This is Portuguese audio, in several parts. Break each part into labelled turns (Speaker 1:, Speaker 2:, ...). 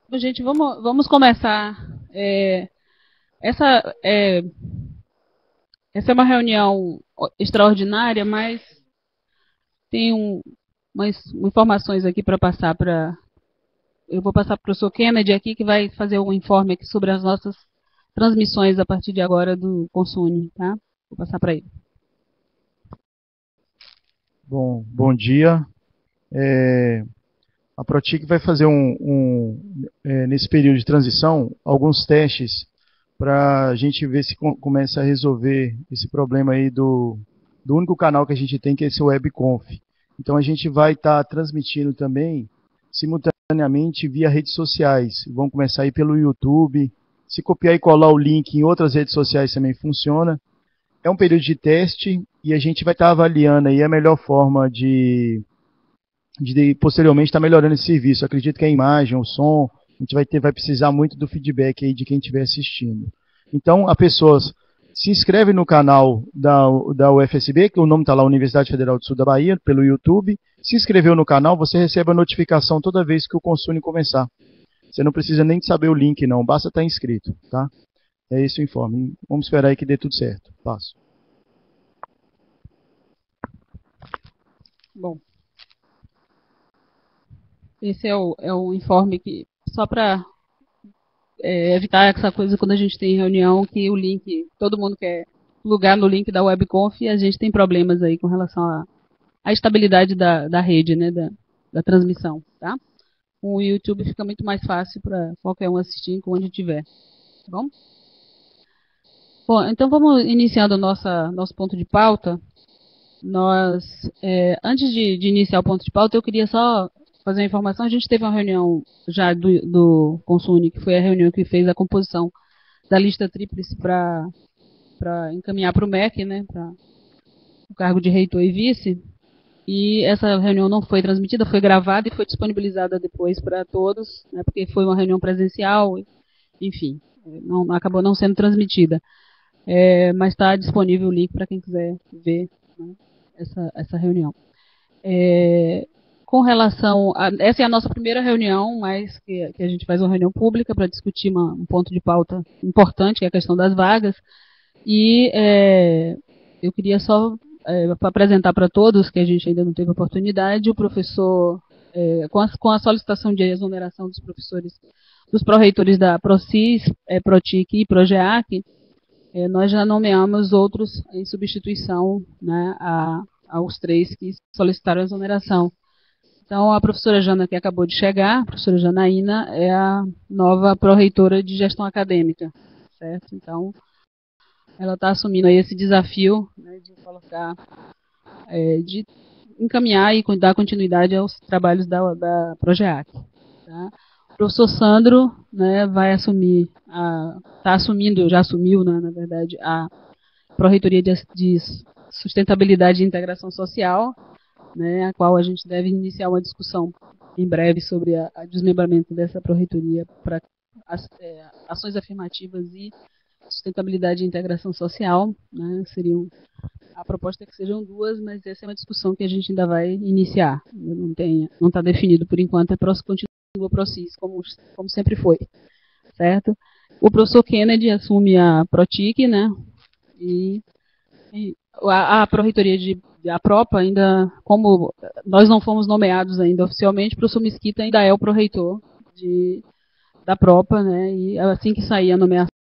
Speaker 1: Gente, vamos começar. Essa, é, essa é uma reunião extraordinária, mas tem umas informações aqui para passar para. Eu vou passar para o professor Kennedy aqui, que vai fazer um informe aqui sobre as nossas transmissões a partir de agora do Consune, tá? Vou passar para ele.
Speaker 2: Bom dia. A Protic vai fazer nesse período de transição, alguns testes para a gente ver se começa a resolver esse problema aí do único canal que a gente tem, que é esse WebConf. Então a gente vai estar transmitindo também simultaneamente via redes sociais. Vamos começar aí pelo YouTube. Se copiar e colar o link em outras redes sociais também funciona. É um período de teste e a gente vai estar avaliando aí a melhor forma de posteriormente estar melhorando esse serviço. Eu acredito que a imagem, o som, a gente vai precisar muito do feedback aí de quem estiver assistindo. Então, a pessoas se inscreve no canal da UFSB, que o nome está lá, Universidade Federal do Sul da Bahia, pelo YouTube. Se inscreveu no canal, você recebe a notificação toda vez que o Consune começar. Você não precisa nem de saber o link, não, basta estar inscrito, tá? É esse o informe. Vamos esperar aí que dê tudo certo. Passo.
Speaker 1: Bom, esse é o informe que, só para evitar essa coisa quando a gente tem reunião, que o link, todo mundo quer plugar no link da WebConf e a gente tem problemas aí com relação à estabilidade da rede, né, da transmissão, tá? O YouTube fica muito mais fácil para qualquer um assistir onde tiver, tá bom? Bom, então vamos iniciando nosso ponto de pauta. Antes de iniciar o ponto de pauta, eu queria só fazer uma informação. A gente teve uma reunião já do Consune, que foi a reunião que fez a composição da lista tríplice para encaminhar para o MEC, né, para o cargo de reitor e vice. E essa reunião não foi transmitida, foi gravada e foi disponibilizada depois para todos, né, porque foi uma reunião presencial, enfim, acabou não sendo transmitida. Mas está disponível o link para quem quiser ver, né, essa reunião. Com relação a. Essa é a nossa primeira reunião, mas que a gente faz uma reunião pública para discutir um ponto de pauta importante, que é a questão das vagas. E eu queria só apresentar para todos, que a gente ainda não teve oportunidade, o professor, com a solicitação de exoneração dos professores, dos pró-reitores da ProCis, ProTIC e ProGEAC, nós já nomeamos outros em substituição, né, aos 3 que solicitaram a exoneração. Então, a professora Jana, que acabou de chegar, a professora Janaína, é a nova pró-reitora de gestão acadêmica, certo? Então, ela está assumindo aí esse desafio, né, de colocar, de encaminhar e dar continuidade aos trabalhos da ProGEAC. Tá? O professor Sandro, né, vai assumir, está assumindo, já assumiu, né, na verdade, a Pró-Reitoria de Sustentabilidade e Integração Social, né, a qual a gente deve iniciar uma discussão em breve sobre o desmembramento dessa Pró-Reitoria para ações afirmativas e sustentabilidade e integração social, né, a proposta é que sejam 2, mas essa é uma discussão que a gente ainda vai iniciar. Não está definido por enquanto, continua o ProCis, como sempre foi, certo? O professor Kennedy assume a ProTIC, né, e a Pró-Reitoria a Propa ainda, como nós não fomos nomeados ainda oficialmente, o professor Mesquita ainda é o pró-reitor da Propa, né, e assim que sair a nomeação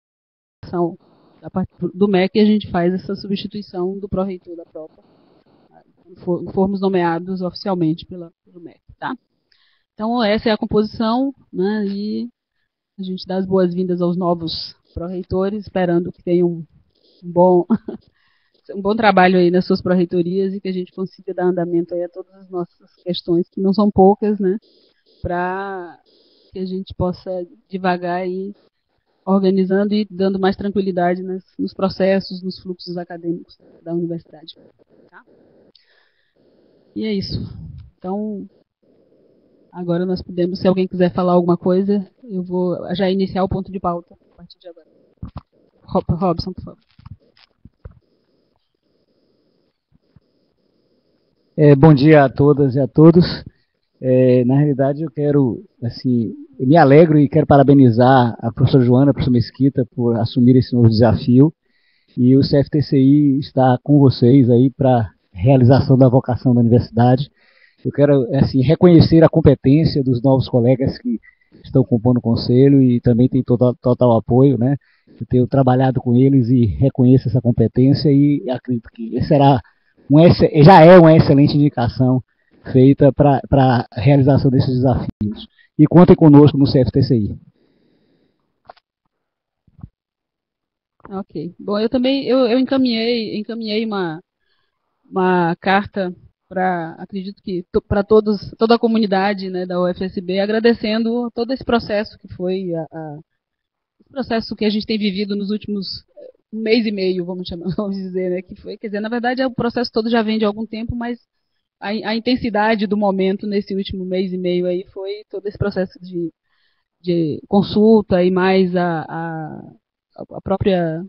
Speaker 1: da parte do MEC, a gente faz essa substituição do pró-reitor da Propa, quando formos nomeados oficialmente pelo MEC, tá? Então, essa é a composição, né, e a gente dá as boas-vindas aos novos pró-reitores, esperando que tenham um bom trabalho aí nas suas pró-reitorias e que a gente consiga dar andamento aí a todas as nossas questões, que não são poucas, né, para que a gente possa devagar aí organizando e dando mais tranquilidade nos processos, nos fluxos acadêmicos da universidade. Tá? E é isso. Então, agora nós podemos, se alguém quiser falar alguma coisa, eu vou já iniciar o ponto de pauta a partir de agora. Robson, por favor.
Speaker 3: Bom dia a todas e a todos. Na realidade, eu quero assim, eu me alegro e quero parabenizar a professora Joana, a professora Mesquita, por assumir esse novo desafio. E o CFTCI está com vocês aí para realização da vocação da universidade. Eu quero, assim, reconhecer a competência dos novos colegas que estão compondo o conselho e também tem total apoio, né? Eu tenho trabalhado com eles e reconheço essa competência e acredito que já é uma excelente indicação feita para a realização desses desafios. E contem conosco no CFTCI.
Speaker 1: Ok. Bom, eu também eu encaminhei uma carta para, acredito que para toda a comunidade, né, da UFSB, agradecendo todo esse processo que foi esse processo que a gente tem vivido nos últimos um mês e meio, vamos dizer, né, que foi, quer dizer, na verdade o processo todo já vem de algum tempo, mas a intensidade do momento nesse último mês e meio aí foi todo esse processo de consulta e mais a própria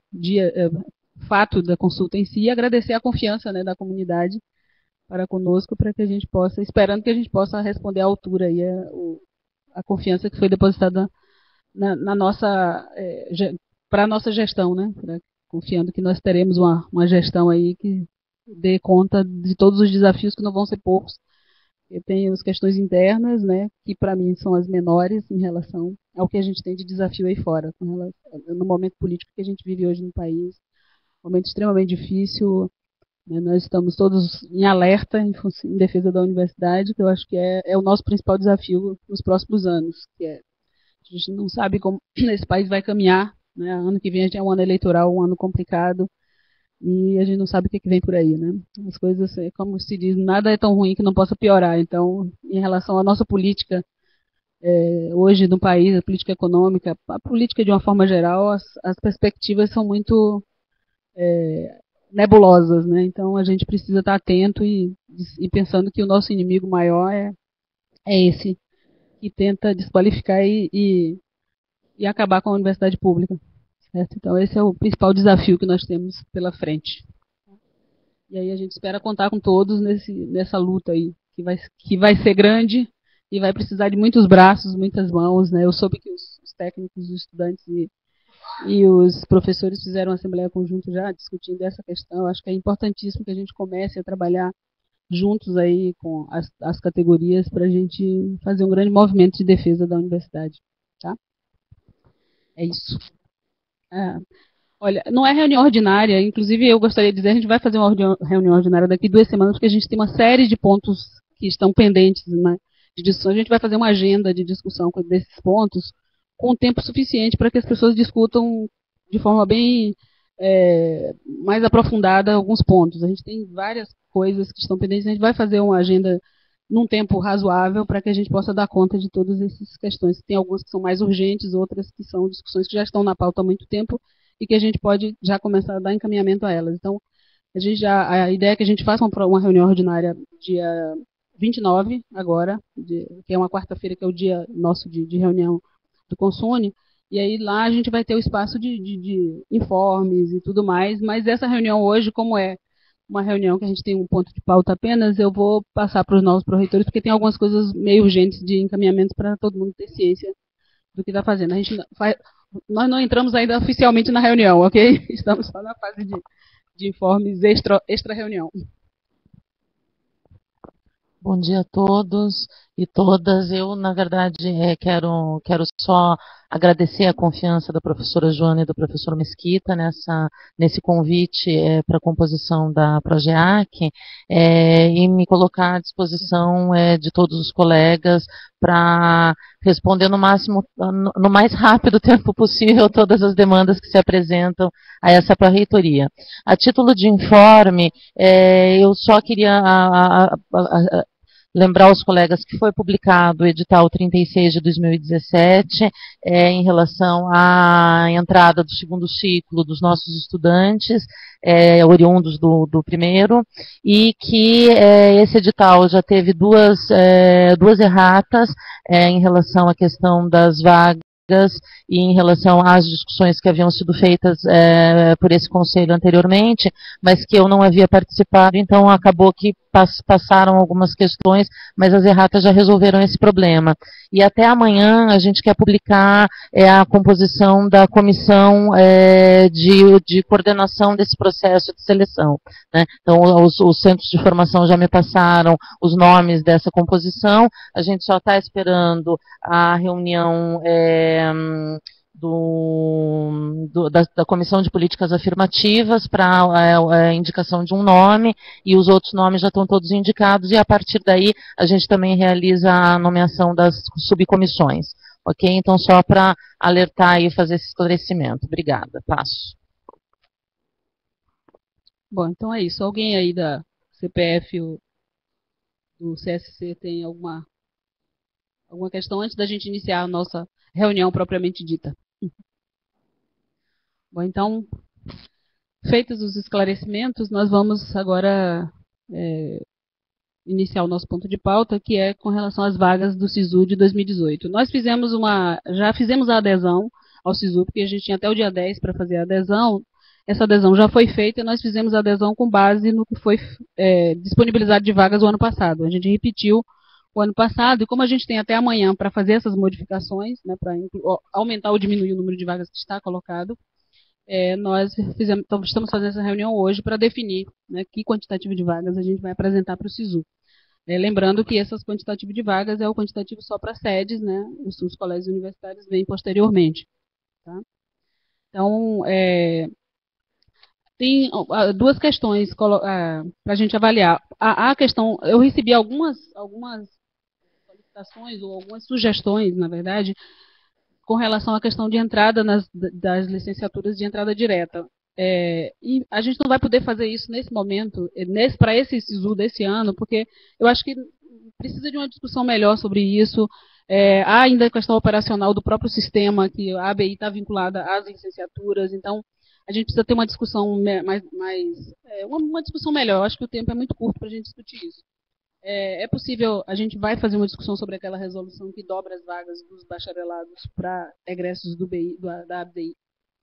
Speaker 1: fato da consulta em si, e agradecer a confiança, né, da comunidade para conosco, para que a gente possa, esperando que a gente possa responder à altura aí a confiança que foi depositada na nossa para a nossa gestão, né, confiando que nós teremos uma gestão aí que dê conta de todos os desafios, que não vão ser poucos. Eu tenho as questões internas, né, que para mim são as menores em relação ao que a gente tem de desafio aí fora, no momento político que a gente vive hoje no país, um momento extremamente difícil, né, nós estamos todos em alerta em defesa da universidade, que eu acho que é o nosso principal desafio nos próximos anos, a gente não sabe como esse país vai caminhar, né, ano que vem é um ano eleitoral, um ano complicado, e a gente não sabe o que vem por aí, né? As coisas, como se diz, nada é tão ruim que não possa piorar. Então, em relação à nossa política hoje no país, a política econômica, a política de uma forma geral, as perspectivas são muito nebulosas, né? Então, a gente precisa estar atento e pensando que o nosso inimigo maior é esse, que tenta desqualificar e acabar com a universidade pública. Certo? Então, esse é o principal desafio que nós temos pela frente. E aí a gente espera contar com todos nessa luta aí, que vai ser grande e vai precisar de muitos braços, muitas mãos, né? Eu soube que os técnicos, os estudantes e os professores fizeram uma assembleia conjunta já discutindo essa questão. Eu acho que é importantíssimo que a gente comece a trabalhar juntos aí com as categorias para a gente fazer um grande movimento de defesa da universidade. Tá? É isso. Olha, não é reunião ordinária, inclusive eu gostaria de dizer, a gente vai fazer uma reunião ordinária daqui 2 semanas, porque a gente tem uma série de pontos que estão pendentes, né, de discussão. A gente vai fazer uma agenda de discussão desses pontos com tempo suficiente para que as pessoas discutam de forma bem mais aprofundada alguns pontos. A gente tem várias coisas que estão pendentes, a gente vai fazer uma agenda num tempo razoável para que a gente possa dar conta de todas essas questões. Tem algumas que são mais urgentes, outras que são discussões que já estão na pauta há muito tempo e que a gente pode já começar a dar encaminhamento a elas. Então, a ideia é que a gente faça uma reunião ordinária dia 29, agora, que é uma quarta-feira, que é o dia nosso de reunião do Consune, e aí lá a gente vai ter o espaço de informes e tudo mais, mas essa reunião hoje, como é uma reunião que a gente tem um ponto de pauta apenas, eu vou passar para os novos proreitores, porque tem algumas coisas meio urgentes de encaminhamento para todo mundo ter ciência do que está fazendo. Nós não entramos ainda oficialmente na reunião, ok? Estamos só na fase de informes extra-reunião.
Speaker 4: Bom dia a todos e todas. Eu, na verdade, quero só agradecer a confiança da professora Joana e do professor Mesquita nesse convite para a composição da Progeac e me colocar à disposição de todos os colegas para responder no mais rápido tempo possível todas as demandas que se apresentam a essa pró-reitoria. A título de informe, eu só queria lembrar aos colegas que foi publicado o edital 36 de 2017 em relação à entrada do segundo ciclo dos nossos estudantes, oriundos do primeiro, e que esse edital já teve duas erratas em relação à questão das vagas e em relação às discussões que haviam sido feitas por esse conselho anteriormente, mas que eu não havia participado, então acabou que passaram algumas questões, mas as erratas já resolveram esse problema. E até amanhã a gente quer publicar a composição da comissão de coordenação desse processo de seleção, né? Então, os centros de formação já me passaram os nomes dessa composição, a gente só está esperando a reunião da Comissão de Políticas Afirmativas para a indicação de um nome, e os outros nomes já estão todos indicados, e a partir daí a gente também realiza a nomeação das subcomissões. Ok? Então, só para alertar e fazer esse esclarecimento. Obrigada. Passo.
Speaker 1: Bom, então é isso. Alguém aí da CPF ou do CSC tem alguma questão antes da gente iniciar a nossa reunião propriamente dita? Bom, então, feitos os esclarecimentos, nós vamos agora iniciar o nosso ponto de pauta, que é com relação às vagas do SISU de 2018. Nós já fizemos a adesão ao SISU, porque a gente tinha até o dia 10 para fazer a adesão. Essa adesão já foi feita e nós fizemos a adesão com base no que foi disponibilizado de vagas o ano passado. A gente repetiu o ano passado, e como a gente tem até amanhã para fazer essas modificações, né, para aumentar ou diminuir o número de vagas que está colocado, nós estamos fazendo essa reunião hoje para definir, né, que quantitativo de vagas a gente vai apresentar para o SISU. Lembrando que esse quantitativo de vagas é o quantitativo só para sedes, né, os colégios universitários vêm posteriormente. Tá? Então, tem duas questões para a gente avaliar. A questão, eu recebi algumas solicitações ou algumas sugestões, na verdade, com relação à questão de entrada das licenciaturas de entrada direta. E a gente não vai poder fazer isso nesse momento, para esse SISU desse ano, porque eu acho que precisa de uma discussão melhor sobre isso. Há ainda a questão operacional do próprio sistema, que a ABI está vinculada às licenciaturas, então a gente precisa ter uma discussão uma discussão melhor. Eu acho que o tempo é muito curto para a gente discutir isso. É possível, a gente vai fazer uma discussão sobre aquela resolução que dobra as vagas dos bacharelados para egressos da ABI,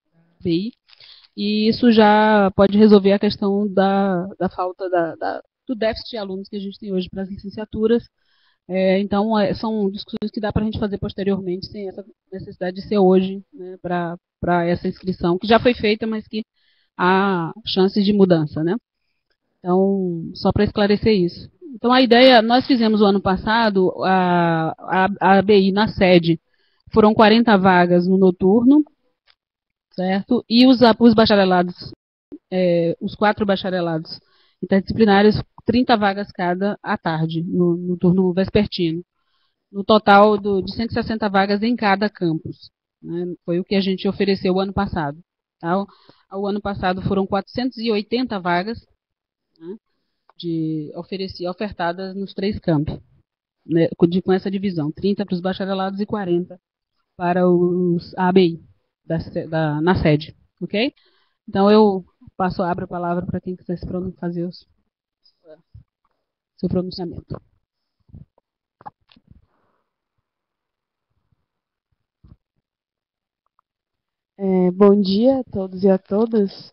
Speaker 1: e isso já pode resolver a questão da falta do déficit de alunos que a gente tem hoje para as licenciaturas. Então, são discussões que dá para a gente fazer posteriormente, sem essa necessidade de ser hoje, né, para essa inscrição, que já foi feita, mas que há chances de mudança, né? Então, só para esclarecer isso. Então, a ideia, nós fizemos o ano passado, a ABI na sede, foram 40 vagas no noturno, certo? E os bacharelados, os 4 bacharelados interdisciplinares, 30 vagas cada à tarde, no turno vespertino. No total de 160 vagas em cada campus. Né? Foi o que a gente ofereceu o ano passado. Tá? O ano passado foram 480 vagas, né, ofertadas nos 3 campos, né, com essa divisão, 30 para os bacharelados e 40 para a ABI, na sede. Ok? Então, eu abro a palavra para quem quiser fazer o seu pronunciamento.
Speaker 5: Bom dia a todos e a todas.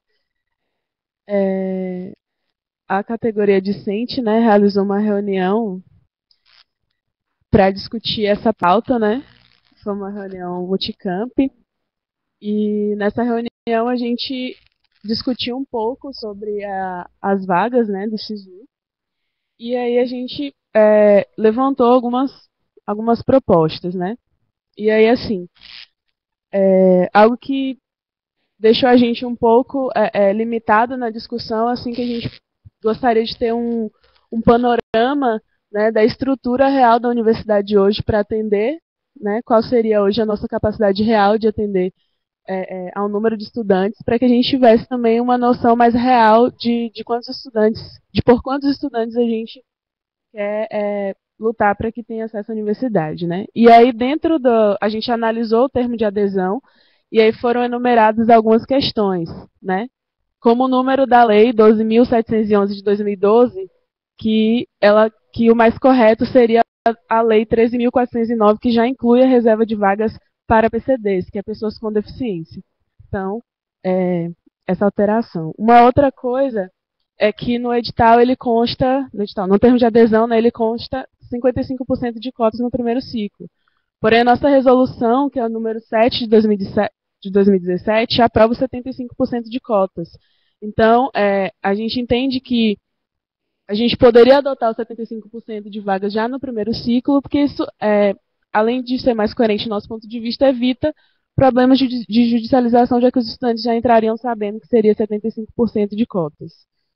Speaker 5: A categoria discente, né, realizou uma reunião para discutir essa pauta, né? Foi uma reunião multicamp. E nessa reunião a gente discutiu um pouco sobre as vagas, né, do SISU. E aí a gente levantou algumas propostas, né? E aí, assim, algo que deixou a gente um pouco limitado na discussão, assim, que a gente gostaria de ter um panorama, né, da estrutura real da universidade hoje para atender, né, qual seria hoje a nossa capacidade real de atender ao número de estudantes, para que a gente tivesse também uma noção mais real de por quantos estudantes a gente quer lutar para que tenha acesso à universidade, né? E aí a gente analisou o termo de adesão e aí foram enumeradas algumas questões, né? Como o número da lei 12.711 de 2012, que o mais correto seria a lei 13.409, que já inclui a reserva de vagas para PCDs, que é pessoas com deficiência. Então, essa alteração. Uma outra coisa é que no edital ele consta, no termo de adesão, né, ele consta 55% de cotas no primeiro ciclo. Porém, a nossa resolução, que é o número 7 de 2017, aprova 75% de cotas. Então, a gente entende que a gente poderia adotar os 75% de vagas já no primeiro ciclo, porque isso, além de ser mais coerente do nosso ponto de vista, evita problemas de judicialização, já que os estudantes já entrariam sabendo que seria 75% de cotas.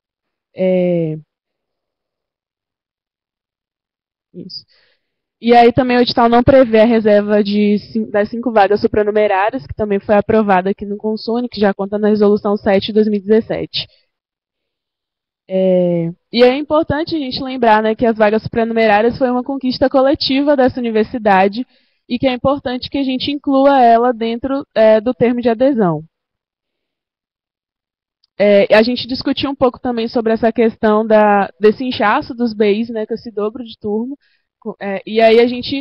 Speaker 5: Isso. E aí também o edital não prevê a reserva das 5 vagas supranumerárias, que também foi aprovada aqui no Consune, que já conta na resolução 7 de 2017. E é importante a gente lembrar, né, que as vagas supranumerárias foi uma conquista coletiva dessa universidade e que é importante que a gente inclua ela dentro do termo de adesão. A gente discutiu um pouco também sobre essa questão desse inchaço dos BIs, né, com esse dobro de turno. E aí a gente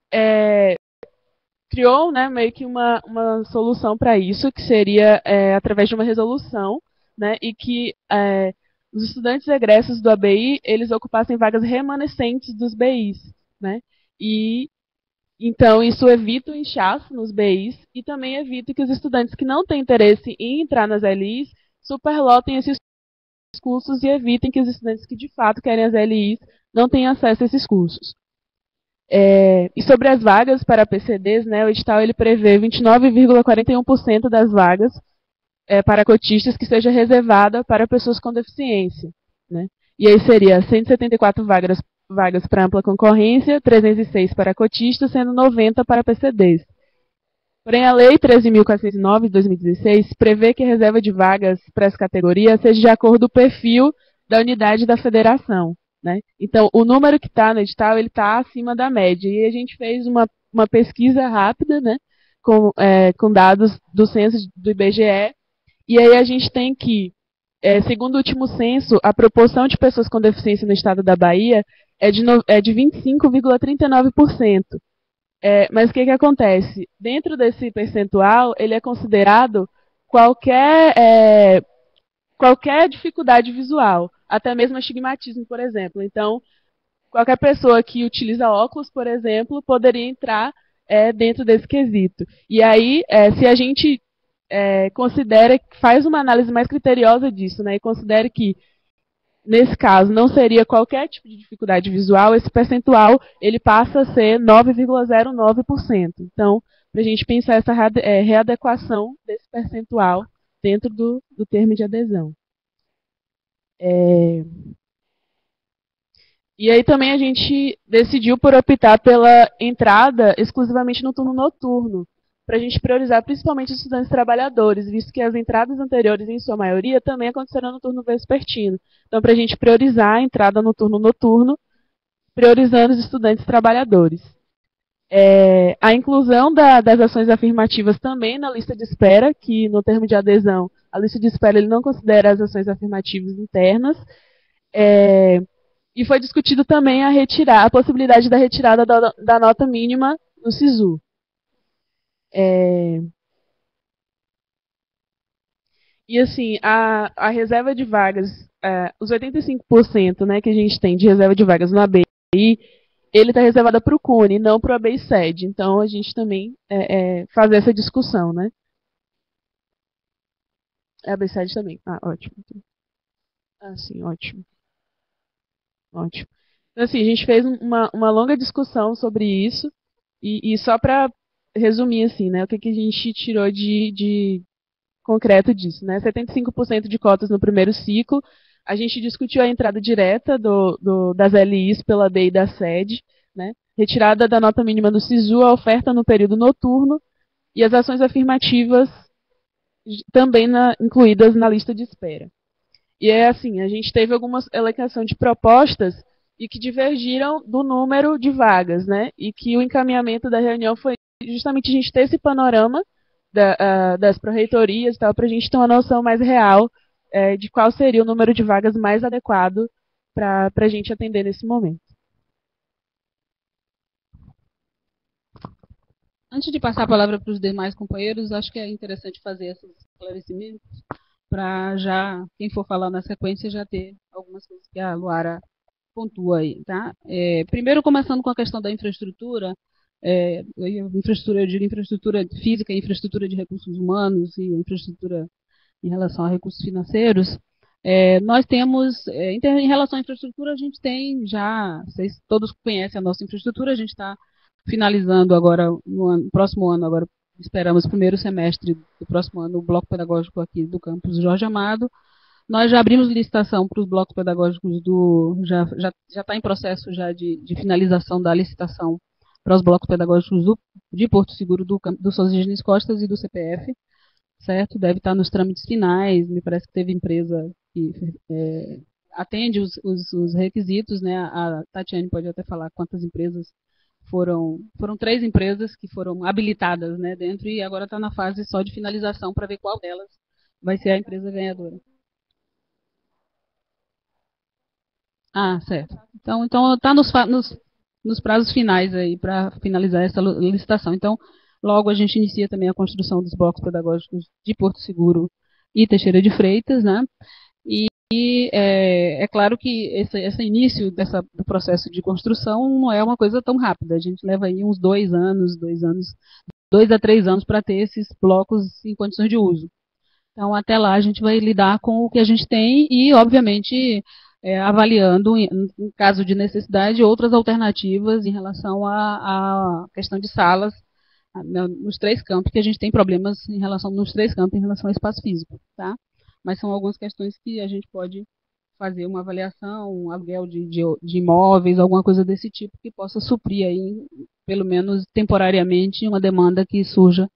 Speaker 5: criou, né, meio que uma solução para isso, que seria através de uma resolução, né, e que os estudantes egressos do ABI, eles ocupassem vagas remanescentes dos BIs, né, e então isso evita o inchaço nos BIs e também evita que os estudantes que não têm interesse em entrar nas LIs superlotem esses cursos e evitem que os estudantes que de fato querem as LIs não tenham acesso a esses cursos. E sobre as vagas para PCDs, né, o edital ele prevê 29,41% das vagas para cotistas que seja reservada para pessoas com deficiência, né? E aí seria 174 vagas para ampla concorrência, 306 para cotistas, sendo 90 para PCDs. Porém, a Lei 13.409 de 2016 prevê que a reserva de vagas para essa categoria seja de acordo com o perfil da unidade da federação, né? Então, o número que está no edital está acima da média. E a gente fez uma pesquisa rápida, né, com dados do censo do IBGE. E aí a gente tem que, segundo o último censo, a proporção de pessoas com deficiência no estado da Bahia é de 25,39%. Mas o que acontece? Dentro desse percentual, ele é considerado qualquer dificuldade visual, até mesmo astigmatismo, por exemplo. Então, qualquer pessoa que utiliza óculos, por exemplo, poderia entrar dentro desse quesito. E aí, se a gente considera, faz uma análise mais criteriosa disso, né, e considera que nesse caso não seria qualquer tipo de dificuldade visual, esse percentual ele passa a ser 9,09%. Então, para a gente pensar essa readequação desse percentual dentro do termo de adesão. E aí também a gente decidiu por optar pela entrada exclusivamente no turno noturno, para a gente priorizar principalmente os estudantes trabalhadores, visto que as entradas anteriores, em sua maioria, também aconteceram no turno vespertino. Então, para a gente priorizar a entrada no turno noturno, priorizando os estudantes trabalhadores. A inclusão das ações afirmativas também na lista de espera, que no termo de adesão, a lista de espera ele não considera as ações afirmativas internas. E foi discutido também a possibilidade da retirada da nota mínima no SISU. E assim, a reserva de vagas, os 85%, né, que a gente tem de reserva de vagas no ABI, ele está reservado para o CUNE, não para o ABI-SED. Então, a gente também faz essa discussão, né? ABI-SED também. Ótimo. Sim, ótimo. Ótimo. Então, assim, a gente fez uma longa discussão sobre isso, e só para resumir, assim, né, o que a gente tirou de concreto disso, né? 75% de cotas no primeiro ciclo. A gente discutiu a entrada direta das LIs pela ABI da SED, né? Retirada da nota mínima do SISU, a oferta no período noturno e as ações afirmativas também incluídas na lista de espera. E assim, a gente teve algumas alocações de propostas e que divergiram do número de vagas, né? E que o encaminhamento da reunião foi justamente a gente ter esse panorama das pró-reitorias e tal, para a gente ter uma noção mais real de qual seria o número de vagas mais adequado para a gente atender nesse momento.
Speaker 1: Antes de passar a palavra para os demais companheiros, acho que é interessante fazer esses esclarecimentos para já, quem for falar na sequência, já ter algumas coisas que a Luara pontua aí, tá? Primeiro, começando com a questão da infraestrutura, infraestrutura, eu digo infraestrutura física, infraestrutura de recursos humanos e infraestrutura em relação a recursos financeiros. Nós temos, em relação à infraestrutura, a gente tem já, vocês todos conhecem a nossa infraestrutura, a gente está finalizando agora, no próximo ano, agora esperamos primeiro semestre do próximo ano, o bloco pedagógico aqui do campus Jorge Amado. Nós já abrimos licitação para os blocos pedagógicos já está em processo já de finalização da licitação para os blocos pedagógicos de Porto Seguro, do Sozignes Costas e do CPF, certo? Deve estar nos trâmites finais, me parece que teve empresa que atende os requisitos, né? A Tatiane pode até falar quantas empresas foram 3 empresas que foram habilitadas, né, dentro, e agora está na fase só de finalização para ver qual delas vai ser a empresa ganhadora. Ah, certo. Então está nos prazos finais aí para finalizar essa licitação. Então, logo a gente inicia também a construção dos blocos pedagógicos de Porto Seguro e Teixeira de Freitas, né? E é claro que esse início do processo de construção não é uma coisa tão rápida. A gente leva aí uns 2 a 3 anos para ter esses blocos em condições de uso. Então, até lá, a gente vai lidar com o que a gente tem e, obviamente, avaliando, em caso de necessidade, outras alternativas em relação à questão de salas nos 3 campos, que a gente tem problemas nos 3 campos em relação ao espaço físico, tá? Mas são algumas questões que a gente pode fazer uma avaliação, um aluguel de imóveis, alguma coisa desse tipo que possa suprir aí, pelo menos temporariamente, uma demanda que surja.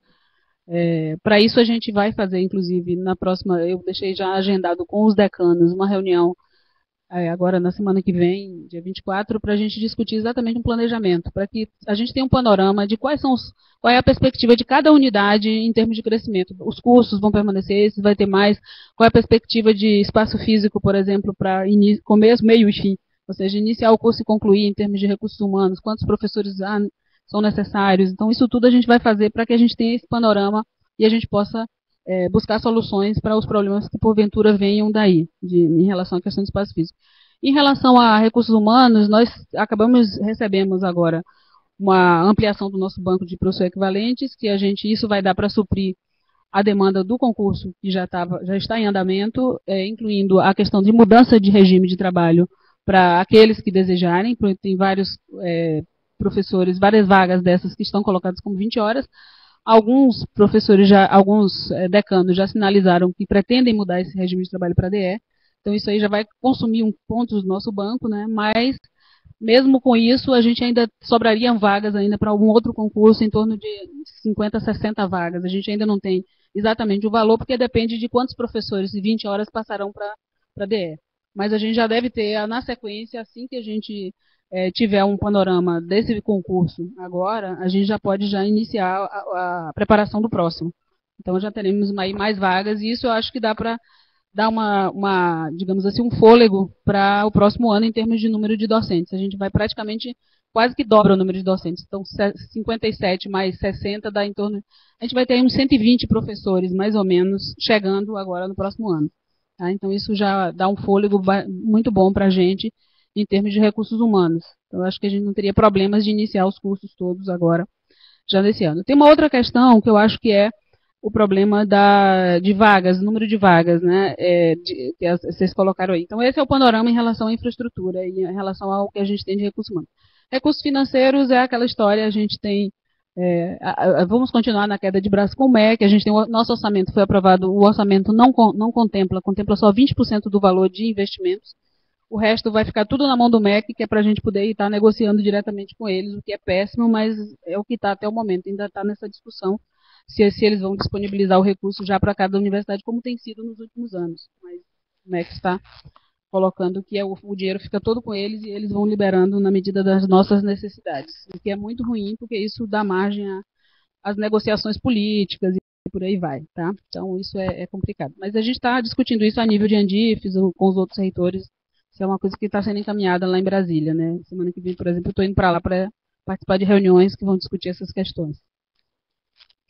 Speaker 1: Para isso a gente vai fazer, inclusive, na próxima, eu deixei já agendado com os decanos uma reunião agora na semana que vem, dia 24, para a gente discutir exatamente um planejamento, para que a gente tenha um panorama de qual é a perspectiva de cada unidade em termos de crescimento. Os cursos vão permanecer, se vai ter mais, qual é a perspectiva de espaço físico, por exemplo, para começo, meio e fim, ou seja, iniciar o curso e concluir em termos de recursos humanos, quantos professores são necessários. Então, isso tudo a gente vai fazer para que a gente tenha esse panorama e a gente possa buscar soluções para os problemas que porventura venham daí, em relação à questão do espaço físico. Em relação a recursos humanos, nós recebemos agora uma ampliação do nosso banco de professores equivalentes, que isso vai dar para suprir a demanda do concurso que já está em andamento, incluindo a questão de mudança de regime de trabalho para aqueles que desejarem, tem vários professores, várias vagas dessas que estão colocadas como 20 horas, alguns professores, alguns decanos já sinalizaram que pretendem mudar esse regime de trabalho para DE, então isso aí já vai consumir um ponto do nosso banco, né? Mas mesmo com isso, a gente ainda sobrariam vagas ainda para algum outro concurso em torno de 50, 60 vagas. A gente ainda não tem exatamente o valor, porque depende de quantos professores de 20 horas passarão para DE. Mas a gente já deve ter, na sequência, assim que a gente tiver um panorama desse concurso agora, a gente já pode iniciar a preparação do próximo. Então já teremos aí mais vagas, e isso eu acho que dá para dar digamos assim, um fôlego para o próximo ano em termos de número de docentes. A gente vai praticamente, quase que dobra o número de docentes. Então, 57 mais 60 dá em torno... A gente vai ter uns 120 professores, mais ou menos, chegando agora no próximo ano. Tá? Então, isso já dá um fôlego muito bom para a gente em termos de recursos humanos. Então, eu acho que a gente não teria problemas de iniciar os cursos todos agora, já nesse ano. Tem uma outra questão que eu acho que é o problema de vagas, número de vagas, né, que vocês colocaram aí. Então, esse é o panorama em relação à infraestrutura e em relação ao que a gente tem de recursos humanos. Recursos financeiros é aquela história, a gente tem... vamos continuar na queda de braço com o MEC, a gente tem nosso orçamento foi aprovado, o orçamento não contempla só 20% do valor de investimentos. O resto vai ficar tudo na mão do MEC, que é para a gente poder estar negociando diretamente com eles, o que é péssimo, mas é o que está até o momento, ainda está nessa discussão se eles vão disponibilizar o recurso já para cada universidade, como tem sido nos últimos anos. Mas o MEC está colocando que o dinheiro fica todo com eles e eles vão liberando na medida das nossas necessidades, o que é muito ruim, porque isso dá margem às negociações políticas e por aí vai, tá? Então, isso é complicado. Mas a gente está discutindo isso a nível de Andifes, com os outros reitores. Isso é uma coisa que está sendo encaminhada lá em Brasília, né? Semana que vem, por exemplo, eu estou indo para lá para participar de reuniões que vão discutir essas questões.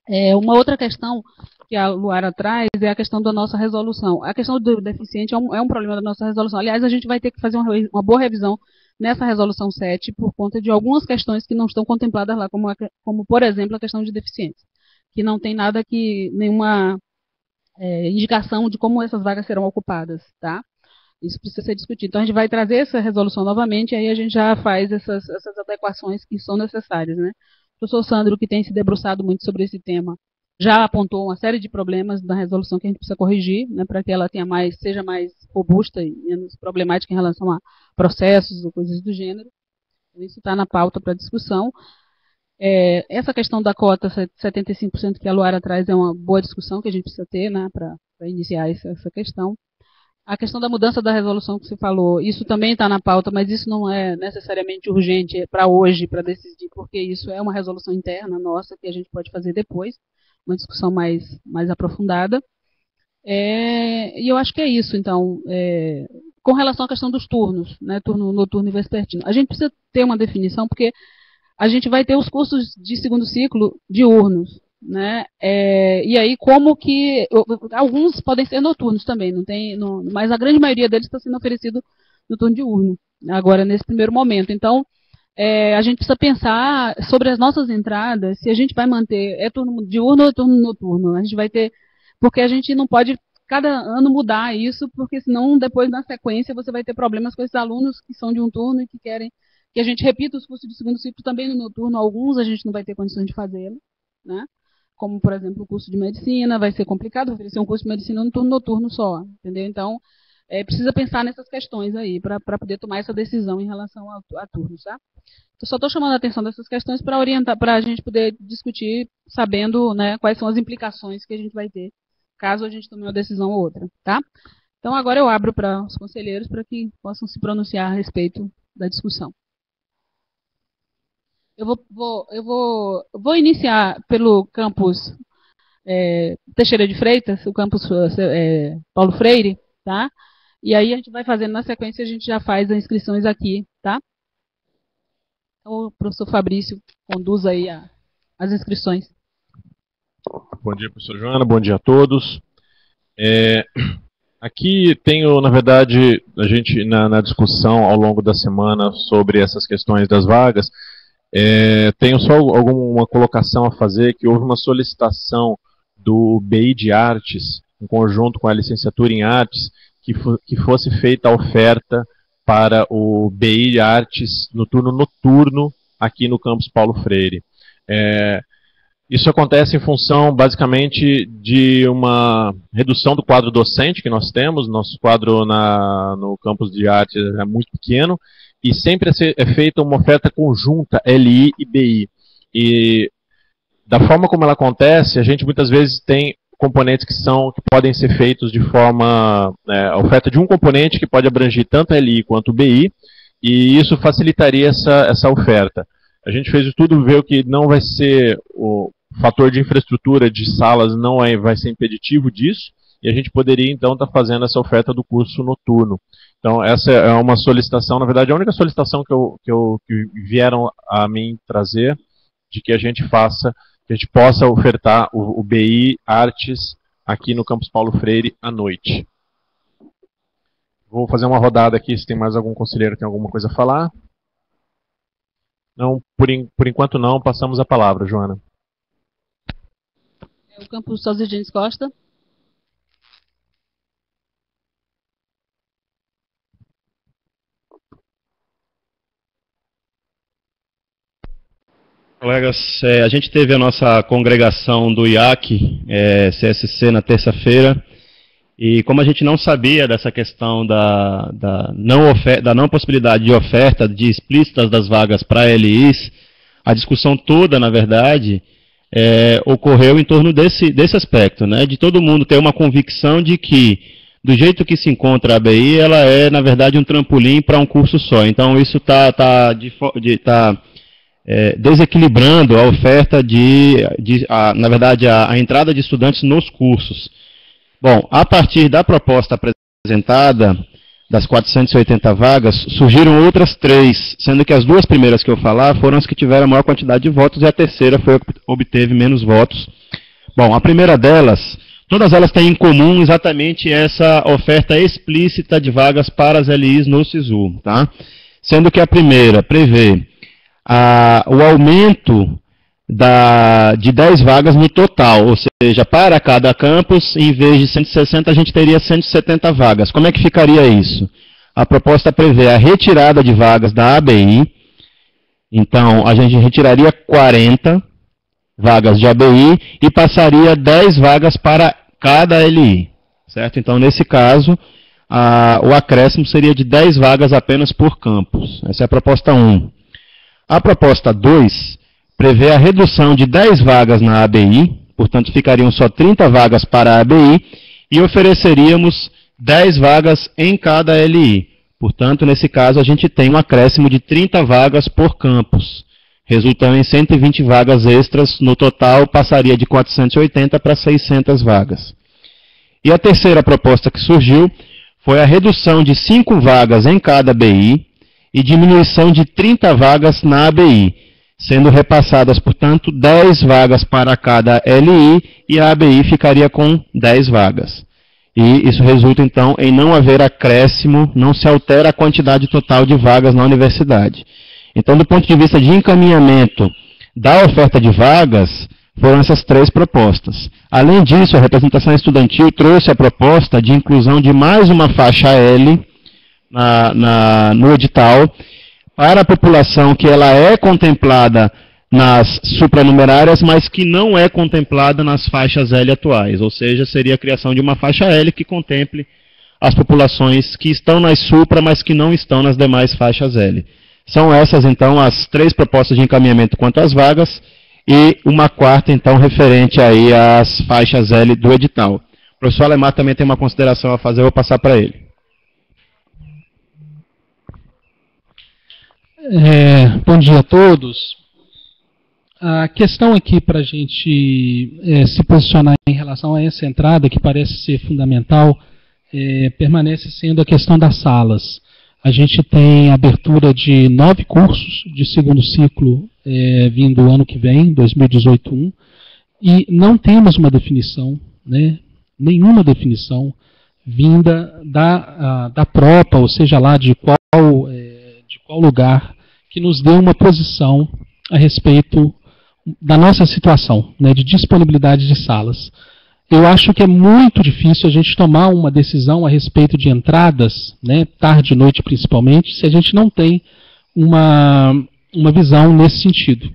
Speaker 1: Uma outra questão que a Luara traz é a questão da nossa resolução. A questão do deficiente é um problema da nossa resolução. Aliás, a gente vai ter que fazer uma boa revisão nessa resolução 7 por conta de algumas questões que não estão contempladas lá, como por exemplo, a questão de deficiência, que não tem nada nenhuma indicação de como essas vagas serão ocupadas, tá? Isso precisa ser discutido. Então, a gente vai trazer essa resolução novamente, e aí a gente já faz essas adequações que são necessárias, né? O professor Sandro, que tem se debruçado muito sobre esse tema, já apontou uma série de problemas da resolução que a gente precisa corrigir, né, para que ela seja mais robusta e menos problemática em relação a processos ou coisas do gênero. Então, isso está na pauta para discussão. Essa questão da cota 75% que a Luara traz é uma boa discussão que a gente precisa ter, né, para iniciar essa questão. A questão da mudança da resolução que você falou, isso também está na pauta, mas isso não é necessariamente urgente para hoje, para decidir, porque isso é uma resolução interna nossa que a gente pode fazer depois, uma discussão mais aprofundada. E eu acho que é isso, então, com relação à questão dos turnos, né, turno noturno e vespertino. A gente precisa ter uma definição, porque a gente vai ter os cursos de segundo ciclo diurnos, né? E aí, como que alguns podem ser noturnos também, mas a grande maioria deles está sendo oferecido no turno diurno, agora nesse primeiro momento. Então, a gente precisa pensar sobre as nossas entradas, se a gente vai manter turno diurno ou turno noturno. A gente vai ter, porque a gente não pode cada ano mudar isso, porque senão depois na sequência você vai ter problemas com esses alunos que são de um turno e que querem que a gente repita os cursos de segundo ciclo também no noturno. Alguns a gente não vai ter condições de fazê-lo, né? Como, por exemplo, o curso de medicina, vai ser complicado oferecer um curso de medicina no turno noturno só, entendeu? Então, precisa pensar nessas questões aí, para poder tomar essa decisão em relação a turnos, tá? Eu só estou chamando a atenção dessas questões para orientar, para a gente poder discutir, sabendo, né, quais são as implicações que a gente vai ter, caso a gente tome uma decisão ou outra, tá? Então, agora eu abro para os conselheiros, para que possam se pronunciar a respeito da discussão. Eu vou iniciar pelo campus Teixeira de Freitas, o campus Paulo Freire, tá? E aí a gente vai fazendo na sequência, a gente já faz as inscrições aqui, tá? Então, o professor Fabrício conduz aí as inscrições.
Speaker 6: Bom dia, professora Joana, bom dia a todos. Aqui tenho, na verdade, a gente na discussão ao longo da semana sobre essas questões das vagas, tenho só alguma colocação a fazer, que houve uma solicitação do BI de Artes, em conjunto com a licenciatura em Artes, que fosse feita a oferta para o BI de Artes no turno noturno aqui no campus Paulo Freire. Isso acontece em função, basicamente, de uma redução do quadro docente que nós temos. Nosso quadro no campus de Artes é muito pequeno, e sempre é feita uma oferta conjunta, LI e BI. E da forma como ela acontece, a gente muitas vezes tem componentes que podem ser feitos de forma... a oferta de um componente que pode abranger tanto LI quanto BI, e isso facilitaria essa oferta. A gente fez o estudo, viu que não vai ser... O fator de infraestrutura de salas não vai ser impeditivo disso, e a gente poderia então estar fazendo essa oferta do curso noturno. Então, essa é uma solicitação, na verdade, a única solicitação que vieram a mim trazer, de que a gente possa ofertar o BI Artes aqui no campus Paulo Freire à noite. Vou fazer uma rodada aqui, se tem mais algum conselheiro que tem alguma coisa a falar. Não, por enquanto não, passamos a palavra, Joana.
Speaker 1: O campus Sócrates Costa.
Speaker 7: Colegas, a gente teve a nossa congregação do IAC, CSC, na terça-feira, e como a gente não sabia dessa questão da não possibilidade de oferta de explícitas das vagas para LIs, a discussão toda, na verdade, ocorreu em torno desse aspecto, né, de todo mundo ter uma convicção de que, do jeito que se encontra a BI, ela é, na verdade, um trampolim para um curso só. Então, isso está desequilibrando a oferta na verdade, a entrada de estudantes nos cursos. Bom, a partir da proposta apresentada, das 480 vagas, surgiram outras 3, sendo que as 2 primeiras que eu falar foram as que tiveram a maior quantidade de votos, e a terceira foi a que obteve menos votos, Bom, a primeira delas, todas elas têm em comum exatamente essa oferta explícita de vagas para as LIs no SISU, tá? Sendo que a primeira prevê o aumento de 10 vagas no total, ou seja, para cada campus, em vez de 160, a gente teria 170 vagas. Como é que ficaria isso? A proposta prevê a retirada de vagas da ABI, então a gente retiraria 40 vagas de ABI e passaria 10 vagas para cada LI, certo? Então, nesse caso, o acréscimo seria de 10 vagas apenas por campus. Essa é a proposta 1. A proposta 2 prevê a redução de 10 vagas na ABI, portanto ficariam só 30 vagas para a ABI, e ofereceríamos 10 vagas em cada LI. Portanto, nesse caso, a gente tem um acréscimo de 30 vagas por campus, resultando em 120 vagas extras, no total passaria de 480 para 600 vagas. E a terceira proposta que surgiu foi a redução de 5 vagas em cada ABI e diminuição de 30 vagas na ABI, sendo repassadas, portanto, 10 vagas para cada LI e a ABI ficaria com 10 vagas. E isso resulta, então, em não haver acréscimo, não se altera a quantidade total de vagas na universidade. Então, do ponto de vista de encaminhamento da oferta de vagas, foram essas 3 propostas. Além disso, a representação estudantil trouxe a proposta de inclusão de mais uma faixa L no edital, para a população que ela é contemplada nas supranumerárias, mas que não é contemplada nas faixas L atuais, ou seja, seria a criação de uma faixa L que contemple as populações que estão nas supra, mas que não estão nas demais faixas L. São essas, então, as 3 propostas de encaminhamento quanto às vagas, e uma quarta, então, referente aí às faixas L do edital. O professor Alemar também tem uma consideração a fazer, eu vou passar para ele.
Speaker 8: Bom dia a todos. A questão aqui para a gente se posicionar em relação a essa entrada, que parece ser fundamental, permanece sendo a questão das salas. A gente tem abertura de 9 cursos de segundo ciclo vindo o ano que vem, 2018-1, e não temos uma definição, né, nenhuma definição vinda da PROPA, ou seja lá de qual lugar, que nos dê uma posição a respeito da nossa situação, né, de disponibilidade de salas. Eu acho que é muito difícil a gente tomar uma decisão a respeito de entradas, né, tarde e noite principalmente, se a gente não tem uma visão nesse sentido.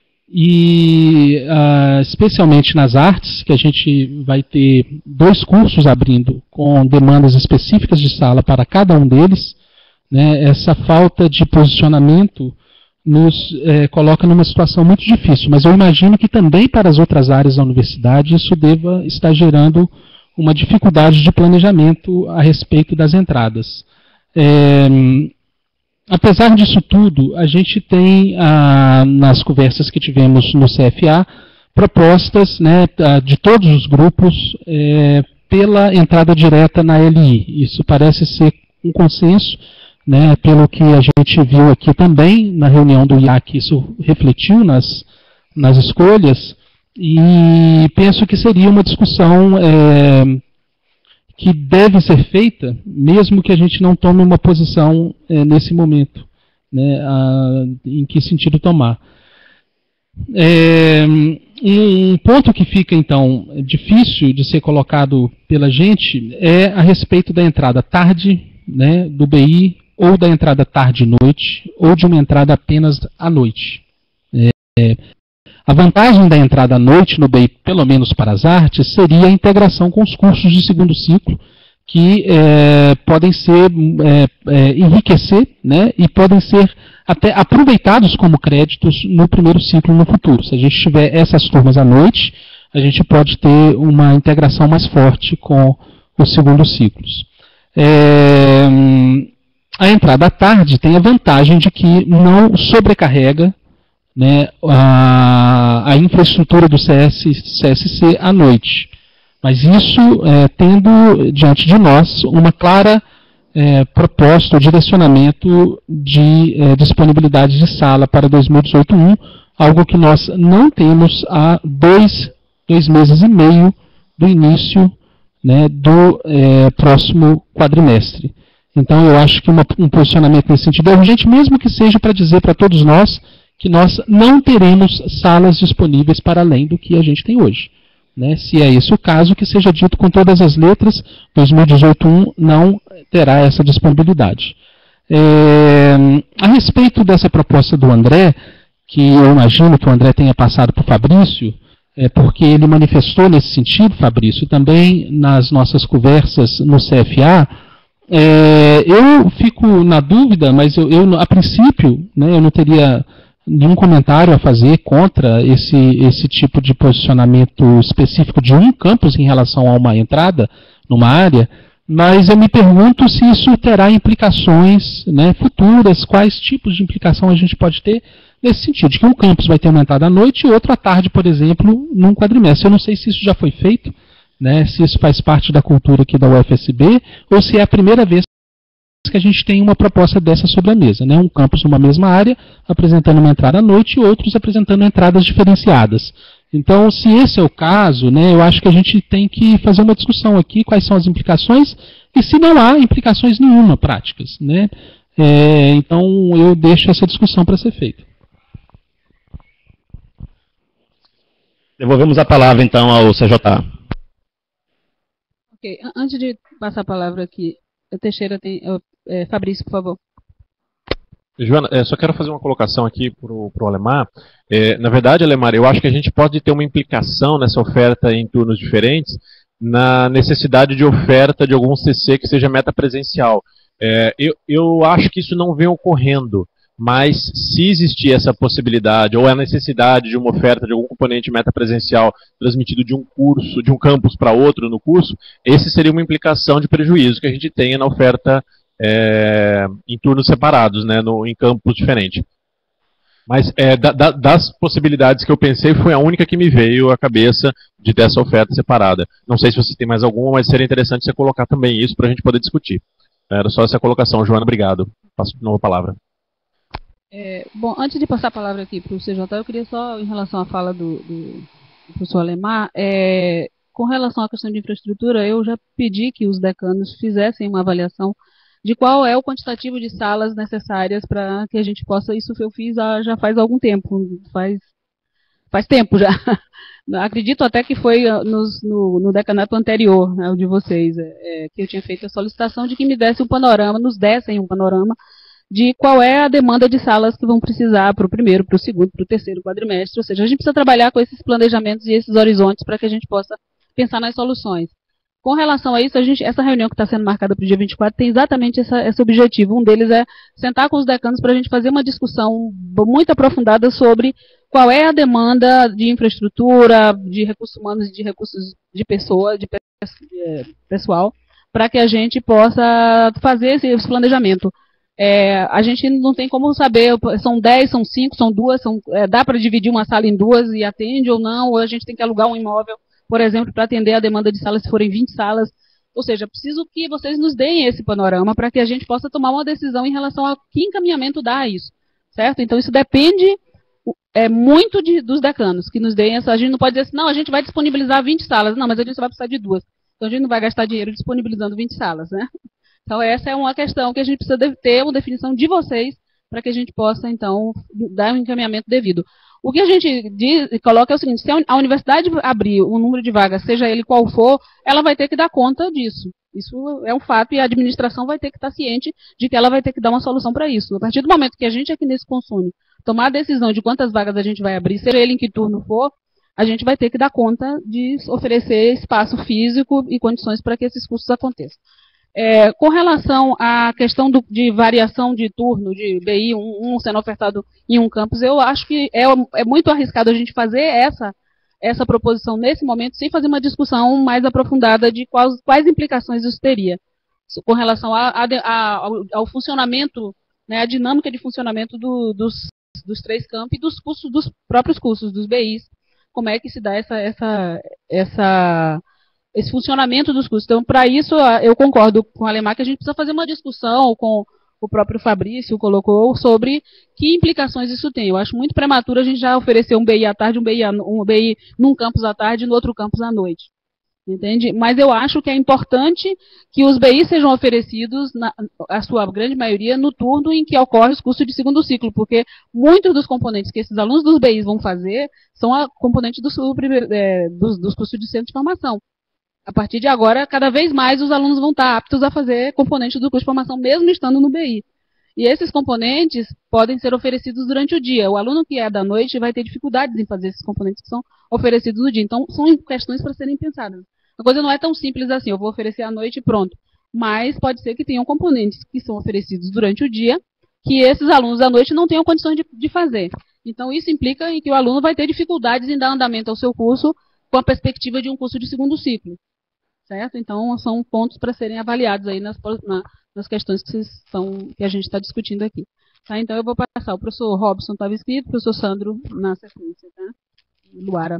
Speaker 8: E especialmente nas artes, que a gente vai ter 2 cursos abrindo com demandas específicas de sala para cada um deles, né, essa falta de posicionamento nos coloca numa situação muito difícil, mas eu imagino que também para as outras áreas da universidade isso deva estar gerando uma dificuldade de planejamento a respeito das entradas. Apesar disso tudo, a gente tem, nas conversas que tivemos no CFA, propostas, né, de todos os grupos pela entrada direta na LI. Isso parece ser um consenso, né, pelo que a gente viu aqui também, na reunião do IAC, isso refletiu nas escolhas, e penso que seria uma discussão que deve ser feita, mesmo que a gente não tome uma posição nesse momento, né, em que sentido tomar. Um ponto que fica, então, difícil de ser colocado pela gente é a respeito da entrada tarde, né, do BI, ou da entrada tarde e noite, ou de uma entrada apenas à noite. A vantagem da entrada à noite no BI, pelo menos para as artes, seria a integração com os cursos de segundo ciclo, que podem ser enriquecer, né, e podem ser até aproveitados como créditos no primeiro ciclo no futuro. Se a gente tiver essas turmas à noite, a gente pode ter uma integração mais forte com os segundos ciclos. A entrada à tarde tem a vantagem de que não sobrecarrega, né, a infraestrutura do CSC à noite. Mas isso tendo diante de nós uma clara proposta ou direcionamento de disponibilidade de sala para 2018-1, algo que nós não temos há 2 2 meses e meio do início, né, do próximo quadrimestre. Então, eu acho que um posicionamento nesse sentido é urgente, mesmo que seja para dizer para todos nós que nós não teremos salas disponíveis para além do que a gente tem hoje. Né? Se é esse o caso, que seja dito com todas as letras, 2018-1 não terá essa disponibilidade. A respeito dessa proposta do André, que eu imagino que o André tenha passado para o Fabrício, porque ele manifestou nesse sentido, Fabrício, também nas nossas conversas no CFA, eu fico na dúvida, mas eu a princípio, né, eu não teria nenhum comentário a fazer contra esse tipo de posicionamento específico de um campus em relação a uma entrada numa área, mas eu me pergunto se isso terá implicações, né, futuras, quais tipos de implicação a gente pode ter nesse sentido, de que um campus vai ter uma entrada à noite e outro à tarde, por exemplo, num quadrimestre. Eu não sei se isso já foi feito, né, se isso faz parte da cultura aqui da UFSB, ou se é a primeira vez que a gente tem uma proposta dessa sobre a mesa, né, um campus numa mesma área, apresentando uma entrada à noite e outros apresentando entradas diferenciadas. Então, se esse é o caso, né, eu acho que a gente tem que fazer uma discussão aqui, quais são as implicações, e se não há implicações nenhuma práticas. Né, então, eu deixo essa discussão para ser feita.
Speaker 7: Devolvemos a palavra, então, ao CJ.
Speaker 1: Ok, antes de passar a palavra aqui, o Teixeira tem... Fabrício, por favor.
Speaker 6: Joana, só quero fazer uma colocação aqui para o Alemar. Na verdade, Alemar, eu acho que a gente pode ter uma implicação nessa oferta em turnos diferentes na necessidade de oferta de algum CC que seja meta presencial. Eu acho que isso não vem ocorrendo, mas se existir essa possibilidade ou a necessidade de uma oferta de algum componente meta presencial transmitido de um curso, de um campus para outro no curso, esse seria uma implicação de prejuízo que a gente tenha na oferta em turnos separados, né, em campus diferentes. Mas das possibilidades que eu pensei, foi a única que me veio à cabeça de ter essa oferta separada. Não sei se você tem mais alguma, mas seria interessante você colocar também isso para a gente poder discutir. Era só essa colocação. Joana, obrigado. Passo de novo a palavra.
Speaker 1: Bom, antes de passar a palavra aqui para o CJ, eu queria só, em relação à fala do professor Alemar, com relação à questão de infraestrutura, eu já pedi que os decanos fizessem uma avaliação de qual é o quantitativo de salas necessárias para que a gente possa, isso eu fiz já faz algum tempo, faz tempo já. Acredito até que foi no decanato anterior, né, o de vocês, que eu tinha feito a solicitação de que me desse um panorama, nos dessem um panorama de qual é a demanda de salas que vão precisar para o primeiro, para o segundo, para o terceiro quadrimestre. Ou seja, a gente precisa trabalhar com esses planejamentos e esses horizontes para que a gente possa pensar nas soluções. Com relação a isso, essa reunião que está sendo marcada para o dia 24 tem exatamente esse objetivo. Um deles é sentar com os decanos para a gente fazer uma discussão muito aprofundada sobre qual é a demanda de infraestrutura, de recursos humanos e de recursos de pessoal, para que a gente possa fazer esse planejamento. A gente não tem como saber, são 10, são 5, são 2, dá para dividir uma sala em duas e atende ou não, ou a gente tem que alugar um imóvel, por exemplo, para atender a demanda de salas, se forem 20 salas. Ou seja, preciso que vocês nos deem esse panorama para que a gente possa tomar uma decisão em relação a que encaminhamento dá a isso, certo? Então isso depende muito dos decanos, que nos deem essa. A gente não pode dizer assim, não, a gente vai disponibilizar 20 salas, não, mas a gente só vai precisar de 2. Então a gente não vai gastar dinheiro disponibilizando 20 salas, né? Então essa é uma questão que a gente precisa ter uma definição de vocês para que a gente possa, então, dar um encaminhamento devido. O que a gente coloca é o seguinte, se a universidade abrir o número de vagas, seja ele qual for, ela vai ter que dar conta disso. Isso é um fato e a administração vai ter que estar ciente de que ela vai ter que dar uma solução para isso. A partir do momento que a gente aqui nesse consome tomar a decisão de quantas vagas a gente vai abrir, seja ele em que turno for, a gente vai ter que dar conta de oferecer espaço físico e condições para que esses cursos aconteçam. Com relação à questão de variação de turno, de BI, um sendo ofertado em um campus, eu acho que é muito arriscado a gente fazer essa proposição nesse momento, sem fazer uma discussão mais aprofundada de quais implicações isso teria, com relação ao funcionamento, né, a dinâmica de funcionamento dos 3 campi e dos próprios cursos, dos BIs, como é que se dá esse funcionamento dos cursos. Então, para isso, eu concordo com o Alemar que a gente precisa fazer uma discussão com o próprio Fabrício colocou sobre que implicações isso tem. Eu acho muito prematuro a gente já oferecer um BI à tarde, um BI num campus à tarde e no outro campus à noite. Entende? Mas eu acho que é importante que os BIs sejam oferecidos, a sua grande maioria, no turno em que ocorre os cursos de segundo ciclo, porque muitos dos componentes que esses alunos dos BIs vão fazer são a componente dos cursos de centro de formação. A partir de agora, cada vez mais os alunos vão estar aptos a fazer componentes do curso de formação, mesmo estando no BI. E esses componentes podem ser oferecidos durante o dia. O aluno que é da noite vai ter dificuldades em fazer esses componentes que são oferecidos no dia. Então, são questões para serem pensadas. A coisa não é tão simples assim, eu vou oferecer à noite e pronto. Mas pode ser que tenham componentes que são oferecidos durante o dia, que esses alunos da noite não tenham condições de fazer. Então, isso implica em que o aluno vai ter dificuldades em dar andamento ao seu curso com a perspectiva de um curso de segundo ciclo. Certo? Então, são pontos para serem avaliados aí nas questões que a gente está discutindo aqui. Tá? Então, eu vou passar. O professor Robson estava inscrito, o professor Sandro na sequência. Tá? Luara.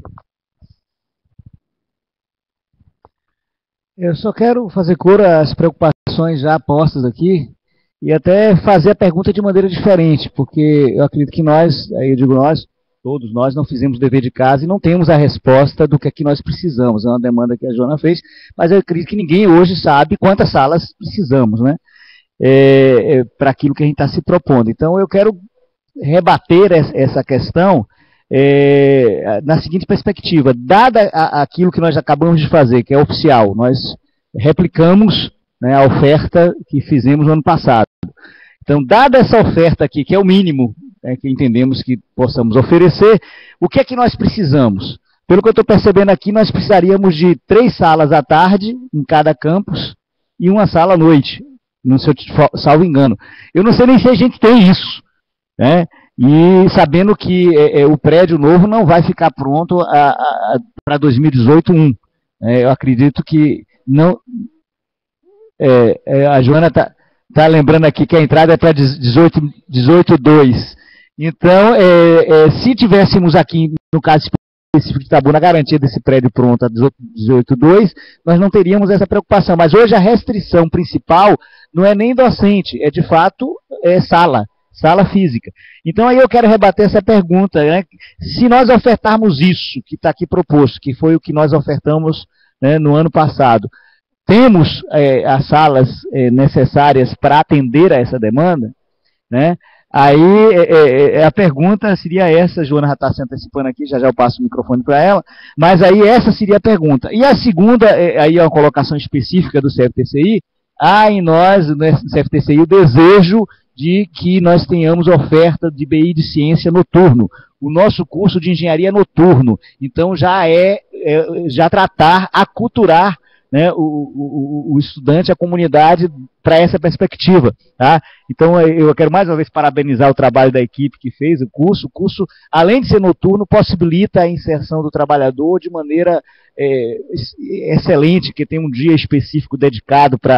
Speaker 3: Eu só quero fazer cor às preocupações já postas aqui e até fazer a pergunta de maneira diferente, porque eu acredito que nós, aí eu digo nós, todos nós não fizemos o dever de casa e não temos a resposta do que aqui nós precisamos. É uma demanda que a Joana fez, mas eu acredito que ninguém hoje sabe quantas salas precisamos, né? Para aquilo que a gente está se propondo. Então eu quero rebater essa questão na seguinte perspectiva: dada aquilo que nós acabamos de fazer, que é oficial, nós replicamos, né, a oferta que fizemos no ano passado. Então, dada essa oferta aqui, que é o mínimo, que entendemos que possamos oferecer, o que é que nós precisamos? Pelo que eu estou percebendo aqui, nós precisaríamos de 3 salas à tarde em cada campus e 1 sala à noite, não sei, salvo engano. Eu não sei nem se a gente tem isso, né? E sabendo que o prédio novo não vai ficar pronto para 2018-1. Eu acredito que não. A Joana está lembrando aqui que a entrada é para 18-2. Então, se tivéssemos aqui, no caso específico de Itabuna, a garantia desse prédio pronto a 18-2, nós não teríamos essa preocupação. Mas hoje a restrição principal não é nem docente, é de fato sala física. Então aí eu quero rebater essa pergunta, né? Se nós ofertarmos isso que está aqui proposto, que foi o que nós ofertamos, né, no ano passado, temos as salas necessárias para atender a essa demanda, né? Aí a pergunta seria essa, Joana já está se antecipando aqui, já eu passo o microfone para ela, mas aí essa seria a pergunta. E a segunda, aí é uma colocação específica do CFTCI, há em nós, no CFTCI, o desejo de que nós tenhamos oferta de BI de ciência noturno. O nosso curso de engenharia é noturno, então já tratar, aculturar, né, o estudante, a comunidade, para essa perspectiva. Tá? Então, eu quero mais uma vez parabenizar o trabalho da equipe que fez o curso. O curso, além de ser noturno, possibilita a inserção do trabalhador de maneira excelente, que tem um dia específico dedicado para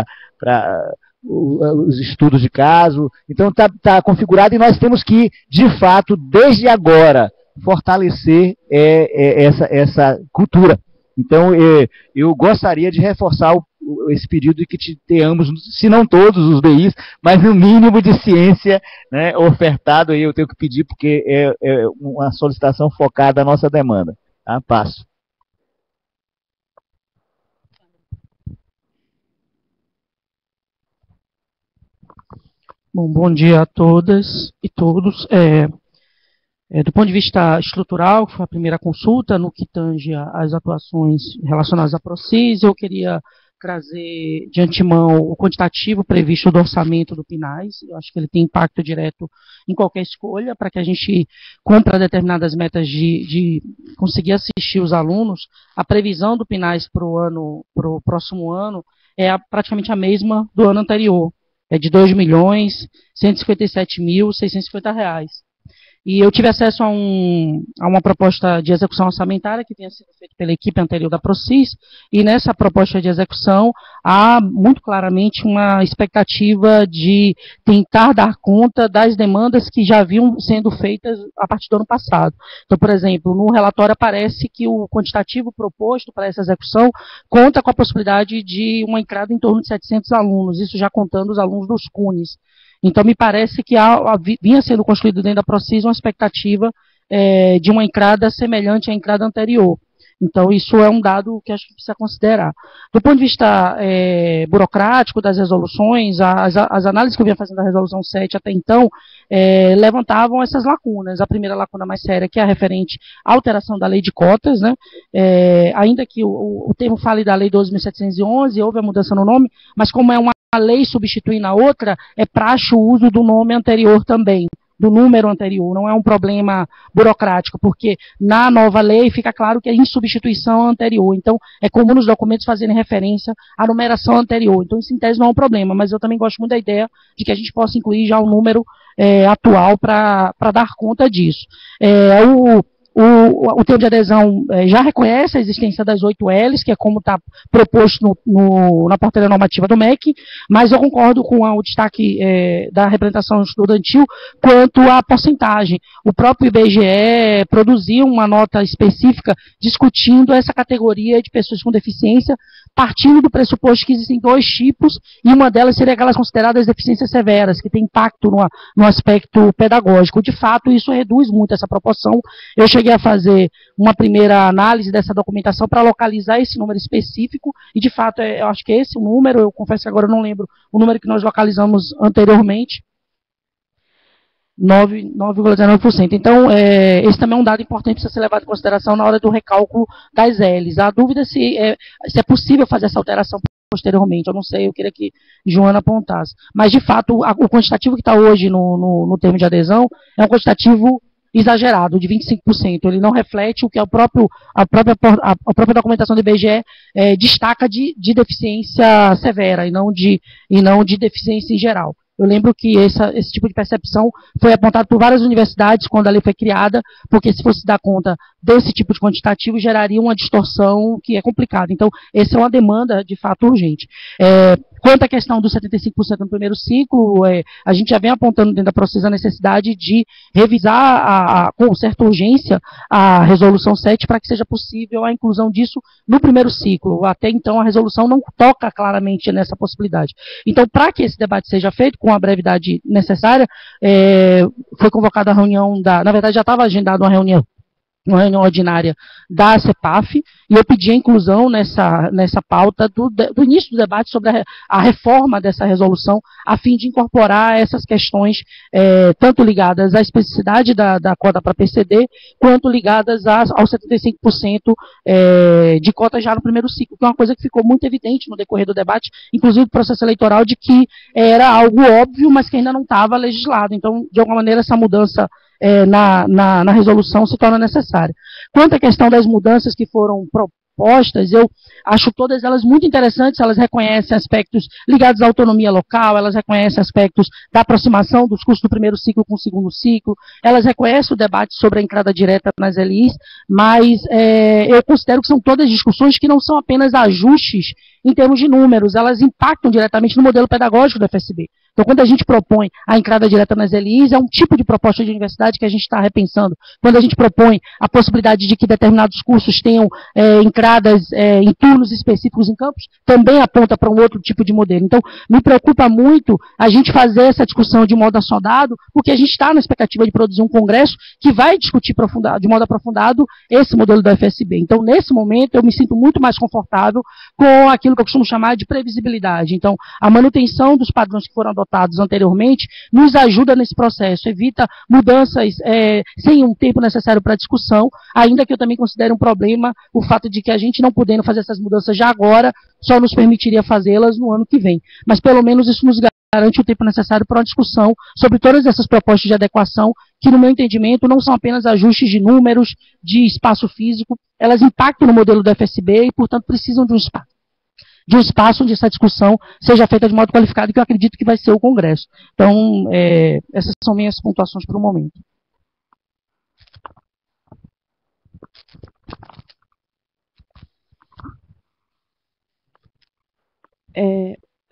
Speaker 3: os estudos de caso. Então está configurado e nós temos que, de fato, desde agora, fortalecer essa cultura. Então eu gostaria de reforçar esse pedido de que tenhamos, se não todos os BIs, mas no mínimo de ciência, né, ofertado. Aí eu tenho que pedir porque é uma solicitação focada na nossa demanda. Tá? Passo.
Speaker 9: Bom dia a todas e todos. Do ponto de vista estrutural, que foi a primeira consulta, no que tange às atuações relacionadas à PROCIS, eu queria trazer de antemão o quantitativo previsto do orçamento do PNAES. Eu acho que ele tem impacto direto em qualquer escolha, para que a gente cumpra determinadas metas de conseguir assistir os alunos. A previsão do PNAES para o próximo ano é praticamente a mesma do ano anterior. É de R$ 2.157.650. E eu tive acesso a uma proposta de execução orçamentária que tinha sido feita pela equipe anterior da Procis, e nessa proposta de execução há muito claramente uma expectativa de tentar dar conta das demandas que já vinham sendo feitas a partir do ano passado. Então, por exemplo, no relatório aparece que o quantitativo proposto para essa execução conta com a possibilidade de uma entrada em torno de 700 alunos, isso já contando os alunos dos CUNES. Então, me parece que vinha sendo construído dentro da Procis uma expectativa de uma entrada semelhante à entrada anterior. Então, isso é um dado que acho que precisa considerar. Do ponto de vista burocrático das resoluções, as análises que eu vinha fazendo da resolução 7 até então levantavam essas lacunas. A primeira lacuna mais séria, que é a referente à alteração da lei de cotas, né? Ainda que o termo fale da lei 12.711, houve a mudança no nome, mas como é uma lei substituindo a outra, é praxe o uso do nome anterior também, do número anterior, não é um problema burocrático, porque na nova lei fica claro que é em substituição anterior, então é comum nos documentos fazerem referência à numeração anterior, então isso em tese não é um problema, mas eu também gosto muito da ideia de que a gente possa incluir já o número atual para dar conta disso. O termo de adesão já reconhece a existência das 8 Ls, que é como está proposto na portaria normativa do MEC, mas eu concordo com o destaque da representação estudantil quanto à porcentagem. O próprio IBGE produziu uma nota específica discutindo essa categoria de pessoas com deficiência, partindo do pressuposto que existem 2 tipos, e uma delas seria aquelas consideradas deficiências severas, que tem impacto no aspecto pedagógico. De fato, isso reduz muito essa proporção. Eu cheguei a fazer uma primeira análise dessa documentação para localizar esse número específico, e de fato, eu acho que esse o número, eu confesso que agora eu não lembro o número que nós localizamos anteriormente, 9,19%. Então, esse também é um dado importante que precisa ser levado em consideração na hora do recálculo das Ls. A dúvida é se é possível fazer essa alteração posteriormente, eu não sei, eu queria que Joana apontasse. Mas, de fato, o quantitativo que está hoje no termo de adesão é um quantitativo exagerado, de 25%. Ele não reflete o que a própria documentação do IBGE destaca de deficiência severa e não de deficiência em geral. Eu lembro que esse tipo de percepção foi apontado por várias universidades quando a lei foi criada, porque se fosse dar conta desse tipo de quantitativo, geraria uma distorção que é complicada. Então, essa é uma demanda, de fato, urgente. Quanto à questão dos 75% no primeiro ciclo, a gente já vem apontando dentro da Procis a necessidade de revisar com certa urgência a resolução 7 para que seja possível a inclusão disso no primeiro ciclo. Até então, a resolução não toca claramente nessa possibilidade. Então, para que esse debate seja feito com a brevidade necessária, foi convocada a reunião na verdade, já estava agendada uma reunião ordinária da CEPAF, e eu pedi a inclusão nessa pauta do início do debate sobre a reforma dessa resolução, a fim de incorporar essas questões, tanto ligadas à especificidade da cota para PCD, quanto ligadas aos 75% de cota já no primeiro ciclo, que é uma coisa que ficou muito evidente no decorrer do debate, inclusive do processo eleitoral, de que era algo óbvio, mas que ainda não estava legislado. Então, de alguma maneira, essa mudança na resolução se torna necessária. Quanto à questão das mudanças que foram propostas, eu acho todas elas muito interessantes, elas reconhecem aspectos ligados à autonomia local, elas reconhecem aspectos da aproximação dos cursos do primeiro ciclo com o segundo ciclo, elas reconhecem o debate sobre a entrada direta nas LIs, mas eu considero que são todas discussões que não são apenas ajustes em termos de números, elas impactam diretamente no modelo pedagógico do FSB. Então, quando a gente propõe a entrada direta nas LIs, é um tipo de proposta de universidade que a gente está repensando. Quando a gente propõe a possibilidade de que determinados cursos tenham entradas em turnos específicos em campus, também aponta para um outro tipo de modelo. Então, me preocupa muito a gente fazer essa discussão de modo assodado, porque a gente está na expectativa de produzir um congresso que vai discutir de modo aprofundado esse modelo do FSB. Então, nesse momento, eu me sinto muito mais confortável com aquilo que eu costumo chamar de previsibilidade. Então, a manutenção dos padrões que foram adotados anteriormente, nos ajuda nesse processo, evita mudanças sem um tempo necessário para discussão, ainda que eu também considere um problema o fato de que a gente não podendo fazer essas mudanças já agora, só nos permitiria fazê-las no ano que vem. Mas pelo menos isso nos garante o tempo necessário para uma discussão sobre todas essas propostas de adequação, que no meu entendimento não são apenas ajustes de números, de espaço físico, elas impactam no modelo do FSB e, portanto, precisam de um espaço onde essa discussão seja feita de modo qualificado, que eu acredito que vai ser o Congresso. Então, essas são minhas pontuações para o momento.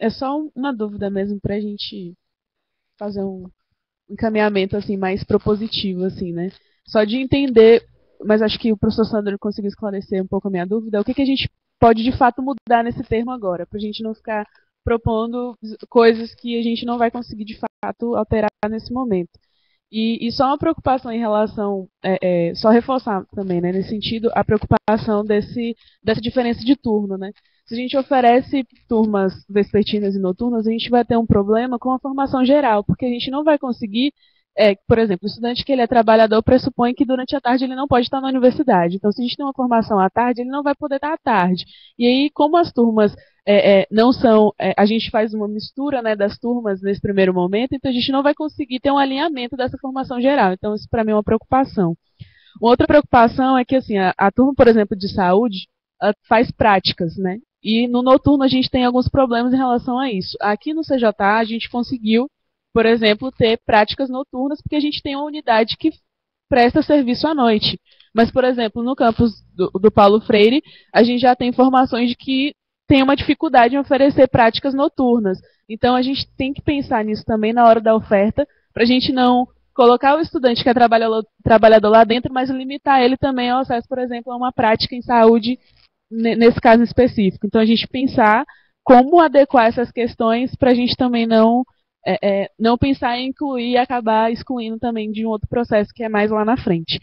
Speaker 5: é só uma dúvida mesmo para a gente fazer um encaminhamento assim mais propositivo, assim, né? Só de entender, mas acho que o professor Sandro conseguiu esclarecer um pouco a minha dúvida, o que a gente pode de fato mudar nesse termo agora, para a gente não ficar propondo coisas que a gente não vai conseguir de fato alterar nesse momento. E só uma preocupação em relação, só reforçar também, né, nesse sentido, a preocupação dessa diferença de turno, né? Se a gente oferece turmas vespertinas e noturnas, a gente vai ter um problema com a formação geral, porque a gente não vai conseguir, por exemplo, o estudante que ele é trabalhador pressupõe que durante a tarde ele não pode estar na universidade. Então, se a gente tem uma formação à tarde, ele não vai poder estar à tarde. E aí, como as turmas não são, a gente faz uma mistura, né, das turmas nesse primeiro momento, então a gente não vai conseguir ter um alinhamento dessa formação geral. Então isso para mim é uma preocupação. Uma outra preocupação é que assim, a turma, por exemplo, de saúde, faz práticas, né? E no noturno a gente tem alguns problemas em relação a isso. Aqui no CJA a gente conseguiu, por exemplo, ter práticas noturnas porque a gente tem uma unidade que presta serviço à noite. Mas, por exemplo, no campus do Paulo Freire, a gente já tem informações de que tem uma dificuldade em oferecer práticas noturnas. Então, a gente tem que pensar nisso também na hora da oferta, para a gente não colocar o estudante que é trabalhador lá dentro, mas limitar ele também ao acesso, por exemplo, a uma prática em saúde, nesse caso específico. Então, a gente pensar como adequar essas questões para a gente também não pensar em incluir e acabar excluindo também de um outro processo que é mais lá na frente.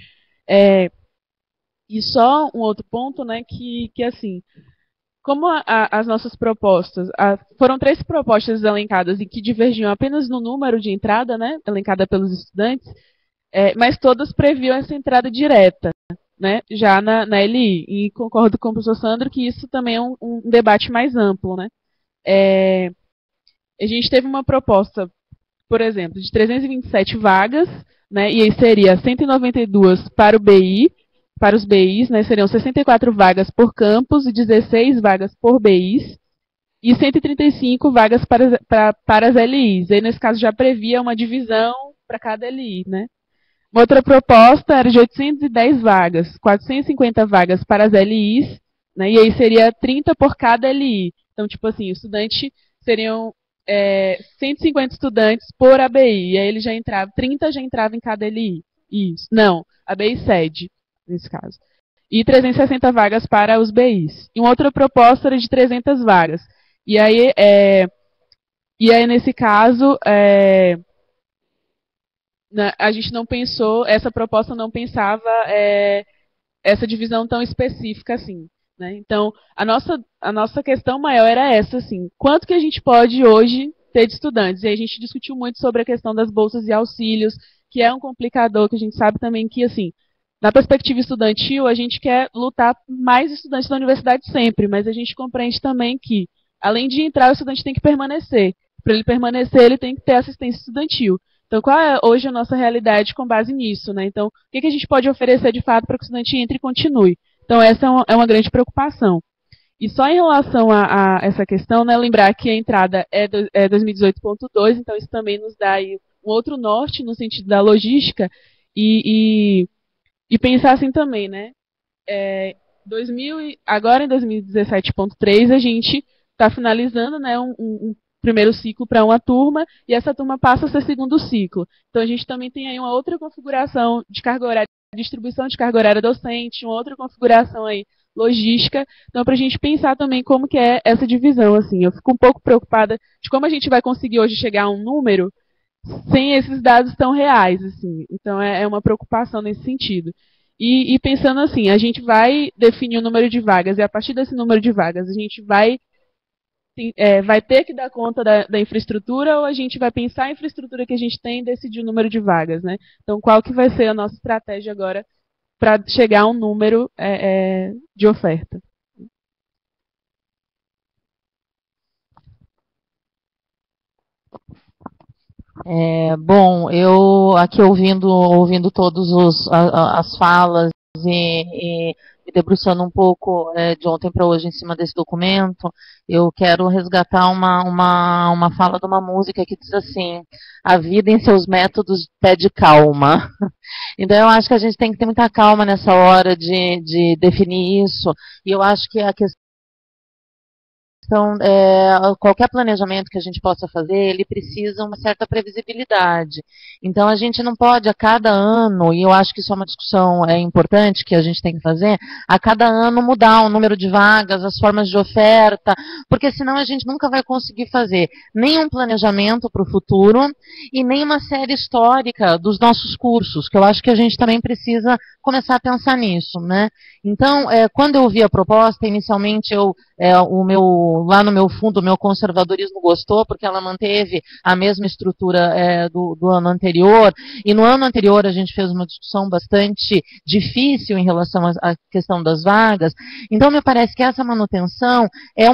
Speaker 5: E só um outro ponto, né, que assim, como as nossas propostas, foram 3 propostas elencadas e que divergiam apenas no número de entrada, né, elencada pelos estudantes, mas todas previam essa entrada direta, né, já na LI. E concordo com o professor Sandro que isso também é um debate mais amplo, né. A gente teve uma proposta, por exemplo, de 327 vagas, né, e aí seria 192 para o BI, para os BIs, né, seriam 64 vagas por campus e 16 vagas por BIs, e 135 vagas para as LIs. E aí, nesse caso, já previa uma divisão para cada LI, né. Uma outra proposta era de 810 vagas, 450 vagas para as LIs, né, e aí seria 30 por cada LI. Então, tipo assim, o estudante seriam 150 estudantes por ABI, e aí ele já entrava, 30 já entrava em cada LI. Isso. Não, ABI sede, nesse caso. E 360 vagas para os BIs. E uma outra proposta era de 300 vagas. E aí nesse caso, a gente não pensou, essa proposta não pensava essa divisão tão específica assim. Né? Então, a nossa questão maior era essa, assim, quanto que a gente pode hoje ter de estudantes? E aí a gente discutiu muito sobre a questão das bolsas e auxílios, que é um complicador, que a gente sabe também que, assim, na perspectiva estudantil, a gente quer lutar mais estudantes da universidade sempre, mas a gente compreende também que, além de entrar, o estudante tem que permanecer. Para ele permanecer, ele tem que ter assistência estudantil. Então, qual é hoje a nossa realidade com base nisso? Né? Então, o que a gente pode oferecer de fato para que o estudante entre e continue? Então, essa é uma grande preocupação. E só em relação a essa questão, né, lembrar que a entrada é 2018.2, então isso também nos dá aí um outro norte no sentido da logística e pensar assim também, né? Agora em 2017.3 a gente está finalizando, né, um primeiro ciclo para uma turma e essa turma passa a ser segundo ciclo. Então a gente também tem aí uma outra configuração de carga horária, distribuição de carga horária docente, uma outra configuração aí logística. Então, para a gente pensar também como que é essa divisão, assim. Eu fico um pouco preocupada de como a gente vai conseguir hoje chegar a um número sem esses dados tão reais, assim. Então, é uma preocupação nesse sentido. E pensando assim, a gente vai definir o número de vagas e a partir desse número de vagas a gente vai ter que dar conta da infraestrutura ou a gente vai pensar a infraestrutura que a gente tem e decidir o número de vagas, né? Então, qual que vai ser a nossa estratégia agora para chegar a um número de oferta?
Speaker 4: Bom, eu aqui ouvindo todas as falas e me debruçando um pouco de ontem para hoje em cima desse documento, eu quero resgatar uma fala de uma música que diz assim: a vida em seus métodos pede calma. Então eu acho que a gente tem que ter muita calma nessa hora de definir isso, e eu acho que a questão Então, qualquer planejamento que a gente possa fazer, ele precisa uma certa previsibilidade. Então, a gente não pode, a cada ano, e eu acho que isso é uma discussão importante que a gente tem que fazer, a cada ano mudar o número de vagas, as formas de oferta, porque senão a gente nunca vai conseguir fazer nem um planejamento para o futuro e nem uma série histórica dos nossos cursos, que eu acho que a gente também precisa começar a pensar nisso, né? Então, quando eu vi a proposta, inicialmente lá no meu fundo, o meu conservadorismo gostou, porque ela manteve a mesma estrutura do ano anterior, e no ano anterior a gente fez uma discussão bastante difícil em relação à questão das vagas, então me parece que essa manutenção é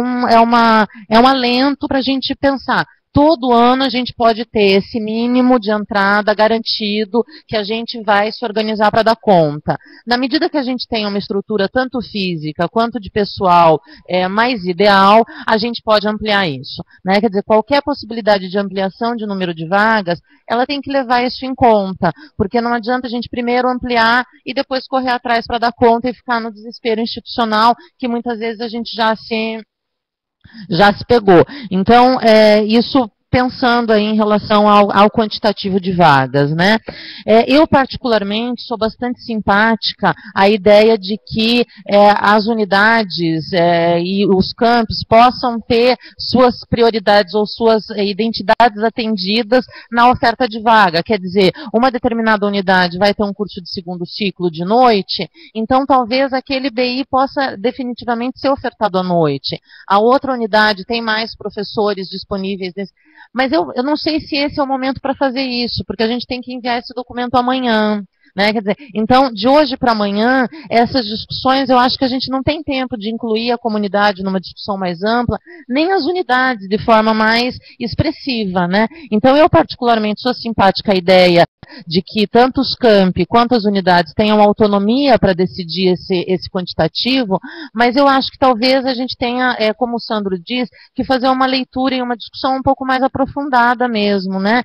Speaker 4: um alento para a gente pensar. Todo ano a gente pode ter esse mínimo de entrada garantido que a gente vai se organizar para dar conta. Na medida que a gente tem uma estrutura tanto física quanto de pessoal mais ideal, a gente pode ampliar isso, né? Quer dizer, qualquer possibilidade de ampliação de número de vagas, ela tem que levar isso em conta, porque não adianta a gente primeiro ampliar e depois correr atrás para dar conta e ficar no desespero institucional, que muitas vezes a gente já se pegou. Então, isso pensando aí em relação ao quantitativo de vagas, né? Eu, particularmente, sou bastante simpática à ideia de que as unidades e os campos possam ter suas prioridades ou suas identidades atendidas na oferta de vaga. Quer dizer, uma determinada unidade vai ter um curso de segundo ciclo de noite, então talvez aquele BI possa definitivamente ser ofertado à noite. A outra unidade tem mais professores disponíveis mas eu não sei se esse é o momento para fazer isso, porque a gente tem que enviar esse documento amanhã. Né? Quer dizer, então, de hoje para amanhã, essas discussões, eu acho que a gente não tem tempo de incluir a comunidade numa discussão mais ampla, nem as unidades de forma mais expressiva. Né? Então, eu particularmente sou simpática à ideia de que tanto os campi quanto as unidades tenham autonomia para decidir esse quantitativo, mas eu acho que talvez a gente tenha, como o Sandro diz, que fazer uma leitura e uma discussão um pouco mais aprofundada mesmo, né?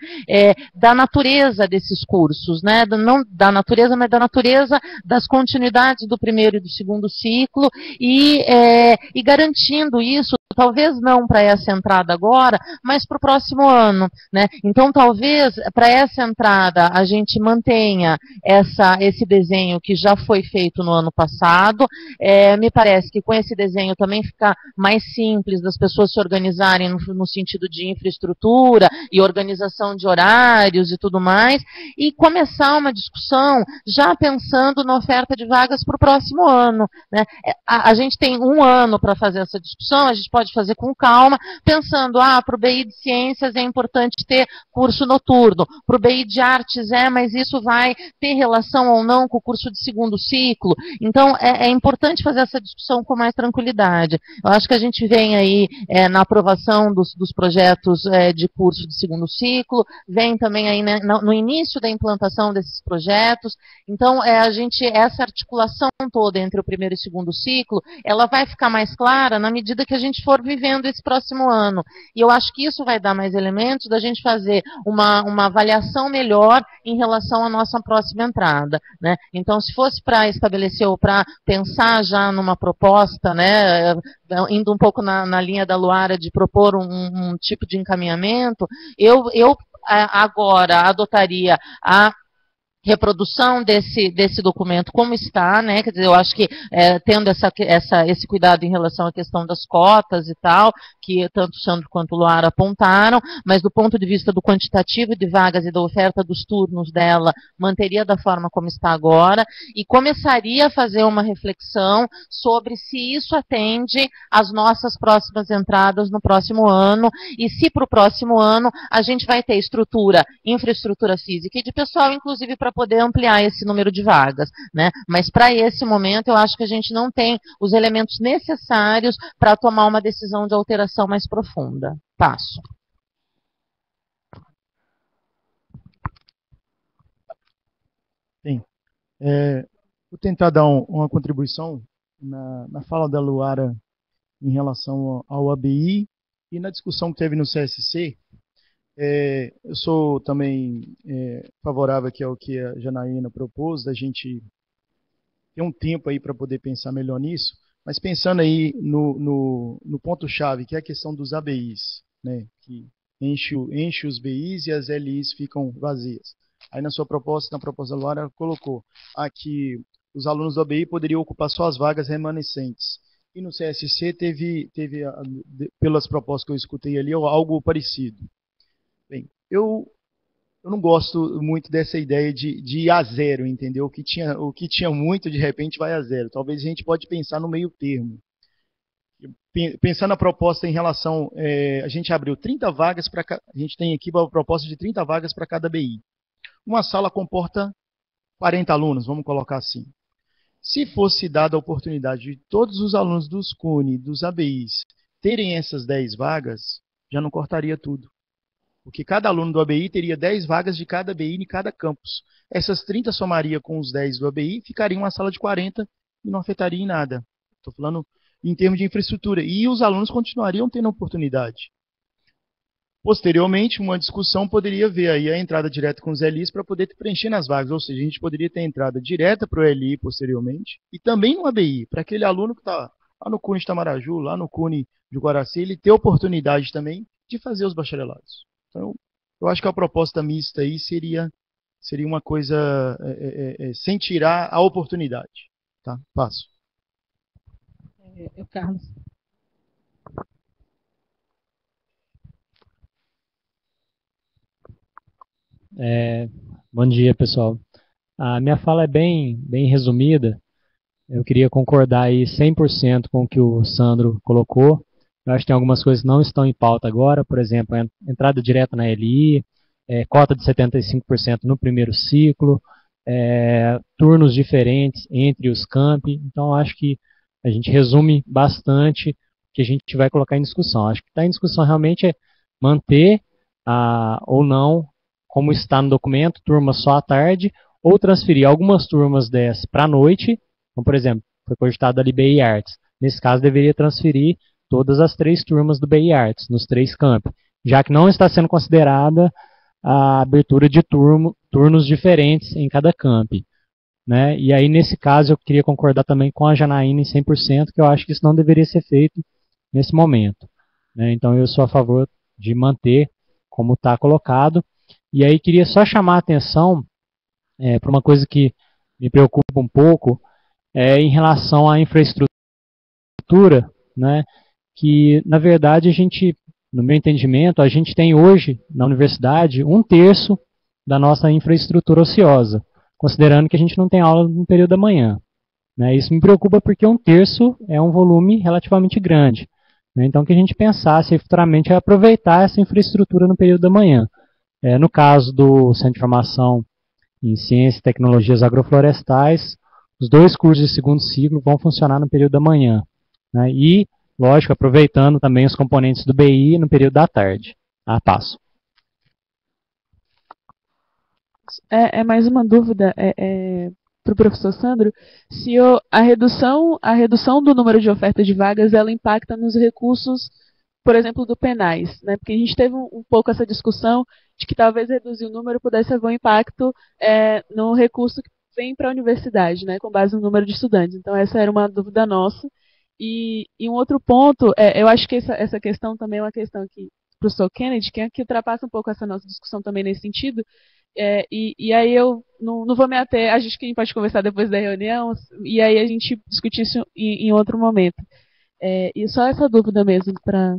Speaker 4: Da natureza desses cursos, né? Não da natureza, mas da natureza das continuidades do primeiro e do segundo ciclo e garantindo isso, talvez não para essa entrada agora, mas para o próximo ano, né? Então, talvez para essa entrada a gente mantenha esse desenho que já foi feito no ano passado. Me parece que com esse desenho também fica mais simples das pessoas se organizarem no sentido de infraestrutura e organização de horários e tudo mais, e começar uma discussão já pensando na oferta de vagas para o próximo ano, né? A gente tem um ano para fazer essa discussão, a gente pode fazer com calma, pensando, para o BI de Ciências é importante ter curso noturno, para o BI de Artes mas isso vai ter relação ou não com o curso de segundo ciclo. Então, é importante fazer essa discussão com mais tranquilidade. Eu acho que a gente vem aí na aprovação dos projetos de curso de segundo ciclo, vem também aí no início da implantação desses projetos. Então, essa articulação toda entre o primeiro e o segundo ciclo, ela vai ficar mais clara na medida que a gente for vivendo esse próximo ano. E eu acho que isso vai dar mais elementos da gente fazer uma avaliação melhor em relação à nossa próxima entrada, né? Então, se fosse para estabelecer ou para pensar já numa proposta, né, indo um pouco na linha da Luara de propor um tipo de encaminhamento, eu agora adotaria a reprodução desse documento como está, né? Quer dizer, eu acho que tendo esse cuidado em relação à questão das cotas e tal, que tanto o Sandro quanto o Luara apontaram, mas do ponto de vista do quantitativo de vagas e da oferta dos turnos dela, manteria da forma como está agora e começaria a fazer uma reflexão sobre se isso atende às nossas próximas entradas no próximo ano e se para o próximo ano a gente vai ter infraestrutura física e de pessoal, inclusive, para poder ampliar esse número de vagas, né? Mas para esse momento eu acho que a gente não tem os elementos necessários para tomar uma decisão de alteração mais profunda. Passo.
Speaker 2: Sim. Vou tentar dar uma contribuição na fala da Luara em relação ao ABI e na discussão que teve no CSC. Eu sou também favorável aqui ao que a Janaína propôs, da gente ter um tempo aí para poder pensar melhor nisso, Mas pensando aí no ponto-chave, que é a questão dos ABIs, né, que enche os BIs e as LIs ficam vazias. Aí na proposta da Luara, ela colocou aqui os alunos do ABI poderiam ocupar só as vagas remanescentes. E no CSC teve pelas propostas que eu escutei ali, algo parecido. Bem, eu não gosto muito dessa ideia de ir a zero, entendeu? O que tinha muito, de repente, vai a zero. Talvez a gente pode pensar no meio termo. Pensando na proposta em relação, a gente abriu 30 vagas, a gente tem aqui uma proposta de 30 vagas para cada BI. Uma sala comporta 40 alunos, vamos colocar assim. Se fosse dada a oportunidade de todos os alunos dos CUNE, dos ABIs, terem essas 10 vagas, já não cortaria tudo. Porque cada aluno do ABI teria 10 vagas de cada BI em cada campus. Essas 30 somaria com os 10 do ABI, ficaria uma sala de 40 e não afetaria em nada. Estou falando em termos de infraestrutura. E os alunos continuariam tendo oportunidade. Posteriormente, uma discussão poderia ver aí a entrada direta com os LIs para poder preencher nas vagas. Ou seja, a gente poderia ter entrada direta para o LI posteriormente e também no ABI, para aquele aluno que está lá no CUNE de Tamaraju, lá no CUNE de Guaraci, ele ter oportunidade também de fazer os bacharelados. Então, eu acho que a proposta mista aí seria uma coisa sem tirar a oportunidade. Tá? Passo.
Speaker 1: Carlos.
Speaker 10: Bom dia, pessoal. A minha fala é bem resumida. Eu queria concordar aí 100% com o que o Sandro colocou. Eu acho que tem algumas coisas que não estão em pauta agora, por exemplo, a entrada direta na LI, cota de 75% no primeiro ciclo, turnos diferentes entre os campi. Então, acho que a gente resume bastante o que a gente vai colocar em discussão. Acho que está em discussão realmente é manter ou não, como está no documento, turma só à tarde, ou transferir algumas turmas dessas para a noite, como, por exemplo, foi cogitado ali BI Arts. Nesse caso, deveria transferir todas as 3 turmas do BI Arts, nos 3 campi, já que não está sendo considerada a abertura de turnos diferentes em cada campi. Né? E aí, nesse caso, eu queria concordar também com a Janaína em 100%, que eu acho que isso não deveria ser feito nesse momento. Né? Então, eu sou a favor de manter como está colocado. E aí, queria só chamar a atenção para uma coisa que me preocupa um pouco, em relação à infraestrutura, né? Que, na verdade, a gente, no meu entendimento, a gente tem hoje, na universidade, 1/3 da nossa infraestrutura ociosa, considerando que a gente não tem aula no período da manhã. Né? Isso me preocupa porque 1/3 é um volume relativamente grande. Né? Então, que a gente pensasse futuramente é aproveitar essa infraestrutura no período da manhã. No caso do Centro de Formação em Ciências e Tecnologias Agroflorestais, os 2 cursos de segundo ciclo vão funcionar no período da manhã. Né? E, lógico, aproveitando também os componentes do BI no período da tarde. Passo.
Speaker 5: Mais uma dúvida para o professor Sandro. Se a redução do número de oferta de vagas, ela impacta nos recursos, por exemplo, do penais, né? Porque a gente teve um pouco essa discussão de que talvez reduzir o número pudesse haver um impacto no recurso que vem para a universidade, né? Com base no número de estudantes. Então, essa era uma dúvida nossa. E um outro ponto, eu acho que essa questão também é uma questão que o professor Kennedy, que ultrapassa um pouco essa nossa discussão também nesse sentido. E aí eu não vou me ater, acho que a gente pode conversar depois da reunião, e aí a gente discutir isso em outro momento. E só essa dúvida mesmo para...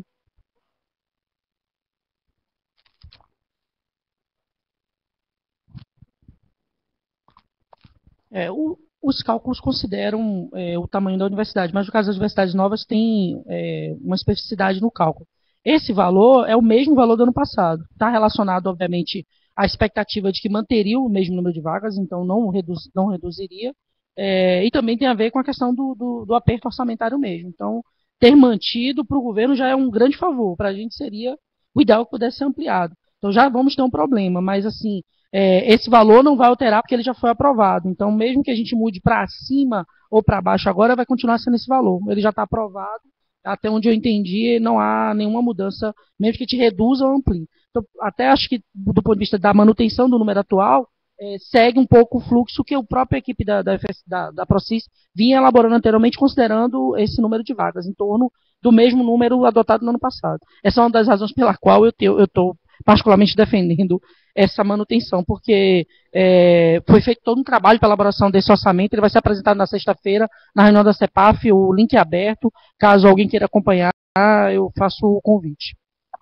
Speaker 9: Os cálculos consideram o tamanho da universidade, mas no caso das universidades novas tem uma especificidade no cálculo. Esse valor é o mesmo valor do ano passado. Está relacionado, obviamente, à expectativa de que manteria o mesmo número de vagas, então não reduziria. E também tem a ver com a questão do aperto orçamentário mesmo. Então, ter mantido para o governo já é um grande favor. Para a gente seria o ideal que pudesse ser ampliado. Então já vamos ter um problema, mas assim, esse valor não vai alterar porque ele já foi aprovado. Então, mesmo que a gente mude para cima ou para baixo agora, vai continuar sendo esse valor. Ele já está aprovado, até onde eu entendi, não há nenhuma mudança, mesmo que te reduza ou amplie. Então, até acho que, do ponto de vista da manutenção do número atual, segue um pouco o fluxo que a própria equipe da Procis vinha elaborando anteriormente, considerando esse número de vagas, em torno do mesmo número adotado no ano passado. Essa é uma das razões pela qual eu estou particularmente defendendo essa manutenção, porque foi feito todo um trabalho para a elaboração desse orçamento, ele vai ser apresentado na sexta-feira, na reunião da CEPAF, o link é aberto, caso alguém queira acompanhar, eu faço o convite.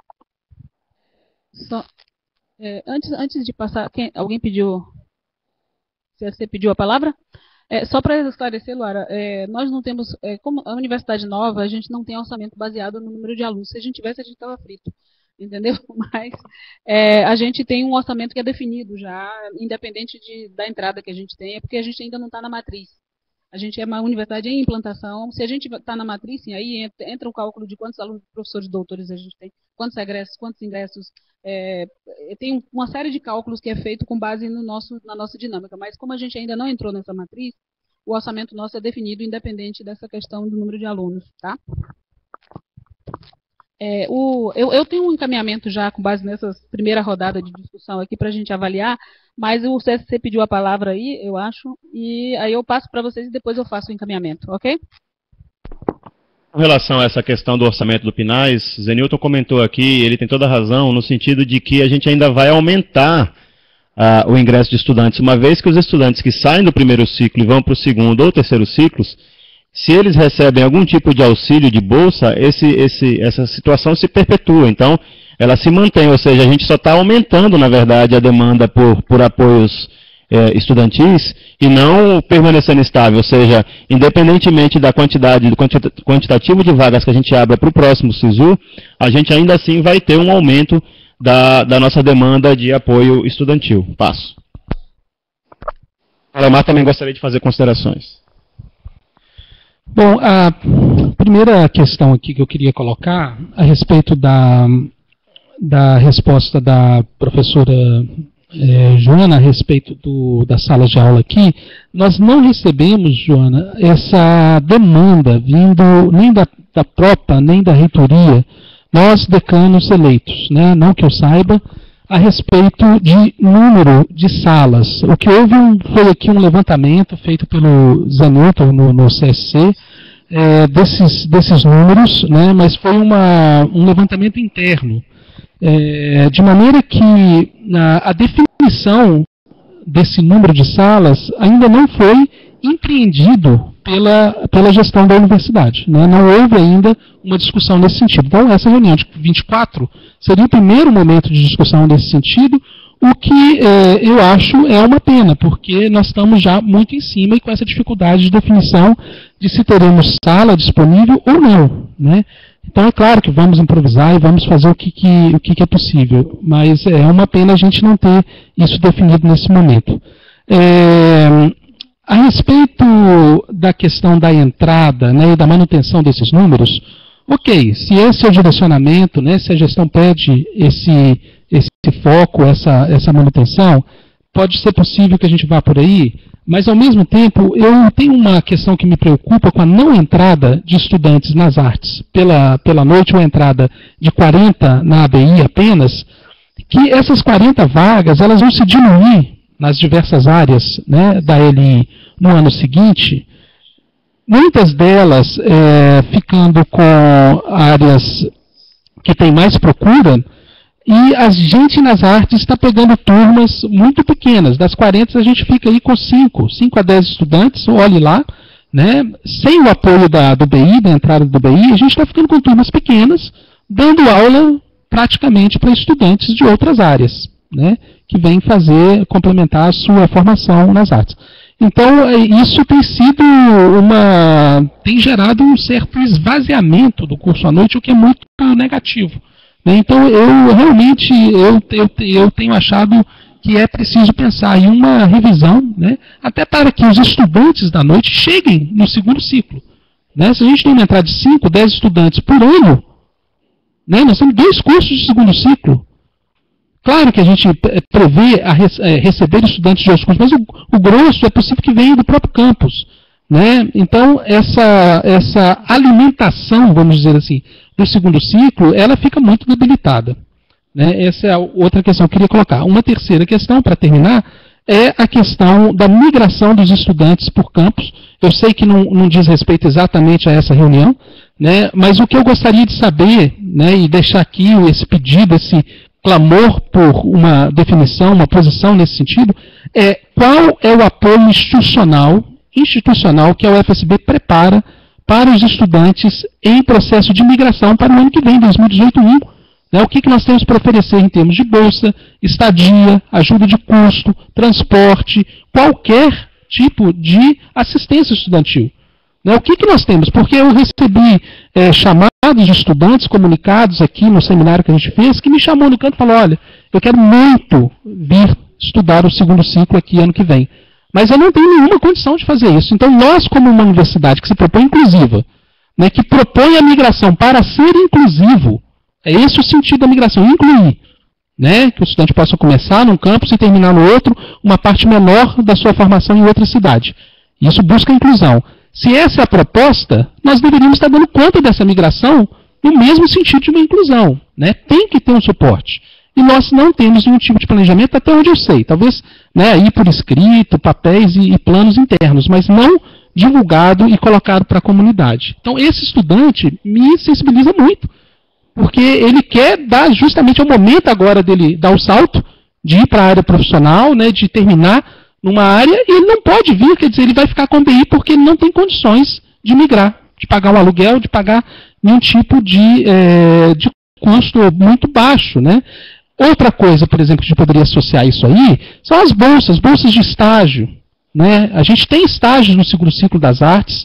Speaker 1: Antes de passar, alguém pediu, você pediu a palavra? Só para esclarecer, Luara, nós não temos, como a universidade nova, a gente não tem orçamento baseado no número de alunos. Se a gente tivesse, a gente estava frito, entendeu? Mas a gente tem um orçamento que é definido já, independente da entrada que a gente tem, porque a gente ainda não está na matriz. A gente é uma universidade em implantação. Se a gente está na matriz, sim, aí entra o cálculo de quantos alunos, professores, doutores a gente tem, quantos ingressos. Tem uma série de cálculos que é feito com base na nossa dinâmica. Mas como a gente ainda não entrou nessa matriz, o orçamento nosso é definido independente dessa questão do número de alunos, tá? Eu tenho um encaminhamento já com base nessa primeira rodada de discussão aqui para a gente avaliar, mas o CSC pediu a palavra aí, eu acho, e aí eu passo para vocês e depois eu faço o encaminhamento, ok?
Speaker 7: Com relação a essa questão do orçamento do PNAES, Zenilton comentou aqui, ele tem toda a razão, no sentido de que a gente ainda vai aumentar o ingresso de estudantes, uma vez que os estudantes que saem do primeiro ciclo e vão para o segundo ou terceiro ciclos, se eles recebem algum tipo de auxílio de bolsa, essa situação se perpetua. Então, ela se mantém, ou seja, a gente só está aumentando, na verdade, a demanda por apoios estudantis e não permanecendo estável. Ou seja, independentemente da quantidade, do quantitativo de vagas que a gente abra para o próximo SISU, a gente ainda assim vai ter um aumento da nossa demanda de apoio estudantil. Passo. Alemar também gostaria de fazer considerações.
Speaker 8: Bom, a primeira questão aqui que eu queria colocar a respeito da resposta da professora Joana a respeito das salas de aula aqui, nós não recebemos, Joana, essa demanda vindo nem da própria, nem da reitoria, nós decanos eleitos, né, não que eu saiba, a respeito de número de salas. O que houve foi aqui um levantamento feito pelo Zenilton no CSC, desses números, né, mas foi um levantamento interno. De maneira que a definição desse número de salas ainda não foi empreendido pela gestão da universidade, né? Não houve ainda uma discussão nesse sentido. Então, essa reunião de 24 seria o primeiro momento de discussão nesse sentido, o que eu acho é uma pena, porque nós estamos já muito em cima e com essa dificuldade de definição de se teremos sala disponível ou não, né? Então, é claro que vamos improvisar e vamos fazer o que é possível, mas é uma pena a gente não ter isso definido nesse momento. A respeito da questão da entrada, né, e da manutenção desses números, ok, se esse é o direcionamento, né, se a gestão pede esse foco, essa manutenção, pode ser possível que a gente vá por aí, mas ao mesmo tempo eu tenho uma questão que me preocupa com a não entrada de estudantes nas artes pela noite, ou a entrada de 40 na ABI apenas, que essas 40 vagas elas vão se diluir nas diversas áreas, né, da LI no ano seguinte, muitas delas ficando com áreas que tem mais procura, e a gente nas artes está pegando turmas muito pequenas. Das 40 a gente fica aí com 5 a 10 estudantes, olhe lá, né, sem o apoio do BI, da entrada do BI, a gente está ficando com turmas pequenas, dando aula praticamente para estudantes de outras áreas, né, que vêm complementar a sua formação nas artes. Então, isso tem gerado um certo esvaziamento do curso à noite, o que é muito negativo, né? Então, eu realmente tenho achado que é preciso pensar em uma revisão, né, até para que os estudantes da noite cheguem no segundo ciclo, né? Se a gente tem uma entrada de 5, 10 estudantes por ano, né, nós temos 2 cursos de segundo ciclo. Claro que a gente prevê receber estudantes de outros cursos, mas o grosso é possível que venha do próprio campus, né? Então, essa alimentação, vamos dizer assim, do segundo ciclo, ela fica muito debilitada, né? Essa é a outra questão que eu queria colocar. Uma terceira questão, para terminar, é a questão da migração dos estudantes por campus. Eu sei que não diz respeito exatamente a essa reunião, né, mas o que eu gostaria de saber, né, e deixar aqui esse pedido, esse clamor por uma definição, uma posição nesse sentido, é qual é o apoio institucional que a UFSB prepara para os estudantes em processo de migração para o ano que vem, 2018-1. Né, o que nós temos para oferecer em termos de bolsa, estadia, ajuda de custo, transporte, qualquer tipo de assistência estudantil. Né, o que nós temos? Porque eu recebi chamados de estudantes comunicados aqui no seminário que a gente fez, que me chamou no canto e falou, olha, eu quero muito vir estudar o segundo ciclo aqui ano que vem, mas eu não tenho nenhuma condição de fazer isso. Então nós, como uma universidade que se propõe inclusiva, né, que propõe a migração para ser inclusivo, é esse o sentido da migração, incluir. Né, que o estudante possa começar num campus e terminar no outro, uma parte menor da sua formação em outra cidade. Isso busca a inclusão. Se essa é a proposta, nós deveríamos estar dando conta dessa migração no mesmo sentido de uma inclusão. Né? Tem que ter um suporte. E nós não temos nenhum tipo de planejamento, até onde eu sei. Talvez, né, aí por escrito, papéis e planos internos, mas não divulgado e colocado para a comunidade. Então, esse estudante me sensibiliza muito, porque ele quer dar justamente o momento agora dele dar o salto, de ir para a área profissional, né, de terminar numa área, e ele não pode vir, quer dizer, ele vai ficar com o BI porque ele não tem condições de migrar, de pagar um aluguel, de pagar nenhum tipo de custo muito baixo. Né? Outra coisa, por exemplo, que a gente poderia associar isso aí, são as bolsas de estágio. Né? A gente tem estágios no segundo ciclo das artes,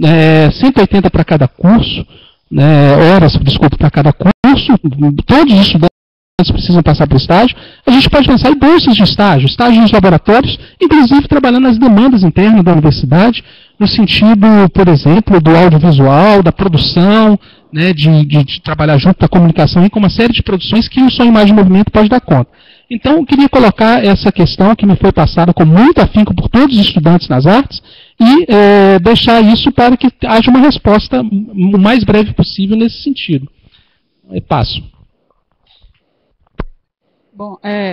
Speaker 8: 180 para cada curso, horas, desculpa, para cada curso, todos os estudantes precisam passar por estágio. A gente pode pensar em bolsas de estágio, estágios nos laboratórios, inclusive trabalhando nas demandas internas da universidade, no sentido, por exemplo, do audiovisual, da produção, né, de trabalhar junto da comunicação e com uma série de produções que o Som Imagem e Movimento pode dar conta. Então, eu queria colocar essa questão que me foi passada com muito afinco por todos os estudantes nas artes e deixar isso para que haja uma resposta o mais breve possível nesse sentido. Eu passo.
Speaker 1: Bom,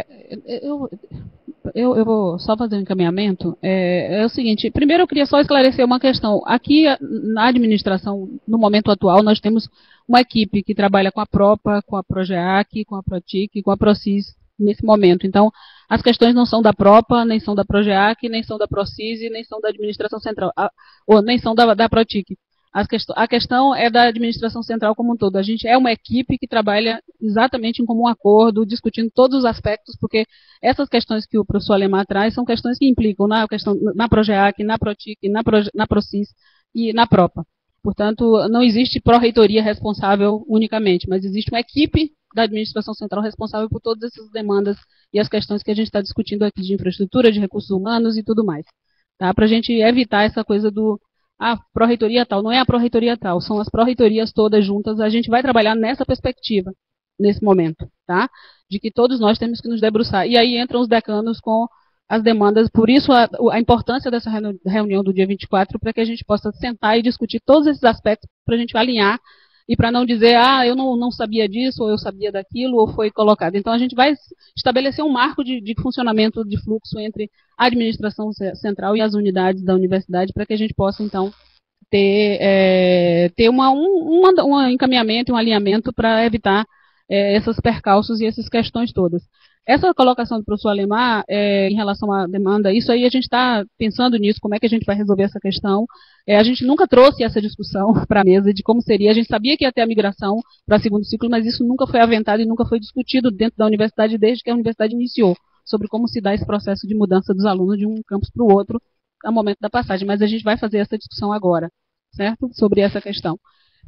Speaker 1: eu vou só fazer um encaminhamento. É o seguinte, primeiro eu queria só esclarecer uma questão. Aqui na administração, no momento atual, nós temos uma equipe que trabalha com a PROPA, com a PROGEAC, com a PROTIC, com a PROCIS nesse momento. Então, as questões não são da PROPA, nem são da PROGEAC, nem são da PROCIS, nem são da administração central, ou nem são da PROTIC. A questão é da administração central como um todo. A gente é uma equipe que trabalha exatamente em comum acordo, discutindo todos os aspectos, porque essas questões que o professor Alemar traz são questões que implicam na PROGEAC, na PROTIC, na PROCIS e na PROPA. Portanto, não existe pró-reitoria responsável unicamente, mas existe uma equipe da administração central responsável por todas essas demandas e as questões que a gente está discutindo aqui de infraestrutura, de recursos humanos e tudo mais. Tá? Para a gente evitar essa coisa do pró-reitoria tal, não é a pró-reitoria tal, são as pró-reitorias todas juntas, a gente vai trabalhar nessa perspectiva, nesse momento, tá? De que todos nós temos que nos debruçar. E aí entram os decanos com as demandas, por isso a importância dessa reunião do dia 24, para que a gente possa sentar e discutir todos esses aspectos, para a gente alinhar, e para não dizer, eu não sabia disso, ou eu sabia daquilo, ou foi colocado. Então a gente vai estabelecer um marco de funcionamento de fluxo entre a administração central e as unidades da universidade, para que a gente possa, então, ter um encaminhamento, um alinhamento para evitar esses percalços e essas questões todas. Essa colocação do professor Alemar em relação à demanda, isso aí a gente está pensando nisso, como é que a gente vai resolver essa questão. A gente nunca trouxe essa discussão para a mesa de como seria. A gente sabia que ia ter a migração para segundo ciclo, mas isso nunca foi aventado e nunca foi discutido dentro da universidade desde que a universidade iniciou, sobre como se dá esse processo de mudança dos alunos de um campus para o outro ao momento da passagem. Mas a gente vai fazer essa discussão agora, certo? Sobre essa questão.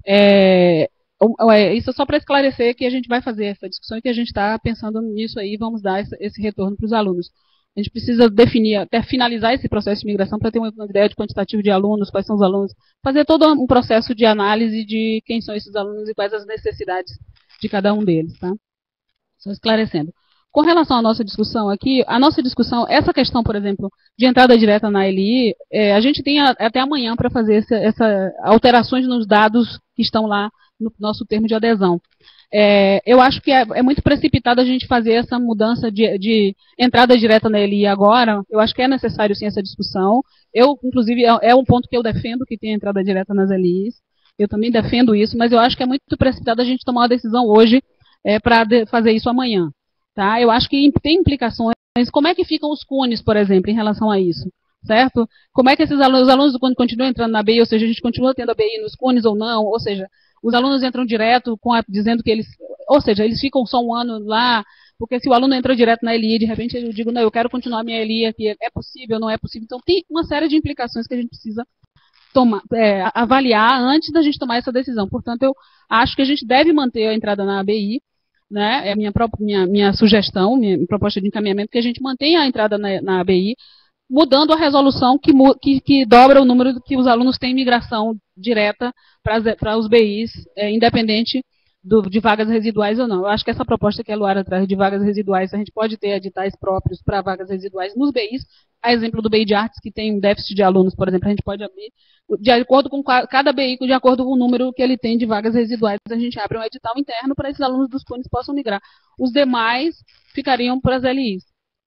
Speaker 1: Isso é só para esclarecer que a gente vai fazer essa discussão e que a gente está pensando nisso aí e vamos dar esse retorno para os alunos. A gente precisa definir, até finalizar esse processo de migração para ter uma ideia de quantitativo de alunos, quais são os alunos, fazer todo um processo de análise de quem são esses alunos e quais as necessidades de cada um deles, tá? Só esclarecendo. Com relação à nossa discussão aqui, essa questão, por exemplo, de entrada direta na LI, a gente tem até amanhã para fazer essa alterações nos dados que estão lá no nosso termo de adesão. Eu acho que é muito precipitado a gente fazer essa mudança de entrada direta na ELI agora. Eu acho que é necessário, sim, essa discussão. Inclusive, é um ponto que eu defendo, que tem entrada direta nas ELIs. Eu também defendo isso, mas eu acho que é muito precipitado a gente tomar uma decisão hoje para fazer isso amanhã. Tá? Eu acho que tem implicações. Como é que ficam os CUNES, por exemplo, em relação a isso? Certo? Como é que os alunos do CUNE continuam entrando na ABI, ou seja, a gente continua tendo ABI nos CUNES ou não, ou seja, os alunos entram direto dizendo que eles, ou seja, eles ficam só um ano lá, porque se o aluno entra direto na ELI, de repente eu digo, não, eu quero continuar minha ELI aqui, é possível, não é possível. Então tem uma série de implicações que a gente precisa avaliar antes da gente tomar essa decisão. Portanto, eu acho que a gente deve manter a entrada na ABI, né, é a minha sugestão, minha proposta de encaminhamento, que a gente mantenha a entrada na ABI, mudando a resolução que dobra o número que os alunos têm migração direta para os BIs, independente de vagas residuais ou não. Eu acho que essa proposta que a Luara traz de vagas residuais, a gente pode ter editais próprios para vagas residuais nos BIs, a exemplo do BI de artes, que tem um déficit de alunos, por exemplo, a gente pode abrir, de acordo com cada BI, de acordo com o número que ele tem de vagas residuais, a gente abre um edital interno para esses alunos dos CUNES possam migrar. Os demais ficariam para as LIs.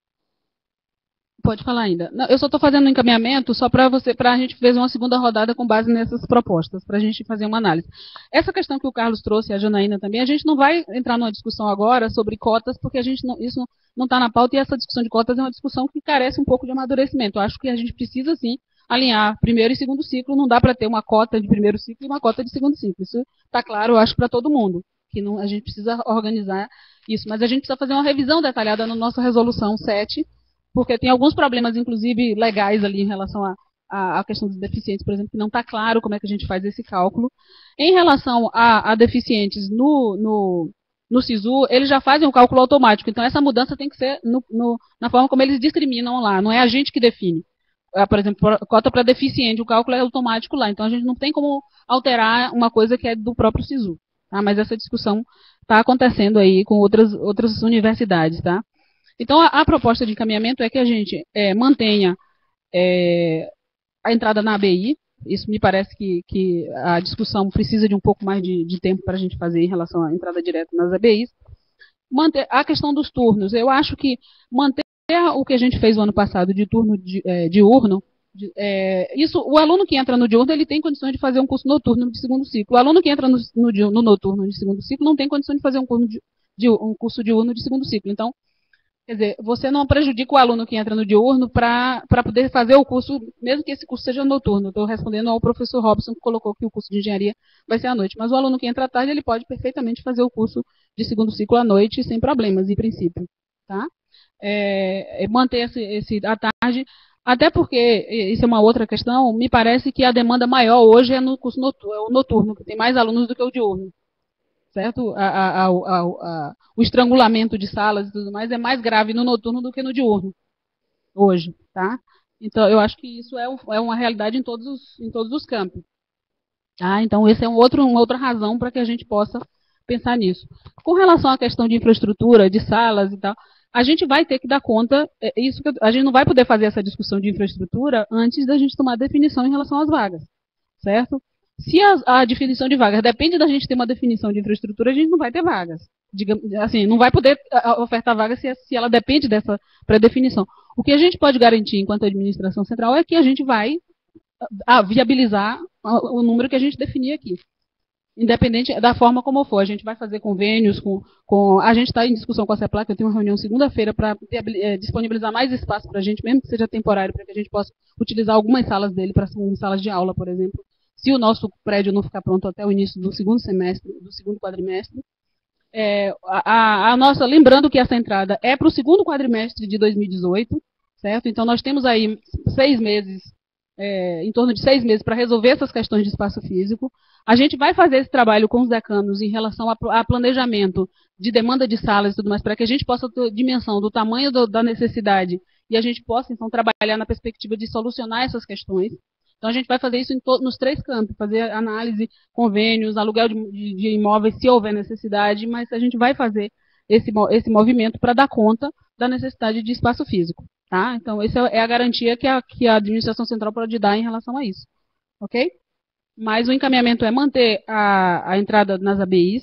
Speaker 1: Pode falar ainda. Não, eu só estou fazendo um encaminhamento só para a gente fazer uma segunda rodada com base nessas propostas, para a gente fazer uma análise. Essa questão que o Carlos trouxe, a Janaína também, a gente não vai entrar numa discussão agora sobre cotas, porque isso não está na pauta, e essa discussão de cotas é uma discussão que carece um pouco de amadurecimento. Eu acho que a gente precisa, sim, alinhar primeiro e segundo ciclo, não dá para ter uma cota de primeiro ciclo e uma cota de segundo ciclo. Isso está claro, eu acho, para todo mundo, que a gente precisa organizar isso, mas a gente precisa fazer uma revisão detalhada na nossa resolução 7, porque tem alguns problemas, inclusive legais ali em relação à questão dos deficientes, por exemplo, que não está claro como é que a gente faz esse cálculo. Em relação a deficientes no SISU, eles já fazem um cálculo automático, então essa mudança tem que ser na forma como eles discriminam lá, não é a gente que define. Por exemplo, cota para deficiente, o cálculo é automático lá, então a gente não tem como alterar uma coisa que é do próprio SISU. Tá? Mas essa discussão está acontecendo aí com outras universidades, tá? Então, a proposta de encaminhamento é que a gente mantenha a entrada na ABI. Isso me parece que a discussão precisa de um pouco mais de tempo para a gente fazer em relação à entrada direta nas ABIs. Manter a questão dos turnos. Eu acho que manter o que a gente fez no ano passado de turno diurno, o aluno que entra no diurno, ele tem condições de fazer um curso noturno de segundo ciclo. O aluno que entra no noturno de segundo ciclo não tem condição de fazer um curso diurno de segundo ciclo. Então, quer dizer, você não prejudica o aluno que entra no diurno para poder fazer o curso, mesmo que esse curso seja noturno. Estou respondendo ao professor Robson, que colocou que o curso de engenharia vai ser à noite. Mas o aluno que entra à tarde, ele pode perfeitamente fazer o curso de segundo ciclo à noite, sem problemas, em princípio. Tá? Manter esse à tarde, até porque, isso é uma outra questão, me parece que a demanda maior hoje é no curso noturno, que tem mais alunos do que o diurno. Certo? O estrangulamento de salas e tudo mais é mais grave no noturno do que no diurno, hoje, tá? Então, eu acho que isso é uma realidade em todos os campos. Tá? Então, essa é uma outra razão para que a gente possa pensar nisso. Com relação à questão de infraestrutura, de salas e tal, a gente vai ter que dar conta, a gente não vai poder fazer essa discussão de infraestrutura antes da gente tomar definição em relação às vagas, certo? Se a definição de vagas depende da gente ter uma definição de infraestrutura, a gente não vai ter vagas. Assim, não vai poder ofertar vagas se ela depende dessa pré-definição. O que a gente pode garantir enquanto administração central é que a gente vai viabilizar o número que a gente definir aqui. Independente da forma como for. A gente vai fazer convênios a gente está em discussão com a CEPLAC, eu tenho uma reunião segunda-feira para disponibilizar mais espaço para a gente, mesmo que seja temporário, para que a gente possa utilizar algumas salas dele para salas de aula, por exemplo. Se o nosso prédio não ficar pronto até o início do segundo quadrimestre, lembrando que essa entrada é para o segundo quadrimestre de 2018, certo? Então, nós temos aí 6 meses, em torno de 6 meses, para resolver essas questões de espaço físico. A gente vai fazer esse trabalho com os decanos em relação a planejamento de demanda de salas e tudo mais, para que a gente possa ter dimensão do tamanho da necessidade e a gente possa, então, trabalhar na perspectiva de solucionar essas questões. Então, a gente vai fazer isso nos 3 campos, fazer análise, convênios, aluguel de imóveis, se houver necessidade, mas a gente vai fazer esse movimento para dar conta da necessidade de espaço físico. Tá? Então, essa é a garantia que a administração central pode dar em relação a isso. Ok? Mas o encaminhamento é manter a entrada nas ABIs,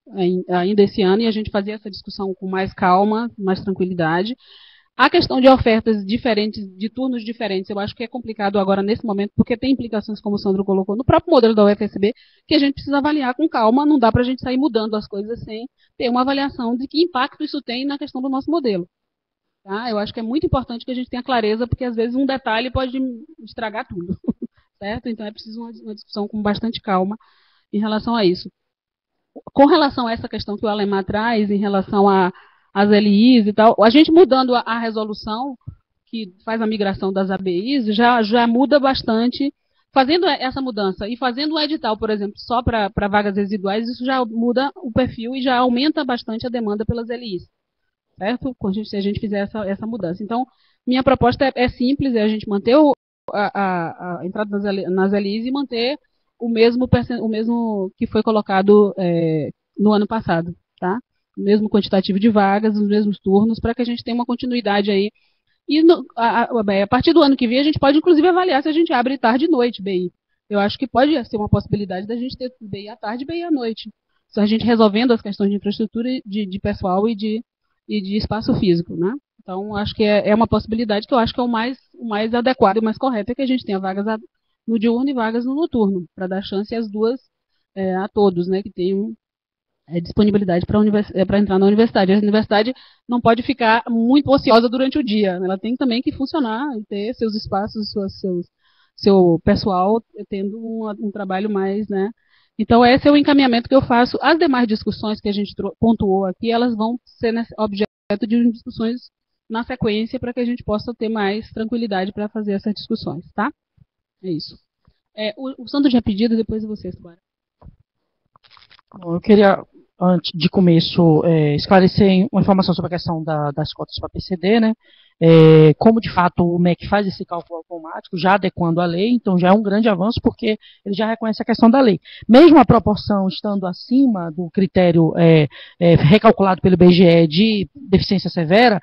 Speaker 1: ainda esse ano, e a gente fazia essa discussão com mais calma, mais tranquilidade. A questão de ofertas diferentes, de turnos diferentes, eu acho que é complicado agora nesse momento, porque tem implicações, como o Sandro colocou, no próprio modelo da UFSB, que a gente precisa avaliar com calma, não dá para a gente sair mudando as coisas sem ter uma avaliação de que impacto isso tem na questão do nosso modelo. Tá? Eu acho que é muito importante que a gente tenha clareza, porque às vezes um detalhe pode estragar tudo, certo? Então é preciso uma discussão com bastante calma em relação a isso. Com relação a essa questão que o Alemar traz, em relação às LIs e tal, a gente mudando a resolução, que faz a migração das ABIs, já muda bastante. Fazendo essa mudança e fazendo um edital, por exemplo, só para vagas residuais, isso já muda o perfil e já aumenta bastante a demanda pelas LIs. Certo? Se a gente fizer essa mudança. Então, minha proposta é simples, é a gente manter a entrada nas LIs e manter o mesmo que foi colocado no ano passado, tá? O mesmo quantitativo de vagas, os mesmos turnos, para que a gente tenha uma continuidade aí. E a partir do ano que vem, a gente pode, inclusive, avaliar se a gente abre tarde e noite, BI. Eu acho que pode ser uma possibilidade da gente ter BI à tarde e BI à noite. Se a gente resolvendo as questões de infraestrutura, de pessoal e de espaço físico, né? Então, acho que é uma possibilidade que eu acho que é o mais adequado e mais correto, é que a gente tenha vagas no diurno e vagas no noturno, para dar chance às duas, a todos, né, que tenham disponibilidade para entrar na universidade. A universidade não pode ficar muito ociosa durante o dia, ela tem também que funcionar e ter seus espaços, seu pessoal tendo um trabalho mais, né? Então, esse é o encaminhamento que eu faço. As demais discussões que a gente pontuou aqui, elas vão ser objeto de discussões na sequência para que a gente possa ter mais tranquilidade para fazer essas discussões, tá? É isso. O Sandro tinha pedido, depois vocês, Clara.
Speaker 9: Eu queria, antes de começo, esclarecer uma informação sobre a questão das cotas para PCD, né? Como de fato o MEC faz esse cálculo automático, já adequando a lei, então já é um grande avanço, porque ele já reconhece a questão da lei. Mesmo a proporção estando acima do critério recalculado pelo IBGE de deficiência severa,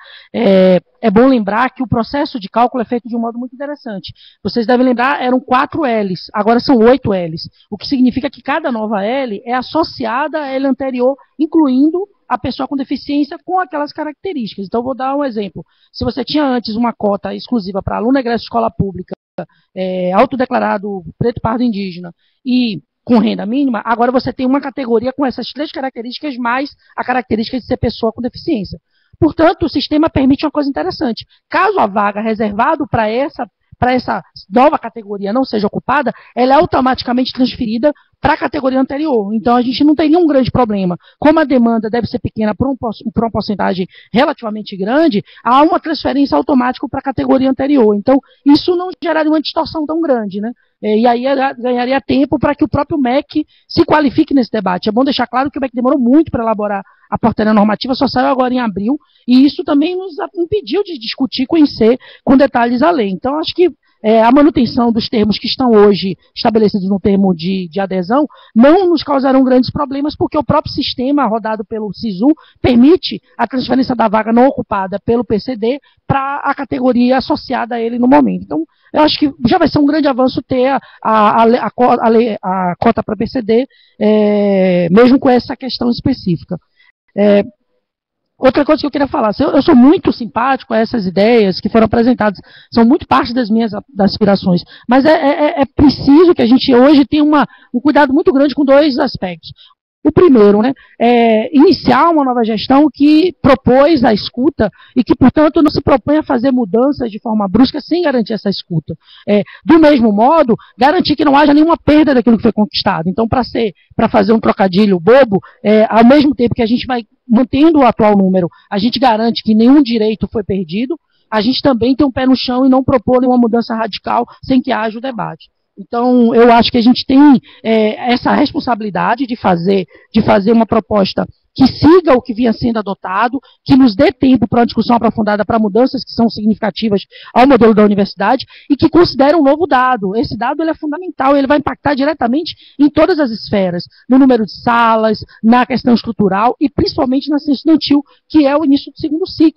Speaker 9: é bom lembrar que o processo de cálculo é feito de um modo muito interessante. Vocês devem lembrar, eram 4 L's, agora são 8 L's, o que significa que cada nova L é associada à L anterior, incluindo a pessoa com deficiência com aquelas características. Então, vou dar um exemplo. Se você tinha antes uma cota exclusiva para aluno egresso de escola pública, autodeclarado preto, pardo, indígena e com renda mínima, agora você tem uma categoria com essas 3 características mais a característica de ser pessoa com deficiência. Portanto, o sistema permite uma coisa interessante. Caso a vaga reservada para essa nova categoria não seja ocupada, ela é automaticamente transferida para a categoria anterior. Então, a gente não tem nenhum grande problema. Como a demanda deve ser pequena por uma porcentagem relativamente grande, há uma transferência automática para a categoria anterior. Então, isso não geraria uma distorção tão grande, né? E aí ganharia tempo para que o próprio MEC se qualifique nesse debate. É bom deixar claro que o MEC demorou muito para elaborar a portaria normativa, só saiu agora em abril, e isso também nos impediu de discutir, conhecer com detalhes a lei. Então, acho que a manutenção dos termos que estão hoje estabelecidos no termo de adesão não nos causarão grandes problemas, porque o próprio sistema rodado pelo SISU permite a transferência da vaga não ocupada pelo PCD para a categoria associada a ele no momento. Então, eu acho que já vai ser um grande avanço ter a cota para PCD, mesmo com essa questão específica. Outra coisa que eu queria falar, eu sou muito simpático a essas ideias que foram apresentadas, são muito parte das minhas aspirações, mas é preciso que a gente hoje tenha um cuidado muito grande com 2 aspectos. O primeiro, né, é iniciar uma nova gestão que propôs a escuta e que, portanto, não se propõe a fazer mudanças de forma brusca sem garantir essa escuta. Do mesmo modo, garantir que não haja nenhuma perda daquilo que foi conquistado. Então, para fazer um trocadilho bobo, ao mesmo tempo que a gente vai mantendo o atual número, a gente garante que nenhum direito foi perdido, a gente também tem um pé no chão e não propor nenhuma mudança radical sem que haja o debate. Então, eu acho que a gente tem essa responsabilidade de fazer uma proposta que siga o que vinha sendo adotado, que nos dê tempo para uma discussão aprofundada para mudanças que são significativas ao modelo da universidade e que considere um novo dado. Esse dado ele é fundamental, ele vai impactar diretamente em todas as esferas, no número de salas, na questão estrutural e principalmente na ciência estudantil, que é o início do segundo ciclo.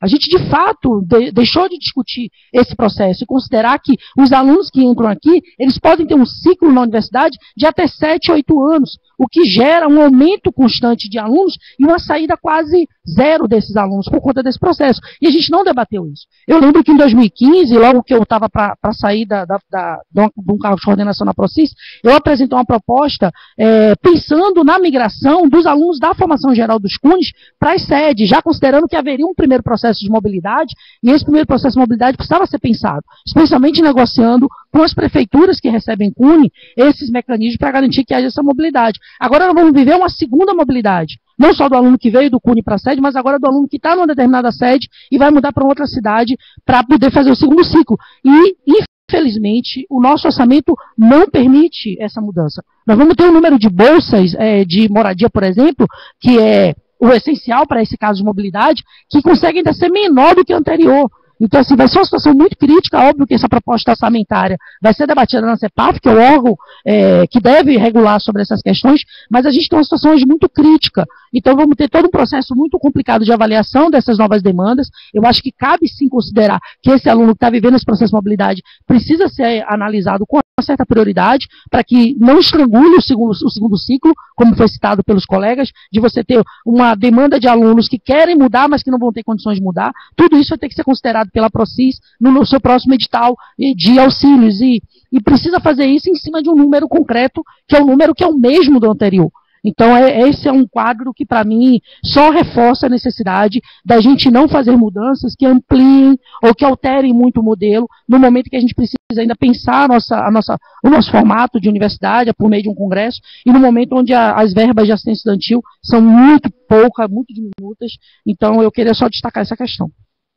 Speaker 9: A gente, de fato, deixou de discutir esse processo e considerar que os alunos que entram aqui, eles podem ter um ciclo na universidade de até 7, 8 anos, o que gera um aumento constante de alunos e uma saída quase zero desses alunos por conta desse processo. E a gente não debateu isso. Eu lembro que em 2015, logo que eu estava para sair de um cargo de coordenação na Procis, eu apresentei uma proposta pensando na migração dos alunos da formação geral dos CUNES para as sedes, já considerando que haveria um primeiro processo de mobilidade, e esse primeiro processo de mobilidade precisava ser pensado, especialmente negociando com as prefeituras que recebem CUNE esses mecanismos para garantir que haja essa mobilidade. Agora nós vamos viver uma segunda mobilidade, não só do aluno que veio do CUNE para a sede, mas agora do aluno que está numa determinada sede e vai mudar para outra cidade para poder fazer o segundo ciclo. E, infelizmente, o nosso orçamento não permite essa mudança. Nós vamos ter um número de bolsas de moradia, por exemplo, que é o essencial para esse caso de mobilidade, que consegue ainda ser menor do que o anterior. Então, assim, vai ser uma situação muito crítica. Óbvio que essa proposta orçamentária vai ser debatida na CEPAF, que é o órgão que deve regular sobre essas questões, mas a gente tem uma situação hoje muito crítica. Então, vamos ter todo um processo muito complicado de avaliação dessas novas demandas. Eu acho que cabe sim considerar que esse aluno que está vivendo esse processo de mobilidade precisa ser analisado com uma certa prioridade, para que não estrangule o segundo ciclo, como foi citado pelos colegas, de você ter uma demanda de alunos que querem mudar, mas que não vão ter condições de mudar. Tudo isso vai ter que ser considerado pela Procis no seu próximo edital de auxílios, e precisa fazer isso em cima de um número concreto, que é um número que é o mesmo do anterior. Então, esse é um quadro que, para mim, só reforça a necessidade da gente não fazer mudanças que ampliem ou que alterem muito o modelo, no momento que a gente precisa ainda pensar o nosso formato de universidade, por meio de um congresso, e no momento onde as verbas de assistência estudantil são muito poucas, muito diminutas. Então, eu queria só destacar essa questão.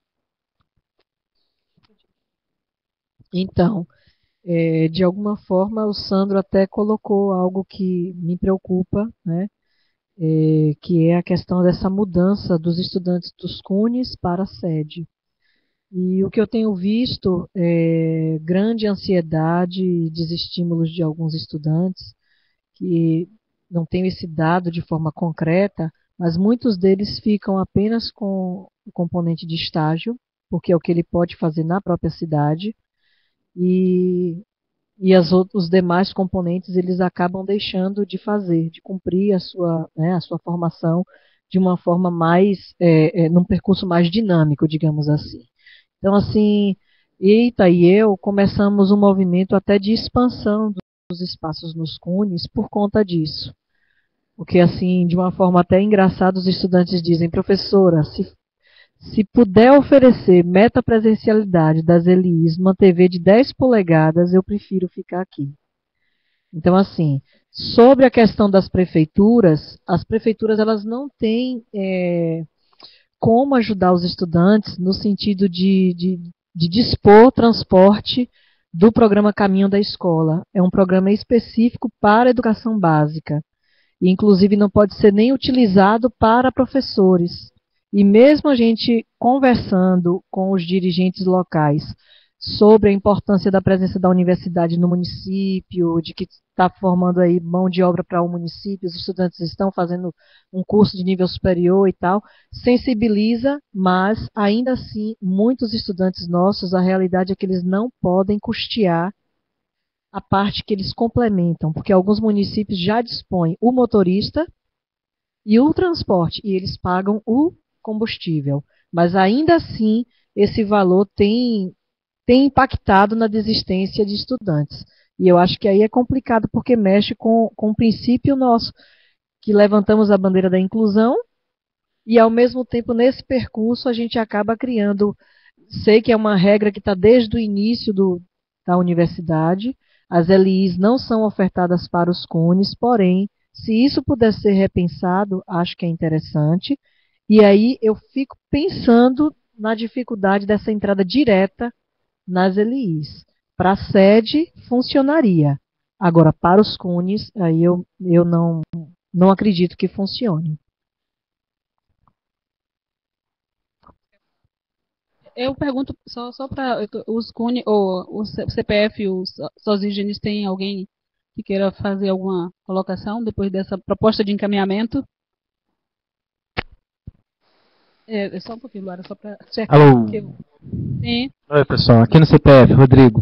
Speaker 11: Então, de alguma forma, o Sandro até colocou algo que me preocupa, né? Que é a questão dessa mudança dos estudantes dos CUNES para a sede. E o que eu tenho visto é grande ansiedade e desestímulos de alguns estudantes, que não tenho esse dado de forma concreta, mas muitos deles ficam apenas com o componente de estágio, porque é o que ele pode fazer na própria cidade, e os demais componentes eles acabam deixando de fazer, de cumprir a sua formação de uma forma mais, num percurso mais dinâmico, digamos assim. Então, assim, Eita e eu começamos um movimento até de expansão dos espaços nos CUNES por conta disso. Porque, assim, de uma forma até engraçada, os estudantes dizem: professora, se puder oferecer metapresencialidade das LIs numa TV de 10 polegadas, eu prefiro ficar aqui. Então, assim, sobre a questão das prefeituras, as prefeituras elas não têm como ajudar os estudantes no sentido de dispor transporte do programa Caminho da Escola. É um programa específico para a educação básica. E, inclusive, não pode ser nem utilizado para professores. E mesmo a gente conversando com os dirigentes locais sobre a importância da presença da universidade no município, de que está formando aí mão de obra para o município, os estudantes estão fazendo um curso de nível superior e tal, sensibiliza, mas ainda assim, muitos estudantes nossos, a realidade é que eles não podem custear a parte que eles complementam, porque alguns municípios já dispõem o motorista e o transporte, e eles pagam o combustível. Mas ainda assim, esse valor tem impactado na desistência de estudantes. E eu acho que aí é complicado porque mexe com o princípio nosso, que levantamos a bandeira da inclusão, e ao mesmo tempo, nesse percurso, a gente acaba criando, sei que é uma regra que está desde o início da universidade, as LIs não são ofertadas para os CUNES, porém, se isso puder ser repensado, acho que é interessante. E aí eu fico pensando na dificuldade dessa entrada direta nas LIs. Para a sede, funcionaria. Agora, para os CUNES, aí eu não acredito que funcione.
Speaker 1: Eu pergunto só para os CUNE, ou o CPF e os SOSIGENES, tem alguém que queira fazer alguma colocação depois dessa proposta de encaminhamento? Só um pouquinho, Laura, só para checar.
Speaker 12: Alô.
Speaker 1: Sim.
Speaker 12: Oi, pessoal. Aqui no CPF, Rodrigo.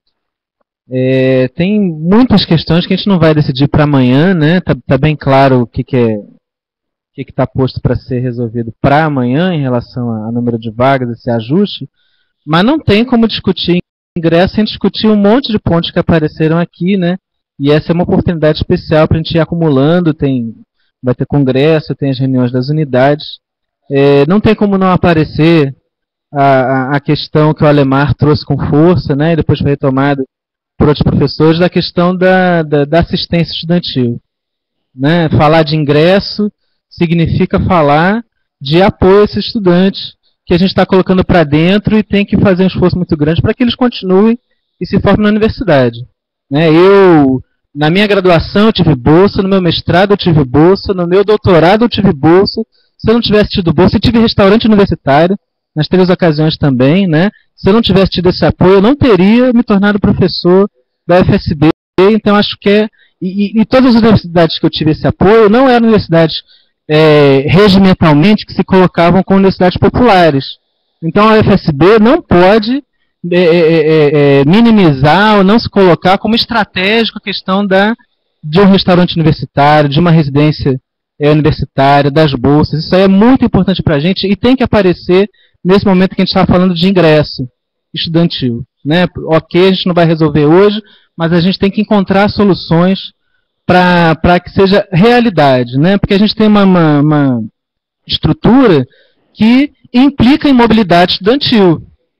Speaker 12: Tem muitas questões que a gente não vai decidir para amanhã, né? Tá bem claro o que está posto para ser resolvido para amanhã em relação ao número de vagas, esse ajuste, mas não tem como discutir ingresso sem discutir um monte de pontos que apareceram aqui, né? E essa é uma oportunidade especial para a gente ir acumulando, vai ter congresso, tem as reuniões das unidades. Não tem como não aparecer a questão que o Alemar trouxe com força, né? E depois foi retomada por outros professores, da questão da assistência estudantil. Né? Falar de ingresso significa falar de apoio a esses estudantes que a gente está colocando para dentro e tem que fazer um esforço muito grande para que eles continuem e se formem na universidade. Né? Na minha graduação, eu tive bolsa, no meu mestrado eu tive bolsa, no meu doutorado eu tive bolsa. Se eu não tivesse tido bolsa, eu tive restaurante universitário, nas 3 ocasiões também, né? Se eu não tivesse tido esse apoio, eu não teria me tornado professor da UFSB. Então, acho que e todas as universidades que eu tive esse apoio não eram universidades regimentalmente que se colocavam como universidades populares. Então, a UFSB não pode minimizar ou não se colocar como estratégico a questão de um restaurante universitário, de uma residência universitária, das bolsas. Isso aí é muito importante para a gente e tem que aparecer nesse momento que a gente está falando de ingresso estudantil. Né? Ok, a gente não vai resolver hoje, mas a gente tem que encontrar soluções para que seja realidade. Né? Porque a gente tem uma estrutura que implica em mobilidade estudantil.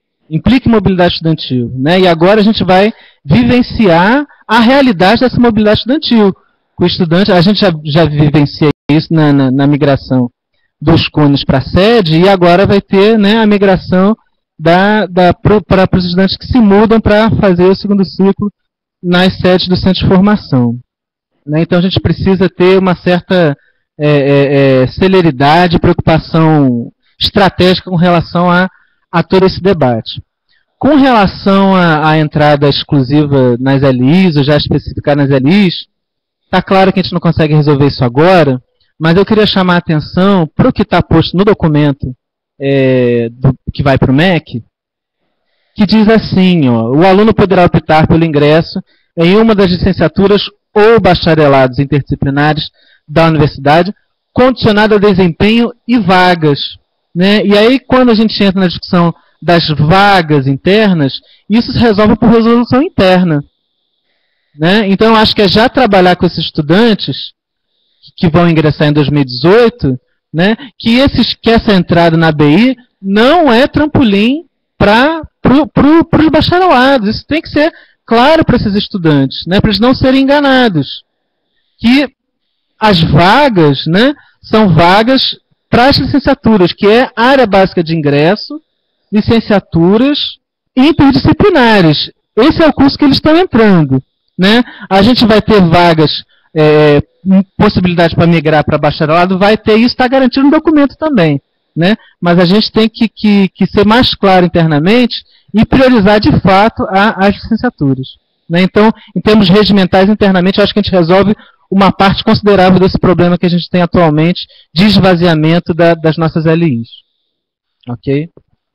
Speaker 12: Né? E agora a gente vai vivenciar a realidade dessa mobilidade estudantil. O estudante, a gente já vivencia isso na migração dos cones para a sede, e agora vai ter, né, a migração para os estudantes que se mudam para fazer o segundo ciclo nas sedes do centro de formação. Né? Então a gente precisa ter uma certa celeridade, preocupação estratégica com relação a todo esse debate. Com relação à entrada exclusiva nas LIs, ou já especificar nas LIs, está claro que a gente não consegue resolver isso agora, mas eu queria chamar a atenção para o que está posto no documento que vai para o MEC, que diz assim, ó, o aluno poderá optar pelo ingresso em uma das licenciaturas ou bacharelados interdisciplinares da universidade, condicionado ao desempenho e vagas. Né? E aí, quando a gente entra na discussão das vagas internas, isso se resolve por resolução interna. Né? Então, eu acho que é já trabalhar com esses estudantes que vão ingressar em 2018, né, que essa entrada na BI não é trampolim para os bacharelados. Isso tem que ser claro para esses estudantes, né, para eles não serem enganados. Que as vagas, né, são vagas para as licenciaturas, que é área básica de ingresso, licenciaturas interdisciplinares. Esse é o curso que eles estão entrando. Né? A gente vai ter vagas, possibilidade para migrar para bacharelado, vai ter isso, está garantido no documento também. Né? Mas a gente tem que ser mais claro internamente e priorizar de fato as licenciaturas. Né? Então, em termos regimentais, internamente, eu acho que a gente resolve uma parte considerável desse problema que a gente tem atualmente de esvaziamento das nossas LIs. Ok?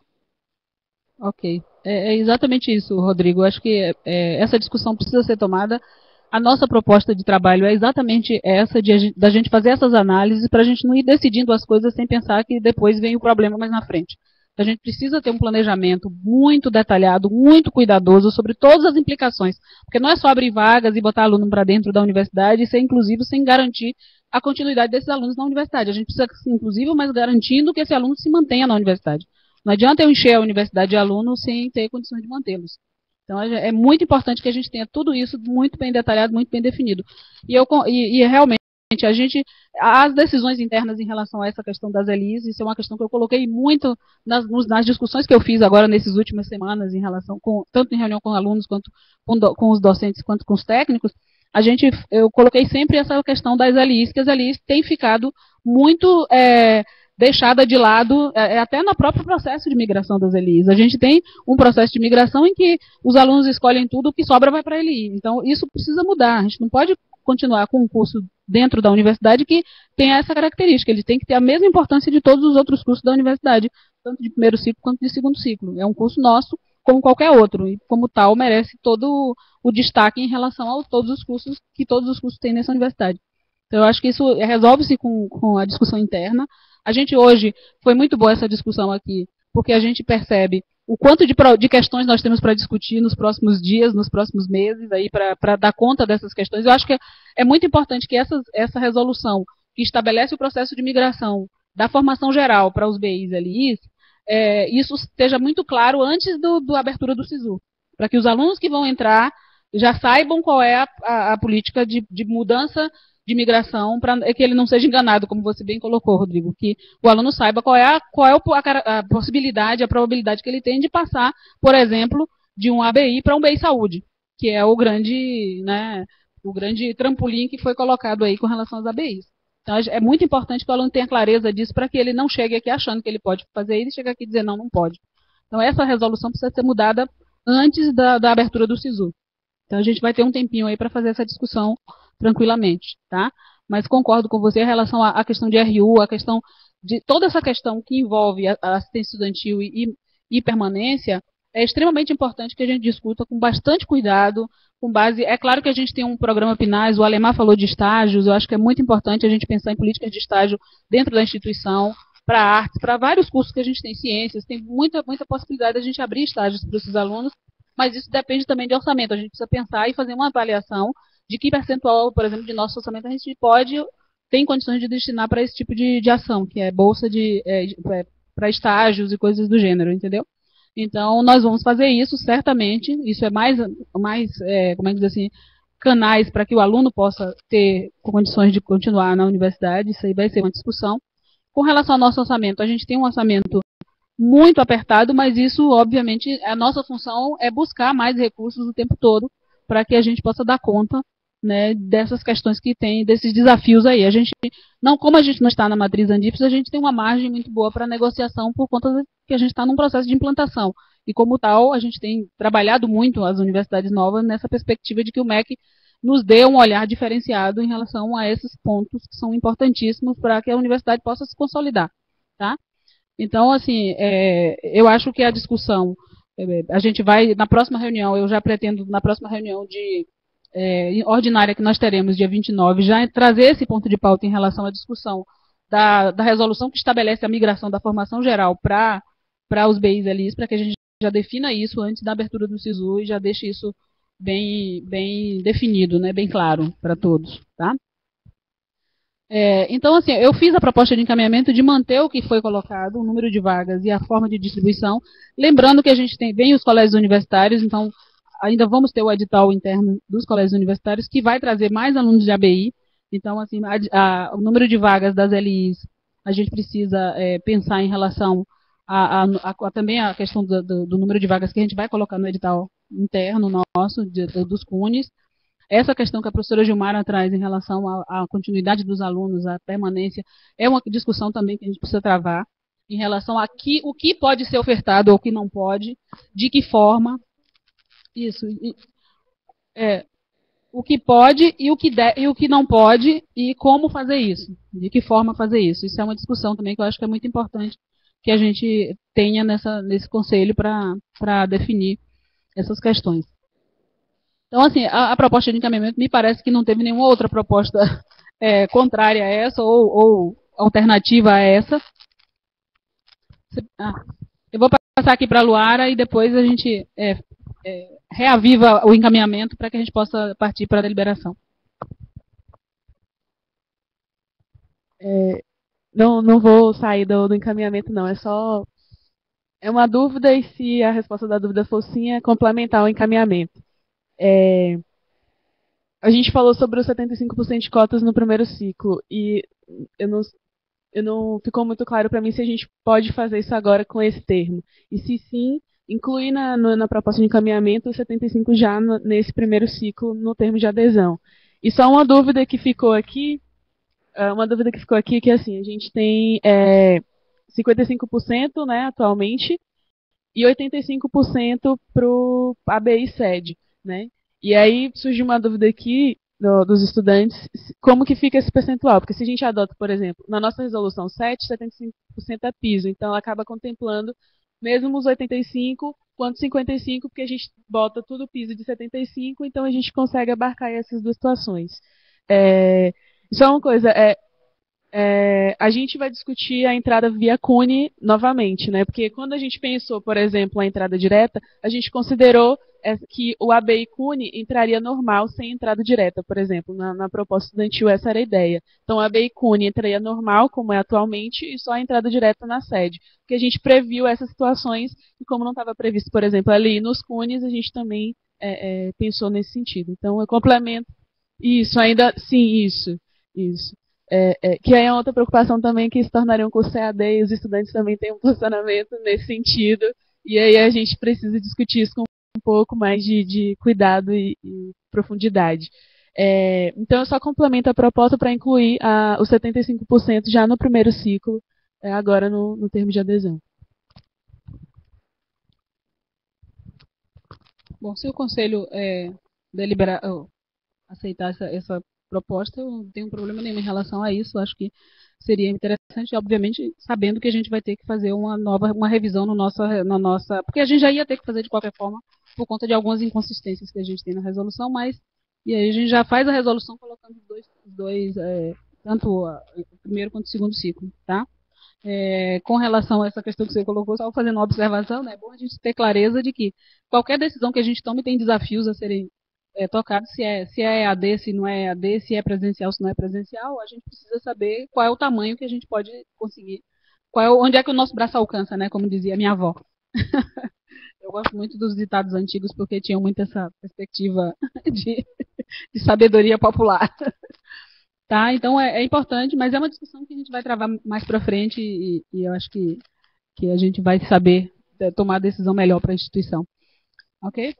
Speaker 1: Ok. É exatamente isso, Rodrigo. Eu acho que essa discussão precisa ser tomada. A nossa proposta de trabalho é exatamente essa, da gente fazer essas análises para a gente não ir decidindo as coisas sem pensar que depois vem o problema mais na frente. A gente precisa ter um planejamento muito detalhado, muito cuidadoso sobre todas as implicações. Porque não é só abrir vagas e botar aluno para dentro da universidade e ser inclusivo sem garantir a continuidade desses alunos na universidade. A gente precisa ser inclusivo, mas garantindo que esse aluno se mantenha na universidade. Não adianta eu encher a universidade de alunos sem ter condições de mantê-los. Então, é muito importante que a gente tenha tudo isso muito bem detalhado, muito bem definido. E realmente, as decisões internas em relação a essa questão das LIs, isso é uma questão que eu coloquei muito nas discussões que eu fiz agora nessas últimas semanas, tanto em reunião com alunos, quanto com os docentes, quanto com os técnicos. Eu coloquei sempre essa questão das LIs, que as LIs têm ficado muito deixada de lado, até no próprio processo de migração das LIs. A gente tem um processo de migração em que os alunos escolhem tudo, o que sobra vai para a LI. Então, isso precisa mudar. A gente não pode continuar com um curso dentro da universidade que tem essa característica, ele tem que ter a mesma importância de todos os outros cursos da universidade, tanto de primeiro ciclo quanto de segundo ciclo. É um curso nosso, como qualquer outro, e como tal merece todo o destaque em relação a todos os cursos que todos os cursos têm nessa universidade. Então eu acho que isso resolve-se com a discussão interna. A gente hoje, foi muito boa essa discussão aqui, porque a gente percebe o quanto de questões nós temos para discutir nos próximos dias, nos próximos meses, aí para dar conta dessas questões. Eu acho que é muito importante que essa resolução que estabelece o processo de migração da formação geral para os BIs e LIs, isso esteja muito claro antes da abertura do SISU, para que os alunos que vão entrar já saibam qual é a política de mudança de migração, para que ele não seja enganado, como você bem colocou, Rodrigo, que o aluno saiba qual é a possibilidade, a probabilidade que ele tem de passar, por exemplo, de um ABI para um BI Saúde, que é o grande trampolim que foi colocado aí com relação aos ABIs. Então, é muito importante que o aluno tenha clareza disso para que ele não chegue aqui achando que ele pode fazer isso e chegue aqui e dizer não pode. Então, essa resolução precisa ser mudada antes da abertura do SISU. Então, a gente vai ter um tempinho aí para fazer essa discussão tranquilamente, tá? Mas concordo com você em relação à questão de RU, a questão de toda essa questão que envolve a assistência estudantil e permanência, é extremamente importante que a gente discuta com bastante cuidado, com base... É claro que a gente tem um programa PNAES, o Alemar falou de estágios, eu acho que é muito importante a gente pensar em políticas de estágio dentro da instituição, para artes, para vários cursos que a gente tem, ciências, tem muita possibilidade de a gente abrir estágios para esses alunos, mas isso depende também de orçamento, a gente precisa pensar e fazer uma avaliação de que percentual, por exemplo, de nosso orçamento a gente tem condições de destinar para esse tipo de ação, que é bolsa para estágios e coisas do gênero, entendeu? Então, nós vamos fazer isso, certamente, isso é mais como é que diz assim, canais para que o aluno possa ter condições de continuar na universidade, isso aí vai ser uma discussão. Com relação ao nosso orçamento, a gente tem um orçamento muito apertado, mas isso, obviamente, a nossa função é buscar mais recursos o tempo todo para que a gente possa dar conta, né, dessas questões que tem, desses desafios aí. Como a gente não está na matriz Andips, a gente tem uma margem muito boa para negociação por conta que a gente está num processo de implantação. E como tal, a gente tem trabalhado muito as universidades novas nessa perspectiva de que o MEC nos dê um olhar diferenciado em relação a esses pontos que são importantíssimos para que a universidade possa se consolidar, tá? Então, assim, eu acho que a discussão, a gente vai, na próxima reunião, eu já pretendo, na próxima reunião ordinária que nós teremos, dia 29, já trazer esse ponto de pauta em relação à discussão da resolução que estabelece a migração da formação geral para os BIs e LIs, para que a gente já defina isso antes da abertura do SISU e já deixe isso bem definido, né, bem claro para todos, tá? Então, assim, eu fiz a proposta de encaminhamento de manter o que foi colocado, o número de vagas e a forma de distribuição, lembrando que a gente vem os colégios universitários, então ainda vamos ter o edital interno dos colégios universitários, que vai trazer mais alunos de ABI, então, assim, o número de vagas das LIs, a gente precisa pensar em relação também a questão do número de vagas que a gente vai colocar no edital interno nosso, dos CUNES. Essa questão que a professora Gilmara traz em relação à continuidade dos alunos, à permanência, é uma discussão também que a gente precisa travar em relação a o que pode ser ofertado ou o que não pode, de que forma, o que pode e o que não pode e como fazer isso, de que forma fazer isso. Isso é uma discussão também que eu acho que é muito importante que a gente tenha nesse conselho para definir essas questões. Então, assim, a proposta de encaminhamento me parece que não teve nenhuma outra proposta contrária a essa ou alternativa a essa. Eu vou passar aqui para a Luara e depois a gente reaviva o encaminhamento para que a gente possa partir para a deliberação.
Speaker 5: Não vou sair do encaminhamento, não. É uma dúvida e se a resposta da dúvida for sim, é complementar o encaminhamento. A gente falou sobre os 75% de cotas no primeiro ciclo e eu não ficou muito claro para mim se a gente pode fazer isso agora com esse termo. E se sim, incluir na proposta de encaminhamento os 75% já nesse primeiro ciclo no termo de adesão. E só uma dúvida que ficou aqui, que assim, a gente tem 55%, né, atualmente, e 85% para o ABI sede, né? E aí surgiu uma dúvida aqui dos estudantes, como que fica esse percentual? Porque se a gente adota, por exemplo, na nossa resolução 7, 75% é piso, então ela acaba contemplando mesmo os 85 quanto 55, porque a gente bota tudo piso de 75, então a gente consegue abarcar essas duas situações. Só uma coisa, a gente vai discutir a entrada via CUNE novamente, né? Porque quando a gente pensou, por exemplo, a entrada direta, a gente considerou que o ABI CUNE entraria normal sem entrada direta, por exemplo, na proposta estudantil essa era a ideia. Então a ABI CUNE entraria normal, como é atualmente, e só a entrada direta na sede. Porque a gente previu essas situações, e como não estava previsto, por exemplo, ali nos CUNEs, a gente também pensou nesse sentido. Então eu complemento isso, ainda, sim, isso. Que aí é outra preocupação também, que se tornaria um curso EAD, e os estudantes também têm um posicionamento nesse sentido, e aí a gente precisa discutir isso com um pouco mais de cuidado e profundidade. Então eu só complemento a proposta para incluir os 75% já no primeiro ciclo, agora no termo de adesão.
Speaker 1: Bom, se o Conselho aceitar essa proposta, eu não tenho problema nenhum em relação a isso. Acho que seria interessante, obviamente, sabendo que a gente vai ter que fazer uma revisão na nossa, porque a gente já ia ter que fazer de qualquer forma por conta de algumas inconsistências que a gente tem na resolução, mas e aí a gente já faz a resolução colocando os dois tanto o primeiro quanto o segundo ciclo, tá? Com relação a essa questão que você colocou, só fazendo uma observação, né, é bom a gente ter clareza de que qualquer decisão que a gente tome tem desafios a serem tocados, se é EAD, se não é EAD, se é presencial, se não é presencial, a gente precisa saber qual é o tamanho que a gente pode conseguir, onde é que o nosso braço alcança, né, como dizia minha avó. Eu gosto muito dos ditados antigos porque tinham muito essa perspectiva de sabedoria popular. Tá? Então é importante, mas é uma discussão que a gente vai travar mais para frente e eu acho que a gente vai saber tomar a decisão melhor para a instituição. Ok?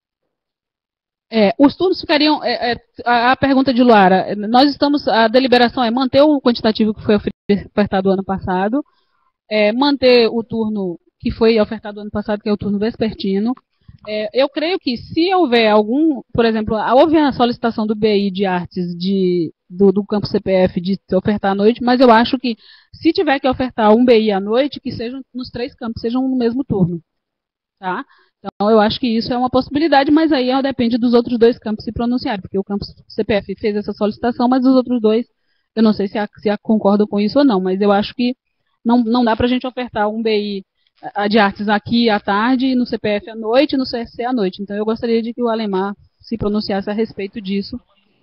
Speaker 1: Os turnos ficariam. A pergunta de Luara. A deliberação é manter o quantitativo que foi ofertado ano passado, manter o turno que foi ofertado ano passado, que é o turno vespertino. Eu creio que se houver por exemplo, houve a solicitação do BI de artes do campo CPF de ofertar à noite, mas eu acho que se tiver que ofertar um BI à noite, que sejam nos 3 campos, sejam no mesmo turno. Tá? Então eu acho que isso é uma possibilidade, mas aí depende dos outros 2 campos se pronunciarem, porque o campo CPF fez essa solicitação, mas os outros 2, eu não sei se concordam com isso ou não, mas eu acho que não dá para a gente ofertar um BI de artes aqui à tarde, no CPF à noite e no CSC à noite. Então eu gostaria de que o Alemar se pronunciasse a respeito disso,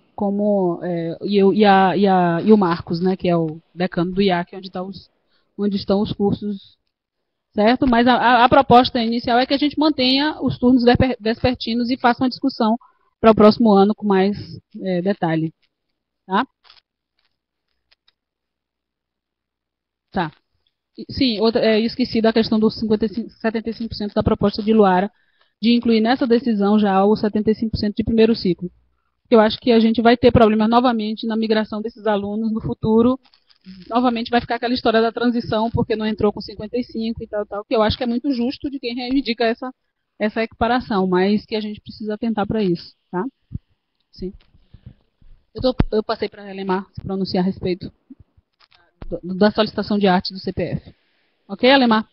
Speaker 1: e o Marcos, né, que é o decano do IAC, onde estão os cursos, certo? Mas a proposta inicial é que a gente mantenha os turnos vespertinos e faça uma discussão para o próximo ano com mais detalhe. Tá? Tá. Sim, esqueci da questão dos 75% da proposta de Luara, de incluir nessa decisão já os 75% de primeiro ciclo. Eu acho que a gente vai ter problemas novamente na migração desses alunos no futuro. Novamente vai ficar aquela história da transição, porque não entrou com 55 e tal, que eu acho que é muito justo de quem reivindica essa equiparação, mas que a gente precisa atentar para isso. Tá? Sim. Eu passei para a Alemar se pronunciar a respeito da solicitação de arte do CPF. Ok, Alemar?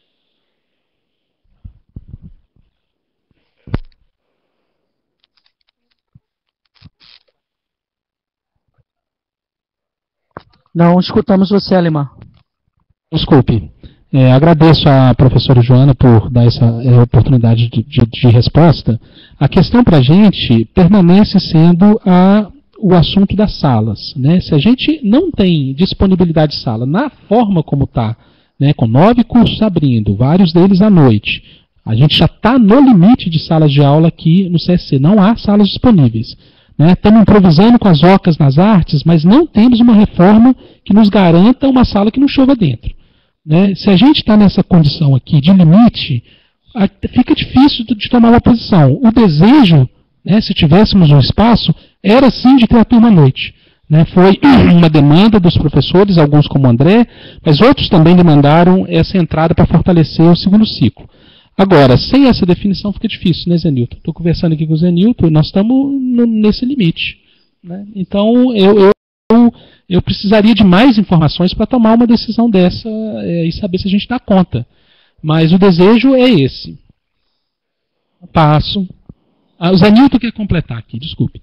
Speaker 9: Não escutamos você, Alemar.
Speaker 8: Desculpe. Agradeço à professora Joana por dar essa oportunidade de resposta. A questão para a gente permanece sendo o assunto das salas. Né? Se a gente não tem disponibilidade de sala na forma como está, né, com 9 cursos abrindo, vários deles à noite, a gente já está no limite de salas de aula aqui no CSC, não há salas disponíveis. Né? Estamos improvisando com as ocas nas artes, mas não temos uma reforma que nos garanta uma sala que não chova dentro. Né? Se a gente está nessa condição aqui de limite, fica difícil de tomar uma posição. O desejo, né, se tivéssemos um espaço, era sim de ter a turma à noite. Né? Foi uma demanda dos professores, alguns como o André, mas outros também demandaram essa entrada para fortalecer o segundo ciclo. Agora, sem essa definição fica difícil, né, Zenilton? Estou conversando aqui com o Zenilton e nós estamos nesse limite. né? Então, eu precisaria de mais informações para tomar uma decisão dessa e saber se a gente dá conta. Mas o desejo é esse. Passo. O Zé Nilton quer completar aqui, desculpe.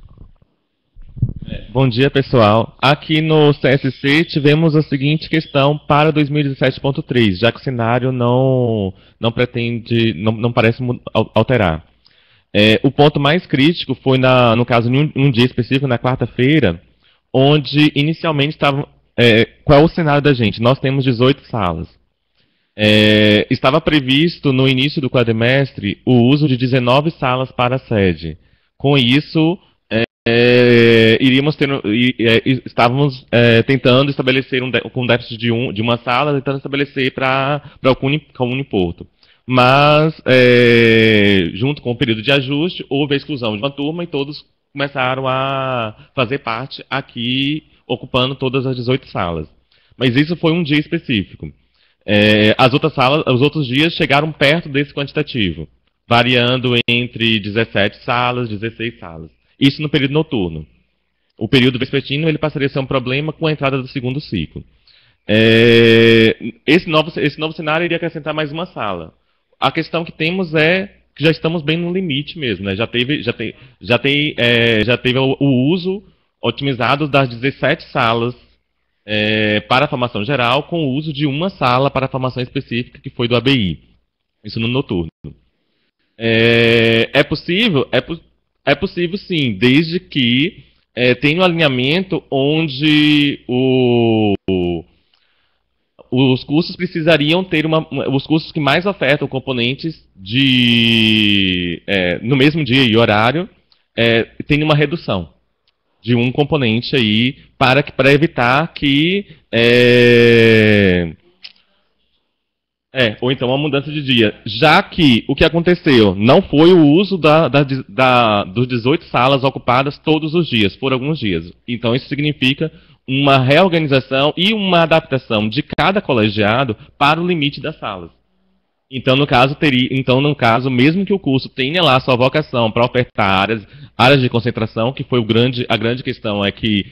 Speaker 6: Bom dia, pessoal. Aqui no CSC tivemos a seguinte questão para 2017.3, já que o cenário não parece alterar. O ponto mais crítico foi, no caso, em um dia específico, na quarta-feira, onde inicialmente estavam... qual é o cenário da gente? Nós temos 18 salas. Estava previsto, no início do quadrimestre, o uso de 19 salas para a sede. Com isso... estávamos tentando estabelecer um déficit de uma sala, tentando estabelecer para o Uniporto. Mas, junto com o período de ajuste, houve a exclusão de uma turma e todos começaram a fazer parte aqui, ocupando todas as 18 salas. Mas isso foi um dia específico. As outras salas, os outros dias chegaram perto desse quantitativo, variando entre 17 salas, 16 salas. Isso no período noturno. O período vespertino ele passaria a ser um problema com a entrada do segundo ciclo. Esse novo cenário iria acrescentar mais uma sala. A questão que temos é que já estamos bem no limite mesmo, né? Já teve o uso otimizado das 17 salas para a formação geral, com o uso de uma sala para a formação específica, que foi do ABI. Isso no noturno. É possível sim, desde que tenha um alinhamento onde os cursos precisariam ter os cursos que mais ofertam componentes no mesmo dia e horário, tem uma redução de um componente aí para evitar que ou então uma mudança de dia. Já que o que aconteceu não foi o uso dos 18 salas ocupadas todos os dias, por alguns dias. Então isso significa uma reorganização e uma adaptação de cada colegiado para o limite das salas. Então, no caso, mesmo que o curso tenha lá sua vocação para ofertar áreas de concentração, que foi a grande questão, é que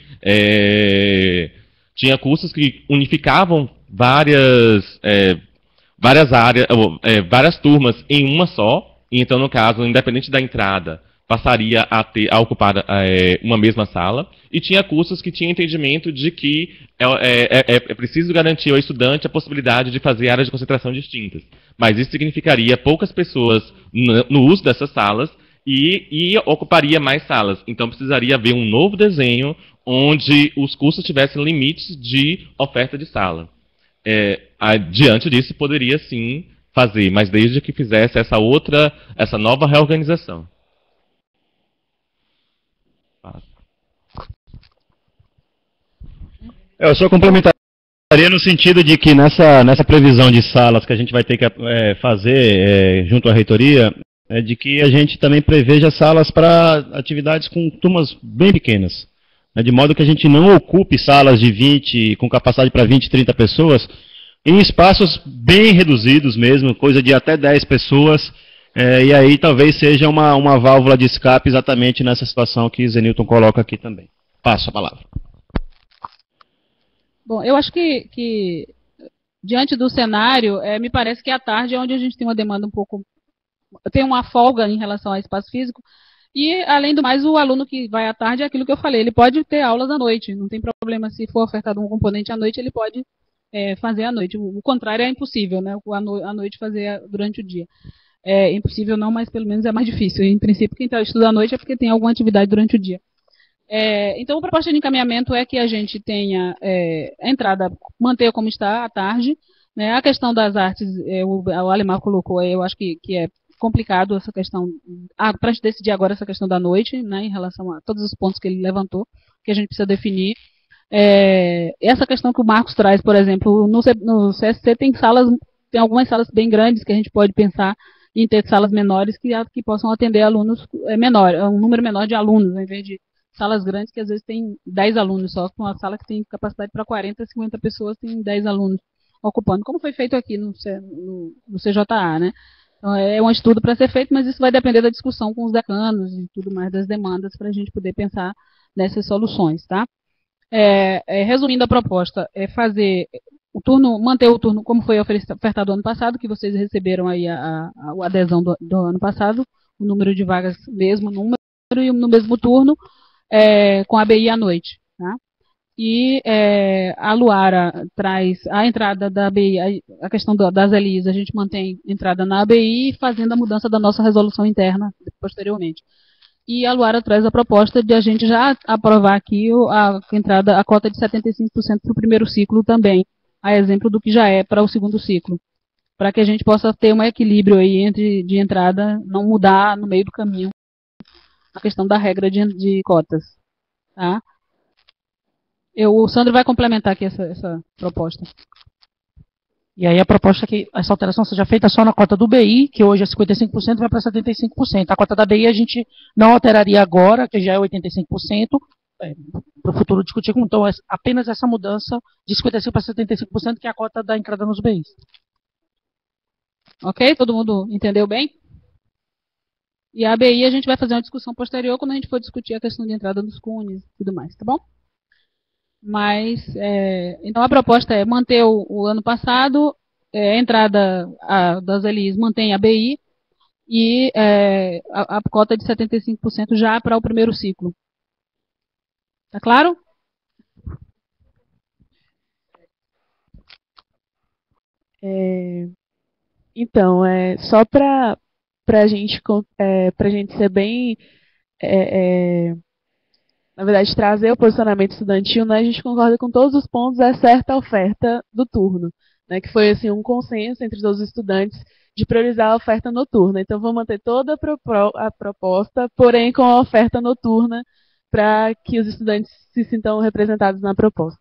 Speaker 6: tinha cursos que unificavam várias áreas, várias turmas em uma só, e então, no caso, independente da entrada, passaria a ocupar uma mesma sala, e tinha cursos que tinham entendimento de que é preciso garantir ao estudante a possibilidade de fazer áreas de concentração distintas. Mas isso significaria poucas pessoas no uso dessas salas e ocuparia mais salas. Então precisaria haver um novo desenho onde os cursos tivessem limites de oferta de sala. Diante disso, poderia sim fazer, mas desde que fizesse essa nova reorganização.
Speaker 7: Eu só complementaria no sentido de que nessa previsão de salas que a gente vai ter que fazer junto à reitoria, de que a gente também preveja salas para atividades com turmas bem pequenas. De modo que a gente não ocupe salas de 20, com capacidade para 20, 30 pessoas, em espaços bem reduzidos mesmo, coisa de até 10 pessoas, e aí talvez seja uma válvula de escape exatamente nessa situação que Zenilton coloca aqui também. Passo a palavra.
Speaker 1: Bom, eu acho que diante do cenário, me parece que à tarde é onde a gente tem uma demanda um pouco... Tem uma folga em relação ao espaço físico, e, além do mais, o aluno que vai à tarde é aquilo que eu falei, ele pode ter aulas à noite, não tem problema se for ofertado um componente à noite, ele pode fazer à noite. O contrário é impossível, né? À noite fazer durante o dia. É impossível não, mas pelo menos é mais difícil. Em princípio, quem estuda à noite é porque tem alguma atividade durante o dia. Então, a proposta de encaminhamento é que a gente tenha a entrada, manter como está à tarde, né? A questão das artes, o Alemar colocou, eu acho que é complicado essa questão, para a gente decidir agora essa questão da noite, né, em relação a todos os pontos que ele levantou, que a gente precisa definir. Essa questão que o Marcos traz, por exemplo, no CSC tem algumas salas bem grandes que a gente pode pensar em ter salas menores que possam atender alunos um número menor de alunos, ao invés de salas grandes que às vezes tem 10 alunos só, com uma sala que tem capacidade para 40, 50 pessoas, tem 10 alunos ocupando, como foi feito aqui no CJA, né? Então, é um estudo para ser feito, mas isso vai depender da discussão com os decanos e tudo mais das demandas para a gente poder pensar nessas soluções, tá? Resumindo a proposta, é fazer o turno, manter o turno como foi ofertado ano passado, que vocês receberam aí a adesão do ano passado, o número de vagas mesmo número e no mesmo turno, com a ABI à noite, tá? E a Luara traz a entrada da ABI, a questão das LIs, a gente mantém entrada na ABI, fazendo a mudança da nossa resolução interna posteriormente. E a Luara traz a proposta de a gente já aprovar aqui a cota de 75% para o primeiro ciclo também, a exemplo do que já é para o segundo ciclo, para que a gente possa ter um equilíbrio aí de entrada, não mudar no meio do caminho a questão da regra de cotas, tá? O Sandro vai complementar aqui essa proposta.
Speaker 9: E aí a proposta é que essa alteração seja feita só na cota do BI, que hoje é 55%, vai para 75%. A cota da BI a gente não alteraria agora, que já é 85%, para o futuro discutir com. Então, apenas essa mudança de 55% para 75%, que é a cota da entrada nos BIs.
Speaker 1: Ok? Todo mundo entendeu bem? E a ABI a gente vai fazer uma discussão posterior quando a gente for discutir a questão de entrada nos CUNES e tudo mais, tá bom? Mas, então a proposta é manter o ano passado, a entrada das LIs mantém a ABI e a cota de 75% já para o primeiro ciclo. Tá claro?
Speaker 5: Então, só para a gente ser bem, na verdade, trazer o posicionamento estudantil, né, a gente concorda com todos os pontos, exceto a oferta do turno, né, que foi assim, um consenso entre todos os estudantes de priorizar a oferta noturna. Então, vou manter toda a proposta, porém com a oferta noturna, para que os estudantes se sintam representados na proposta.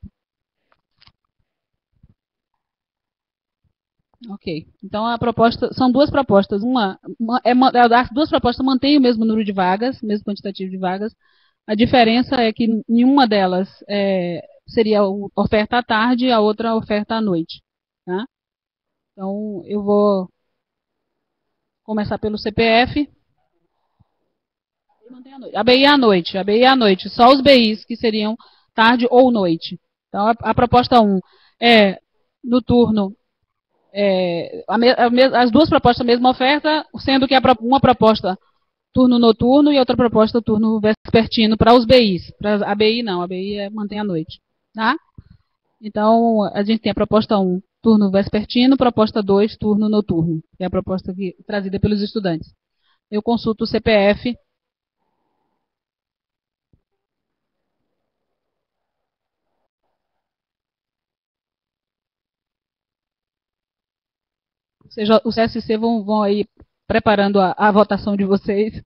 Speaker 1: Ok. Então, são duas propostas. As duas propostas mantêm o mesmo número de vagas, o mesmo quantitativo de vagas. A diferença é que nenhuma delas seria oferta à tarde e a outra oferta à noite. Tá? Então, eu vou começar pelo CPF. ABI à noite. ABI à noite. Só os BIs que seriam tarde ou noite. Então, a proposta 1 é no turno. As duas propostas a mesma oferta, sendo que uma proposta turno noturno e outra proposta turno vespertino para os BIs. Para a ABI não, a ABI mantém à noite. Tá? Então, a gente tem a proposta 1, turno vespertino, proposta 2, turno noturno, que é a proposta trazida pelos estudantes. Eu consulto o CPF. Ou seja, os CSC vão aí preparando a votação de vocês.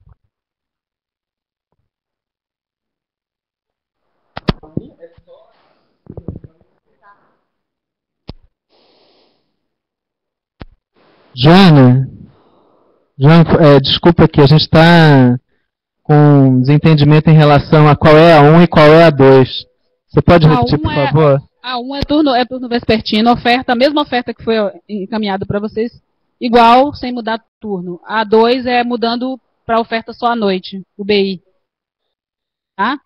Speaker 12: Joana, desculpa aqui, a gente está com desentendimento em relação a qual é a 1 e qual é a 2. Você pode repetir, por favor?
Speaker 1: A 1 é turno vespertino, a mesma oferta que foi encaminhada para vocês, igual, sem mudar turno. A 2 é mudando para a oferta só à noite, o BI. Tá?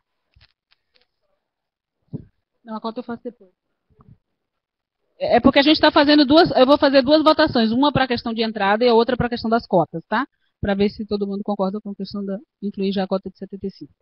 Speaker 1: Não, a conta eu faço depois. É porque a gente está fazendo eu vou fazer duas votações, uma para a questão de entrada e a outra para a questão das cotas, tá? Para ver se todo mundo concorda com a questão de incluir já a cota de 75.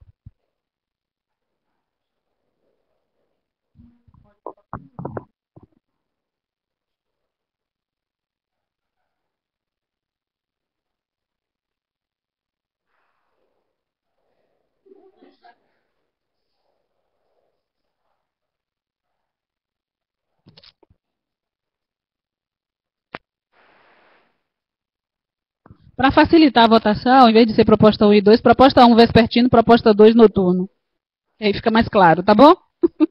Speaker 1: Para facilitar a votação, em vez de ser proposta 1 e 2, proposta 1 vespertino, proposta 2 noturno. E aí fica mais claro, tá bom?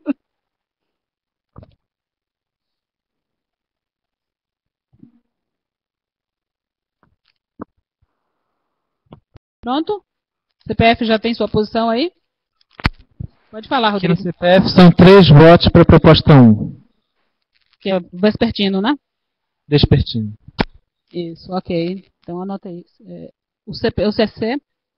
Speaker 1: Pronto? CPF já tem sua posição aí? Pode falar, Rodrigo.
Speaker 12: Aqui no CPF são 3 votos para a proposta 1.
Speaker 1: Que é vespertino, né?
Speaker 12: Vespertino.
Speaker 1: Isso, ok. Então anota isso. O CC.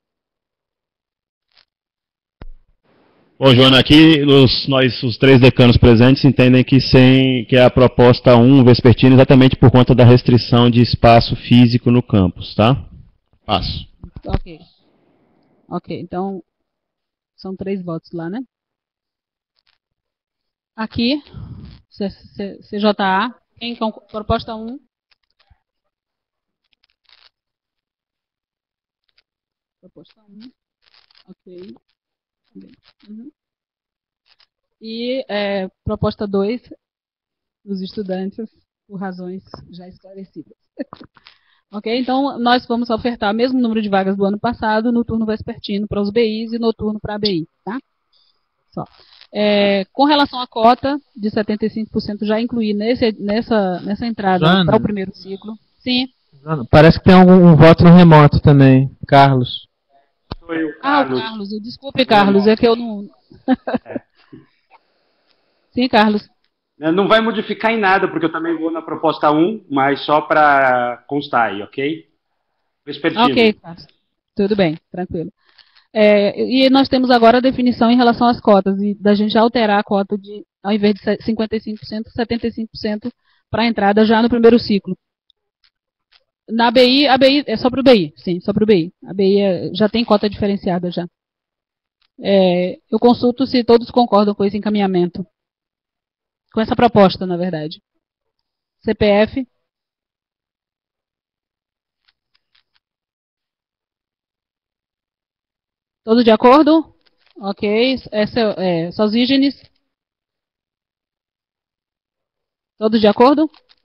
Speaker 7: Bom, Joana, aqui os 3 decanos presentes entendem que é a proposta 1 vespertina exatamente por conta da restrição de espaço físico no campus, tá? Passo.
Speaker 1: Ok. Ok, então são 3 votos lá, né? Aqui, CJA, proposta 1. Proposta 1. Ok. Uhum. E proposta 2, dos estudantes, por razões já esclarecidas. Ok? Então, nós vamos ofertar o mesmo número de vagas do ano passado no turno vespertino para os BIs e noturno para a BI. Tá? Só. Com relação à cota de 75%, já incluí nessa entrada para o primeiro ciclo. Sim.
Speaker 12: Parece que tem um voto no remoto também, Carlos.
Speaker 13: Sou eu,
Speaker 1: Carlos. O Carlos. Desculpe, Carlos, é que eu não... Sim, Carlos.
Speaker 13: Não vai modificar em nada, porque eu também vou na proposta 1, mas só para constar aí, ok? Vespertino.
Speaker 1: Ok, Carlos. Tudo bem, tranquilo. E nós temos agora a definição em relação às cotas, e da gente alterar a cota de, ao invés de 55%, 75% para a entrada já no primeiro ciclo. Na BI, a BI é só para o BI, sim, só para o BI. A BI já tem cota diferenciada já. Eu consulto se todos concordam com esse encaminhamento. Com essa proposta, na verdade. CPF. Todos de acordo? Ok. Sosígenes. Todos de acordo?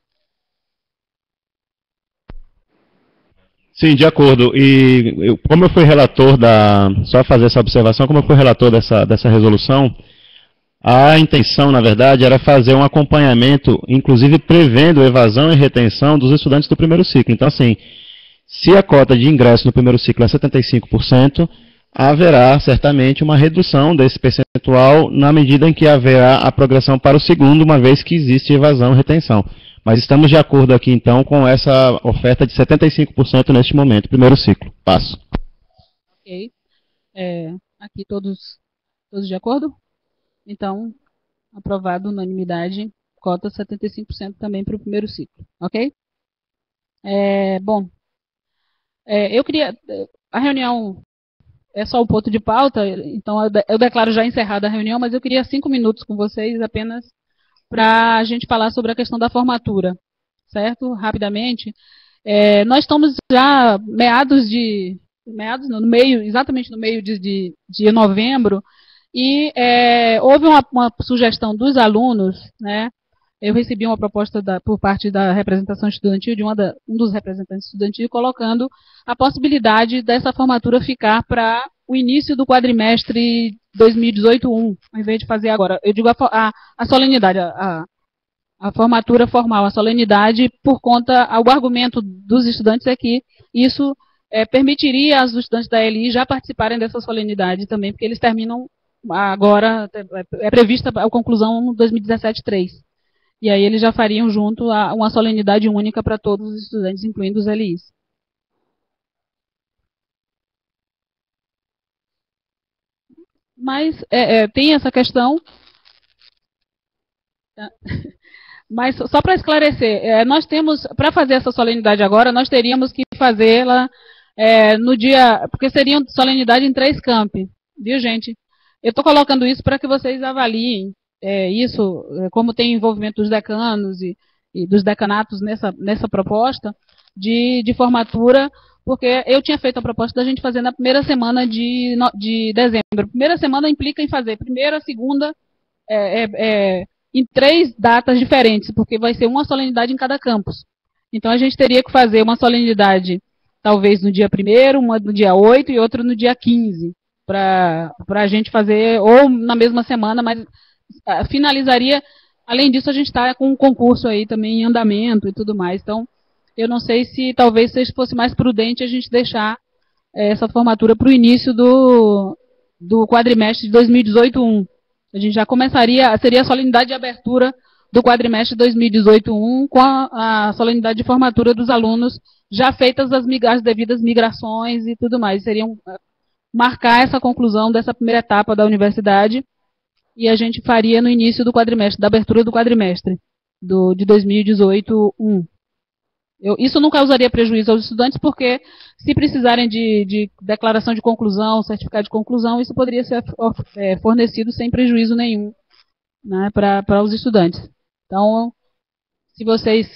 Speaker 7: Sim, de acordo. E como eu fui relator só fazer essa observação, como eu fui relator dessa resolução, a intenção, na verdade, era fazer um acompanhamento, inclusive prevendo evasão e retenção dos estudantes do primeiro ciclo. Então, assim, se a cota de ingresso no primeiro ciclo é 75%, haverá certamente uma redução desse percentual na medida em que haverá a progressão para o segundo, uma vez que existe evasão e retenção. Mas estamos de acordo aqui, então, com essa oferta de 75% neste momento, primeiro ciclo. Passo.
Speaker 1: Ok. Aqui todos de acordo? Então, aprovado unanimidade, cota 75% também para o primeiro ciclo. Ok? Bom, eu queria... A reunião é só o ponto de pauta, então eu declaro já encerrada a reunião, mas eu queria 5 minutos com vocês apenas para a gente falar sobre a questão da formatura, certo? Rapidamente. Nós estamos já exatamente no meio de novembro, e houve uma sugestão dos alunos, né? Eu recebi uma proposta por parte da representação estudantil, de um dos representantes estudantis, colocando a possibilidade dessa formatura ficar para o início do quadrimestre 2018-1, ao invés de fazer agora. Eu digo a solenidade, a formatura formal, a solenidade, por conta, o argumento dos estudantes é que isso permitiria aos estudantes da LI já participarem dessa solenidade também, porque eles terminam agora, é prevista a conclusão no 2017-3. E aí eles já fariam junto uma solenidade única para todos os estudantes, incluindo os LIs. Mas tem essa questão. Mas só para esclarecer, nós temos, para fazer essa solenidade agora, nós teríamos que fazê-la no dia, porque seria solenidade em 3 campi, viu, gente? Eu estou colocando isso para que vocês avaliem isso, como tem envolvimento dos decanos e dos decanatos nessa proposta de formatura, porque eu tinha feito a proposta da gente fazer na primeira semana de dezembro. Primeira semana implica em fazer primeira, segunda, em 3 datas diferentes, porque vai ser uma solenidade em cada campus. Então a gente teria que fazer uma solenidade talvez no dia 1º, uma no dia 8 e outra no dia 15, para a gente fazer, ou na mesma semana, mas finalizaria. Além disso, a gente está com um concurso aí também em andamento e tudo mais. Então, eu não sei se talvez fosse mais prudente a gente deixar essa formatura para o início do quadrimestre de 2018-1. A gente já começaria, seria a solenidade de abertura do quadrimestre 2018-1 com a solenidade de formatura dos alunos já feitas as devidas migrações e tudo mais. Seriam marcar essa conclusão dessa primeira etapa da universidade e a gente faria no início do quadrimestre, da abertura do quadrimestre de 2018-1. Isso não causaria prejuízo aos estudantes, porque se precisarem de declaração de conclusão, certificado de conclusão, isso poderia ser fornecido sem prejuízo nenhum, né, para os estudantes. Então, se vocês...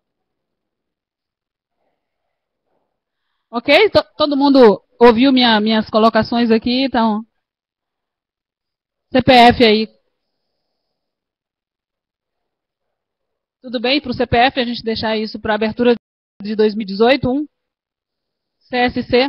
Speaker 1: Ok? Todo mundo ouviu minhas colocações aqui, então... CPF aí. Tudo bem para o CPF a gente deixar isso para a abertura de 2018, CSC.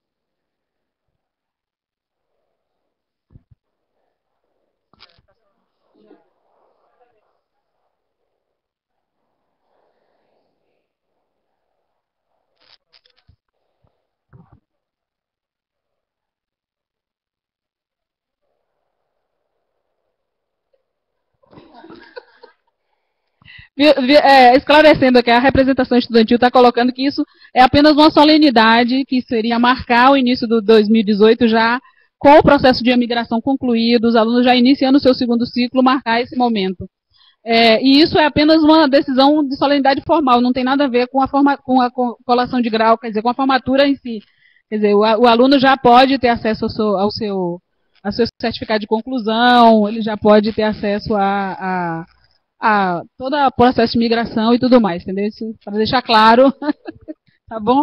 Speaker 1: Esclarecendo aqui, a representação estudantil está colocando que isso é apenas uma solenidade que seria marcar o início do 2018 já com o processo de imigração concluído, os alunos já iniciando o seu segundo ciclo, marcar esse momento. E isso é apenas uma decisão de solenidade formal, não tem nada a ver com a colação de grau, quer dizer, com a formatura em si. Quer dizer, o aluno já pode ter acesso ao seu certificado de conclusão, ele já pode ter acesso a todo o processo de migração e tudo mais, entendeu? Isso para deixar claro, tá bom?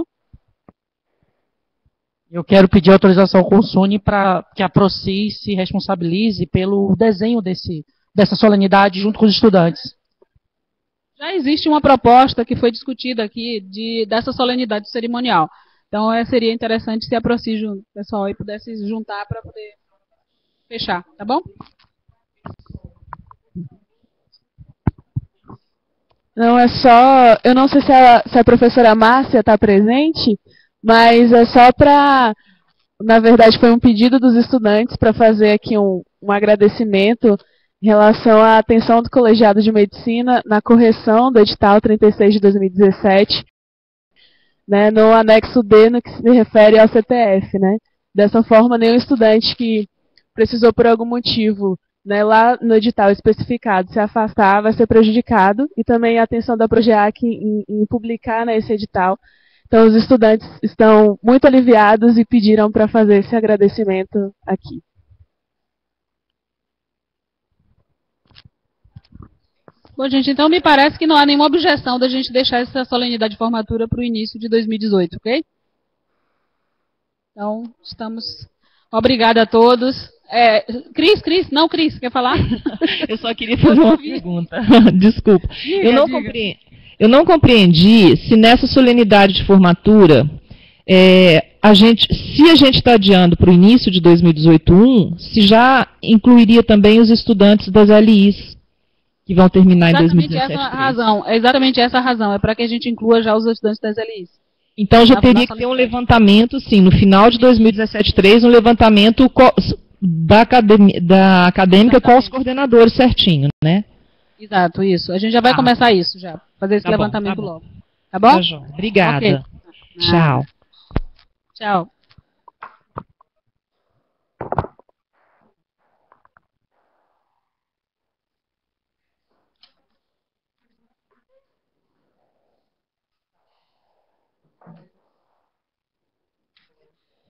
Speaker 9: Eu quero pedir autorização com o SUNE para que a Procis se responsabilize pelo desenho dessa solenidade junto com os estudantes.
Speaker 1: Já existe uma proposta que foi discutida aqui dessa solenidade cerimonial. Então, seria interessante se a Procis, o pessoal aí pudesse juntar para poder fechar, tá bom?
Speaker 5: Não, é só... Eu não sei se a professora Márcia está presente, mas é só para... Na verdade, foi um pedido dos estudantes para fazer aqui um agradecimento em relação à atenção do colegiado de medicina na correção do edital 36 de 2017, né, no anexo D, no que se refere ao CTF. Né? Dessa forma, nenhum estudante que precisou por algum motivo, né, lá no edital especificado, se afastar, vai ser prejudicado, e também a atenção da Progeac em publicar, né, esse edital. Então, os estudantes estão muito aliviados e pediram para fazer esse agradecimento aqui.
Speaker 1: Bom, gente, então me parece que não há nenhuma objeção da gente deixar essa solenidade de formatura para o início de 2018, ok? Então, estamos... Obrigada a todos. Cris, quer falar?
Speaker 14: Eu só queria fazer uma pergunta. Desculpa. Eu não compreendi se nessa solenidade de formatura, se a gente está adiando para o início de 2018-1, se já incluiria também os estudantes das LIs, que vão terminar em 2017.
Speaker 1: Exatamente essa a razão. É para que a gente inclua já os estudantes das LIs.
Speaker 14: Então já teria que ter um levantamento, sim, no final de 2017-3, um levantamento da acadêmica com os coordenadores certinho, né?
Speaker 1: Exato, isso. A gente já vai começar isso, já. Fazer esse levantamento logo. Tá bom?
Speaker 14: Tá bom. Obrigada.
Speaker 1: Okay.
Speaker 14: Tchau.
Speaker 1: Tchau.